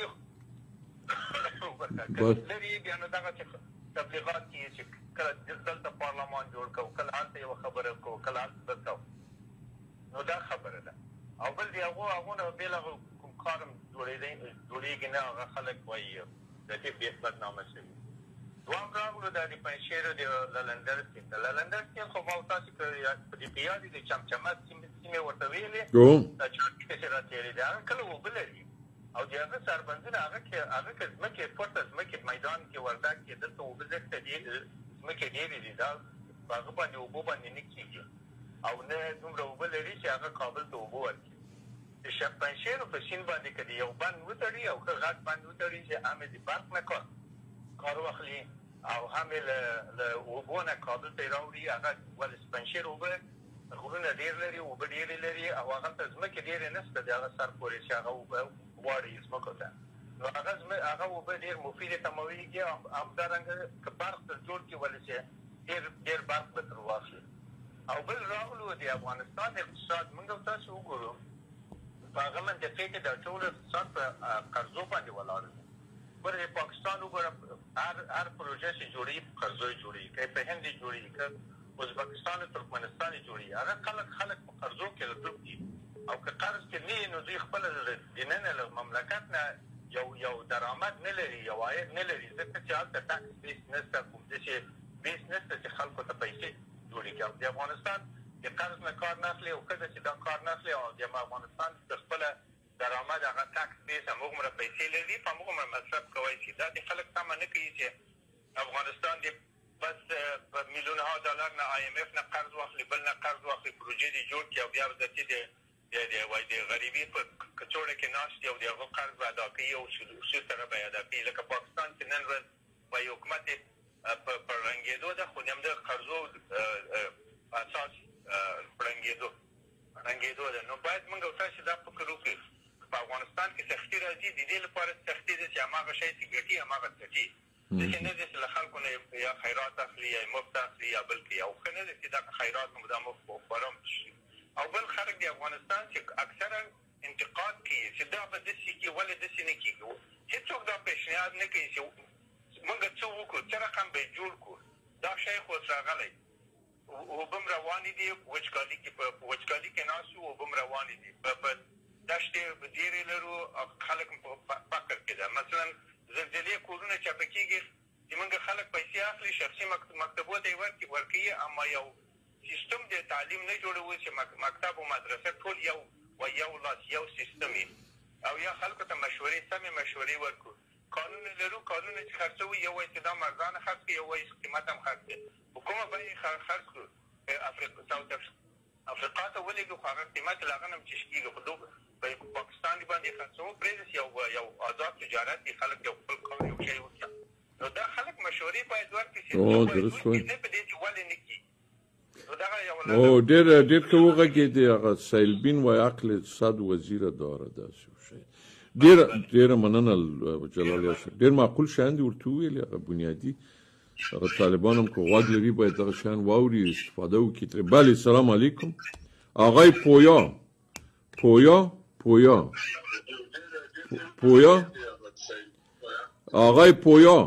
لري بیا نو دغه چې تبلیغات کیږي چې کله دلته پارلمان جوړ کوو کله هلته یوه خبره کوو کله هلته دلته نو دا خبره ده. او بل د هغو نه بېل هغه کوم کار هم جوړېږي نه هغه خلک وایي د دې بدنامه شوي. دوام راغلو دا د پنجشیر د للندر سیند. د للندر سیند خو ما تاسو په دې په یاد دي د چمچمت سیمې ورته ویلې دا چاټکي پسې راتېرې دي هغه کله اوبه لري او د هغه سربندونه هغه که ځمکې پورته ځمکې میدان کې وردګ کې دلته اوبه زښته دي ځمکې ډېرې دي دا په هغه باندې اوبه باندې نه کېږي او نه دومره اوبه لري چې هغه کابل ته اوبه ورکړي. د پنجشیر په سیند باندې که د یو بند وتړي او ښه غټ بند وتړي چې هم یې د برق نه کار واخلي او هم یې له اوبو نه کابل ته یې راوړي هغه ولې پنجشیر اوبه غرونه ډېر لري اوبه ډېرې لري او هغلته ځمکې ډېرې نشته د هغه سر پورې چې هغه اوبه غواړي ځمکو ته نو هغه اوبه ډېر مفیدې تمویږي او همدارنګه که برق تر جوړ کړي ولې چې ډېر برق به تر واخلي. او بل راغلو د افغانستان اقتصاد موږ او تاسو وګورو په هغه منطقې کې دا ټول اقتصاد په قرضو باندې ولاړ دی. ګوره د پاکستان وګوره هر پروژه چې جوړوي په قرضو یې جوړوي که په هند یې جوړوي که ازبکستان او ترکمنستان یې جوړوي هغه خلک په قرضو کې ډوب دي او که قرض کې نه وي نو دوی خپله د دننه له مملکت نه یو درآمد نه لري یو عاید نه لري ځکه چې هلته ټکس بیس نشته کوم داسې بیس نشته چې خلکو ته پیسې جوړې کړي. د افغانستان د قرض نه کار نه اخلي او ښځه چې دا کار نه اخلي او د افغانستان د خپله درآمد هغه ټکس بیس همغومره پیسې لري په همغومره مصرف کوی شي. دا د خلک تمه نه کوي چې افغانستان د بس په میلیونها ډالر نه IMF نه قرض واخلي، بل نه قرض واخلي، پروژې دې جوړ کړي او بیا به د غریبي په کڅوړه کې ناست او د هغه قرض به ادا کوي او سود سره به یې ادا کوي. لکه پاکستان چې نن ورځ وایي حکومت په ړنګېدو ده، خو د همدغه قرضو اساس ړنګېدو ده. نو باید موږ او تاسې دا فکر وکړو په افغانستان کې سختي راځي، د دې لپاره سختي ده چې هماغه شی چې ګټي هماغه څټي. داسې نه ده چې له خلکو نه یا خیرات اخلي یا مفت اخلي یا بل کې، او ښه نه ده چې دا خیرات مو دا مفت خورم شي. او بل خلک د افغانستان چې اکثرا انتقاد کوي چې دا به داسې کړي، ولې داسې نه کېږي. هېڅوک دا پیشنهاد نه کوي چې موږ څه وکړو، څه رقم به یې جوړ کړو. دا شی خو اوس راغلی، اوبه م روانې دي، وچکالي کې په وچکالي کې ناست یو، اوبه م روانې دي، په دشتې ډېرې لرو او خلک په فقر کې ده. مثلا زلزلې کورونه چاپه کېږي چې موږ خلک پیسې اخلي، شخصي مکتبو ته یې ورکوي، اما یو سیستم د تعلیم نه جوړوي چې مکتب او مدرسه ټول یو لاس یو سیستم وي، او یا خلکو ته مشورې سمې مشورې ورکړو. قانون لرو، قانون چې خرڅوي، یو وایي چې دا مرزانه خرڅ کړي، یو وایي قیمت هم خرڅ کړي. په کومه بیه یې خرڅ کړو؟ ساوت افریقا ته ولېږو، خو هغه قیمت له هغه نه هم چې کېږي، خو په پاکستان باندې خرڅوو پرېږدي، یو آزاد تجارت کې خلک یو خپل کار یو شی وکړي. نو دا خلک مشورې باید ورکړي چې نه په دې چې ولې نه کېږي. ډېر ښه وغږېدې. هغه سیلبین وایي عقل 100 وزیره داره. داسې شی ډېره مننه جلال یاسر. ډېر معقول شیان دي ورته وویلې، هغه بنیادي. هغه طالبان هم که غوږ لري باید دغه شیان واوري، استفاده وکړي ترې. بله، سلام علیکم. آقای پویا آقای پویا.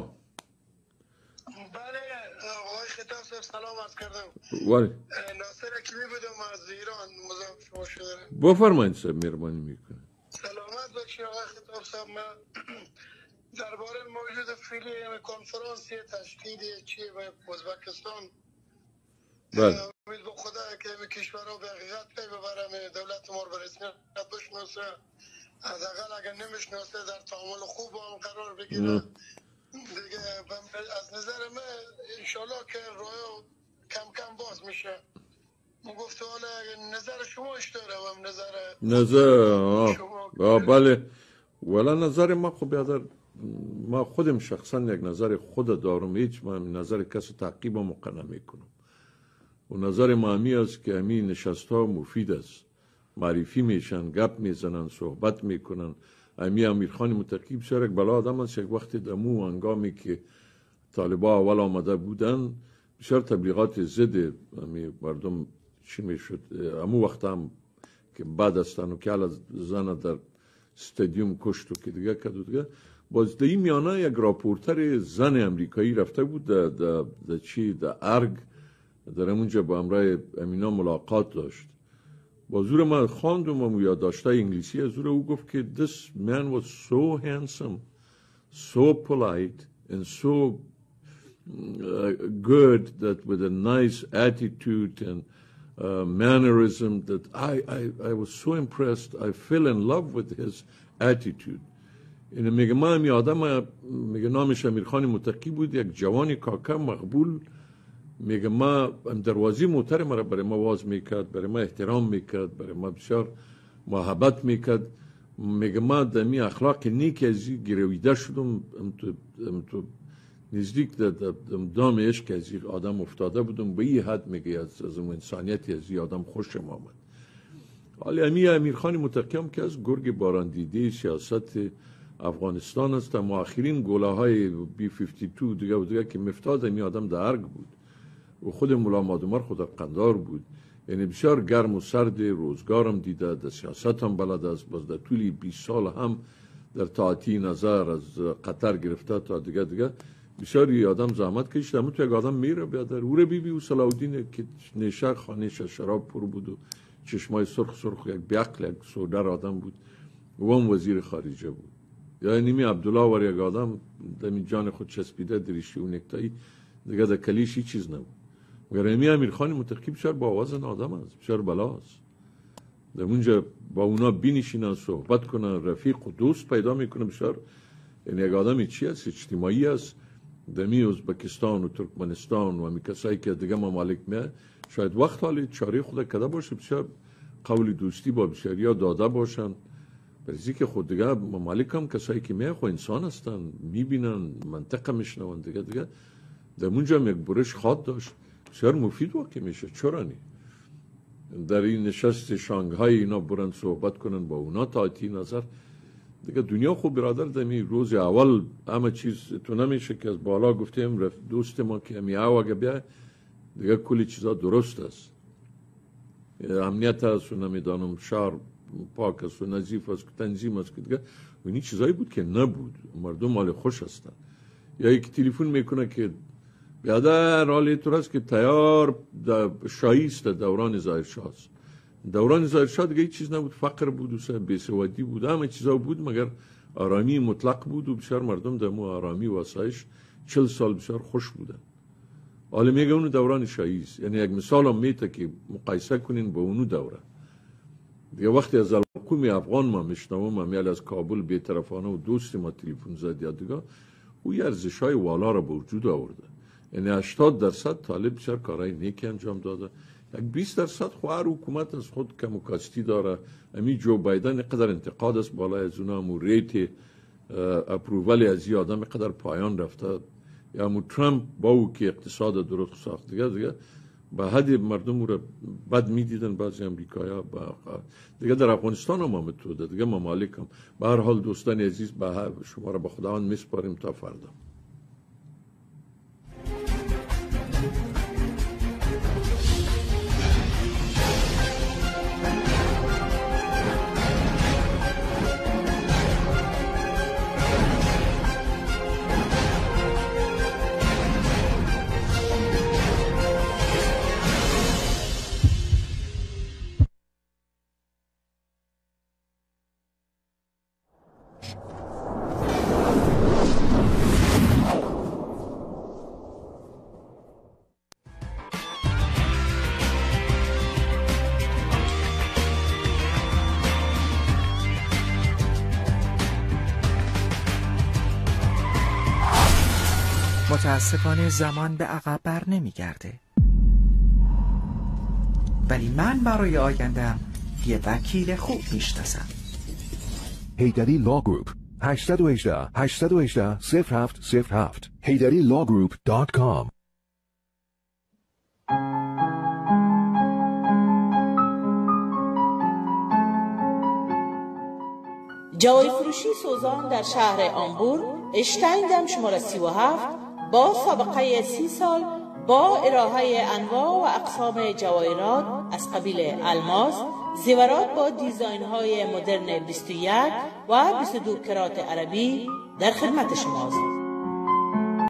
سلام عرض کردم. ناصر حکیمی بودم از ایران، مزاحم شما شدم. بفرمایید صاحب، مهربانی میکنم. سلامت باشی آقای خطاب صاحب. من درباره موجود فعلی کنفرانسی تشکیلی چی و ازبکستان امید به خدا که کشورها به حقیقت پی ببرم، دولت ما رو به رسمیت بشناسه، از اقل اگر نمیشناسه در تعامل خوب با هم قرار بگیره دیگه. از نظر من انشالله که راه کم کم باز میشه. من گفته حالا نظر شما اشتاره و نظر شما. بله، ولی نظر ما خب بیادر، ما خودم شخصا یک نظر خود دارم، هیچ من نظر کسی تعقیب و مقنع میکنم. و نظر ما همی است که همین نشست ها مفید است، معرفی میشن، گپ میزنن، صحبت میکنن. امی امیرخان متقی بسیار یک بلا آدم است. یک وقت دمو هنگامی که طالبا اول آمده بودن بسیار تبلیغات ضد امی مردم چی میشد. امو وقت هم که بعد استن و که حالا زن در استادیوم کشت و که دیگه کد و دیگه. باز در این میانه یک راپورتر زن امریکایی رفته بود در ارگ، در اونجا با امرای امینا ملاقات داشت. با زور من خواندم و یادداشت‌های انگلیسی از زور او گفت که this man was so handsome, so polite and so good that with a nice attitude and mannerism that I was so impressed. I fell in love with his attitude. این میگه من می آدم، میگه نامش امیرخان متقی بود، یک جوانی کاکا مقبول. میگه ما دروازی موتر مرا برای ما واز میکرد، برای ما احترام میکرد، برای ما بسیار محبت میکرد. میگه ما دمی اخلاق نیک ازی گرویده شدم، تو نزدیک دام عشق ازی آدم افتاده بودم. به این حد میگه از انسانیتی ازی آدم خوشم آمد. حالی امیرخان متقی هم که از گرگ باراندیده سیاست افغانستان است. اما آخرین گوله های B-52 دیگه و دیگه که مفتاد این آدم در ارگ بود و خود مولا مادمر خود قندار بود. یعنی بسیار گرم و سرد، روزگارم دیده، در سیاست هم بلد است. باز در طول 20 سال هم در تاعتی نظر از قطر گرفته تا دیگه بسیاری آدم زحمت کشید. اما تو یک آدم میره بیادر او رو بیبی و صلاحالدین که نیشه خانهش شراب پر بود و چشمای سرخ یک بیعقل یک سودر آدم بود و هم وزیر خارجه بود. یا نیمی عبدالله ور یک آدم دمی جان خود چسبیده دریشی و نکتایی دیگه در کلیش هیچ چیز نبود. مگر امی امیرخان متقی بسیار با آواز آدم است، بسیار بلاست. در اونجا با اونا بینشینن، صحبت کنن، رفیق و دوست پیدا میکنه بسیار. یعنی یک آدمی چی است؟ اجتماعی است. دمی ازبکستان و ترکمنستان و همی کسایی که دیگه ممالک میه شاید وقت حالی چاره خود کده باشه، بسیار قول دوستی با بسیاریا داده باشن. برزی که خود دیگه ممالک هم کسایی که میه خود انسان هستن، میبینن، منطقه میشنون دیگه در اونجا هم یک برش خواد داشت، بسیار مفید واقع میشه. چرا نی؟ در این نشست شانگهای اینا برن صحبت کنن با اونا تایتی نظر دیگه. دنیا خوب برادر دمی روز اول همه چیز تو نمیشه که از بالا گفتیم دوست ما که همی اگه بیا دیگه کلی چیزا درست است، امنیت است و نمیدانم شهر پاک است و نظیف است، تنظیم است که دیگه این چیزایی بود که نبود. مردم مال خوش هستن. یا یک تلفن میکنه که بیادر حالی طور است که تیار شاهی است دوران ظاهرشاه است. دوران ظاهرشاه دیگه هیچ چیز نبود، فقر بود و بیسوادی بود، همه چیزا بود مگر آرامی مطلق بود و بسیار مردم در مو آرامی و آسایش 40 سال بسیار خوش بودن. حالا میگه اونو دوران شاهی است. یعنی یک مثال هم میته که مقایسه کنین با اونو دوره دیگه. وقتی از الحکوم افغان ما میشنوم امیال از کابل بی‌طرفانه و دوستی ما تلفن زد یا دیگه او ارزش‌های والا را به وجود آورده. یعنی 80% طالب بسیار کارهای نیکی انجام داده، یک 20% خوار حکومت از خود کم و کاستی داره. امی جو بایدن قدر انتقاد است بالای از اونا، امو ریت اپرووال از این آدم قدر پایان رفته، یا امو ترامپ با او که اقتصاد درست ساخت دیگه به حد مردم رو بد میدیدن بعضی امریکایی‌ها. دیگه در افغانستان هم آمده دیگه ممالک هم. به هر حال دوستان عزیز شما را به خداوند میسپاریم تا فردا. متاسفانه زمان به عقب بر نمیگرده، ولی من برای آیندم یه وکیل خوب میشناسم. حیدری لا گروپ 818 818 0707 HayDariLawGroup.com. جوای فروشی سوزان در شهر آمبور، اشتایندم شماره 37 با سابقه 30 سال با ارائه انواع و اقسام جواهرات از قبیل الماس، زیورات با دیزاین های مدرن 21 و 22 کرات عربی در خدمت شماست.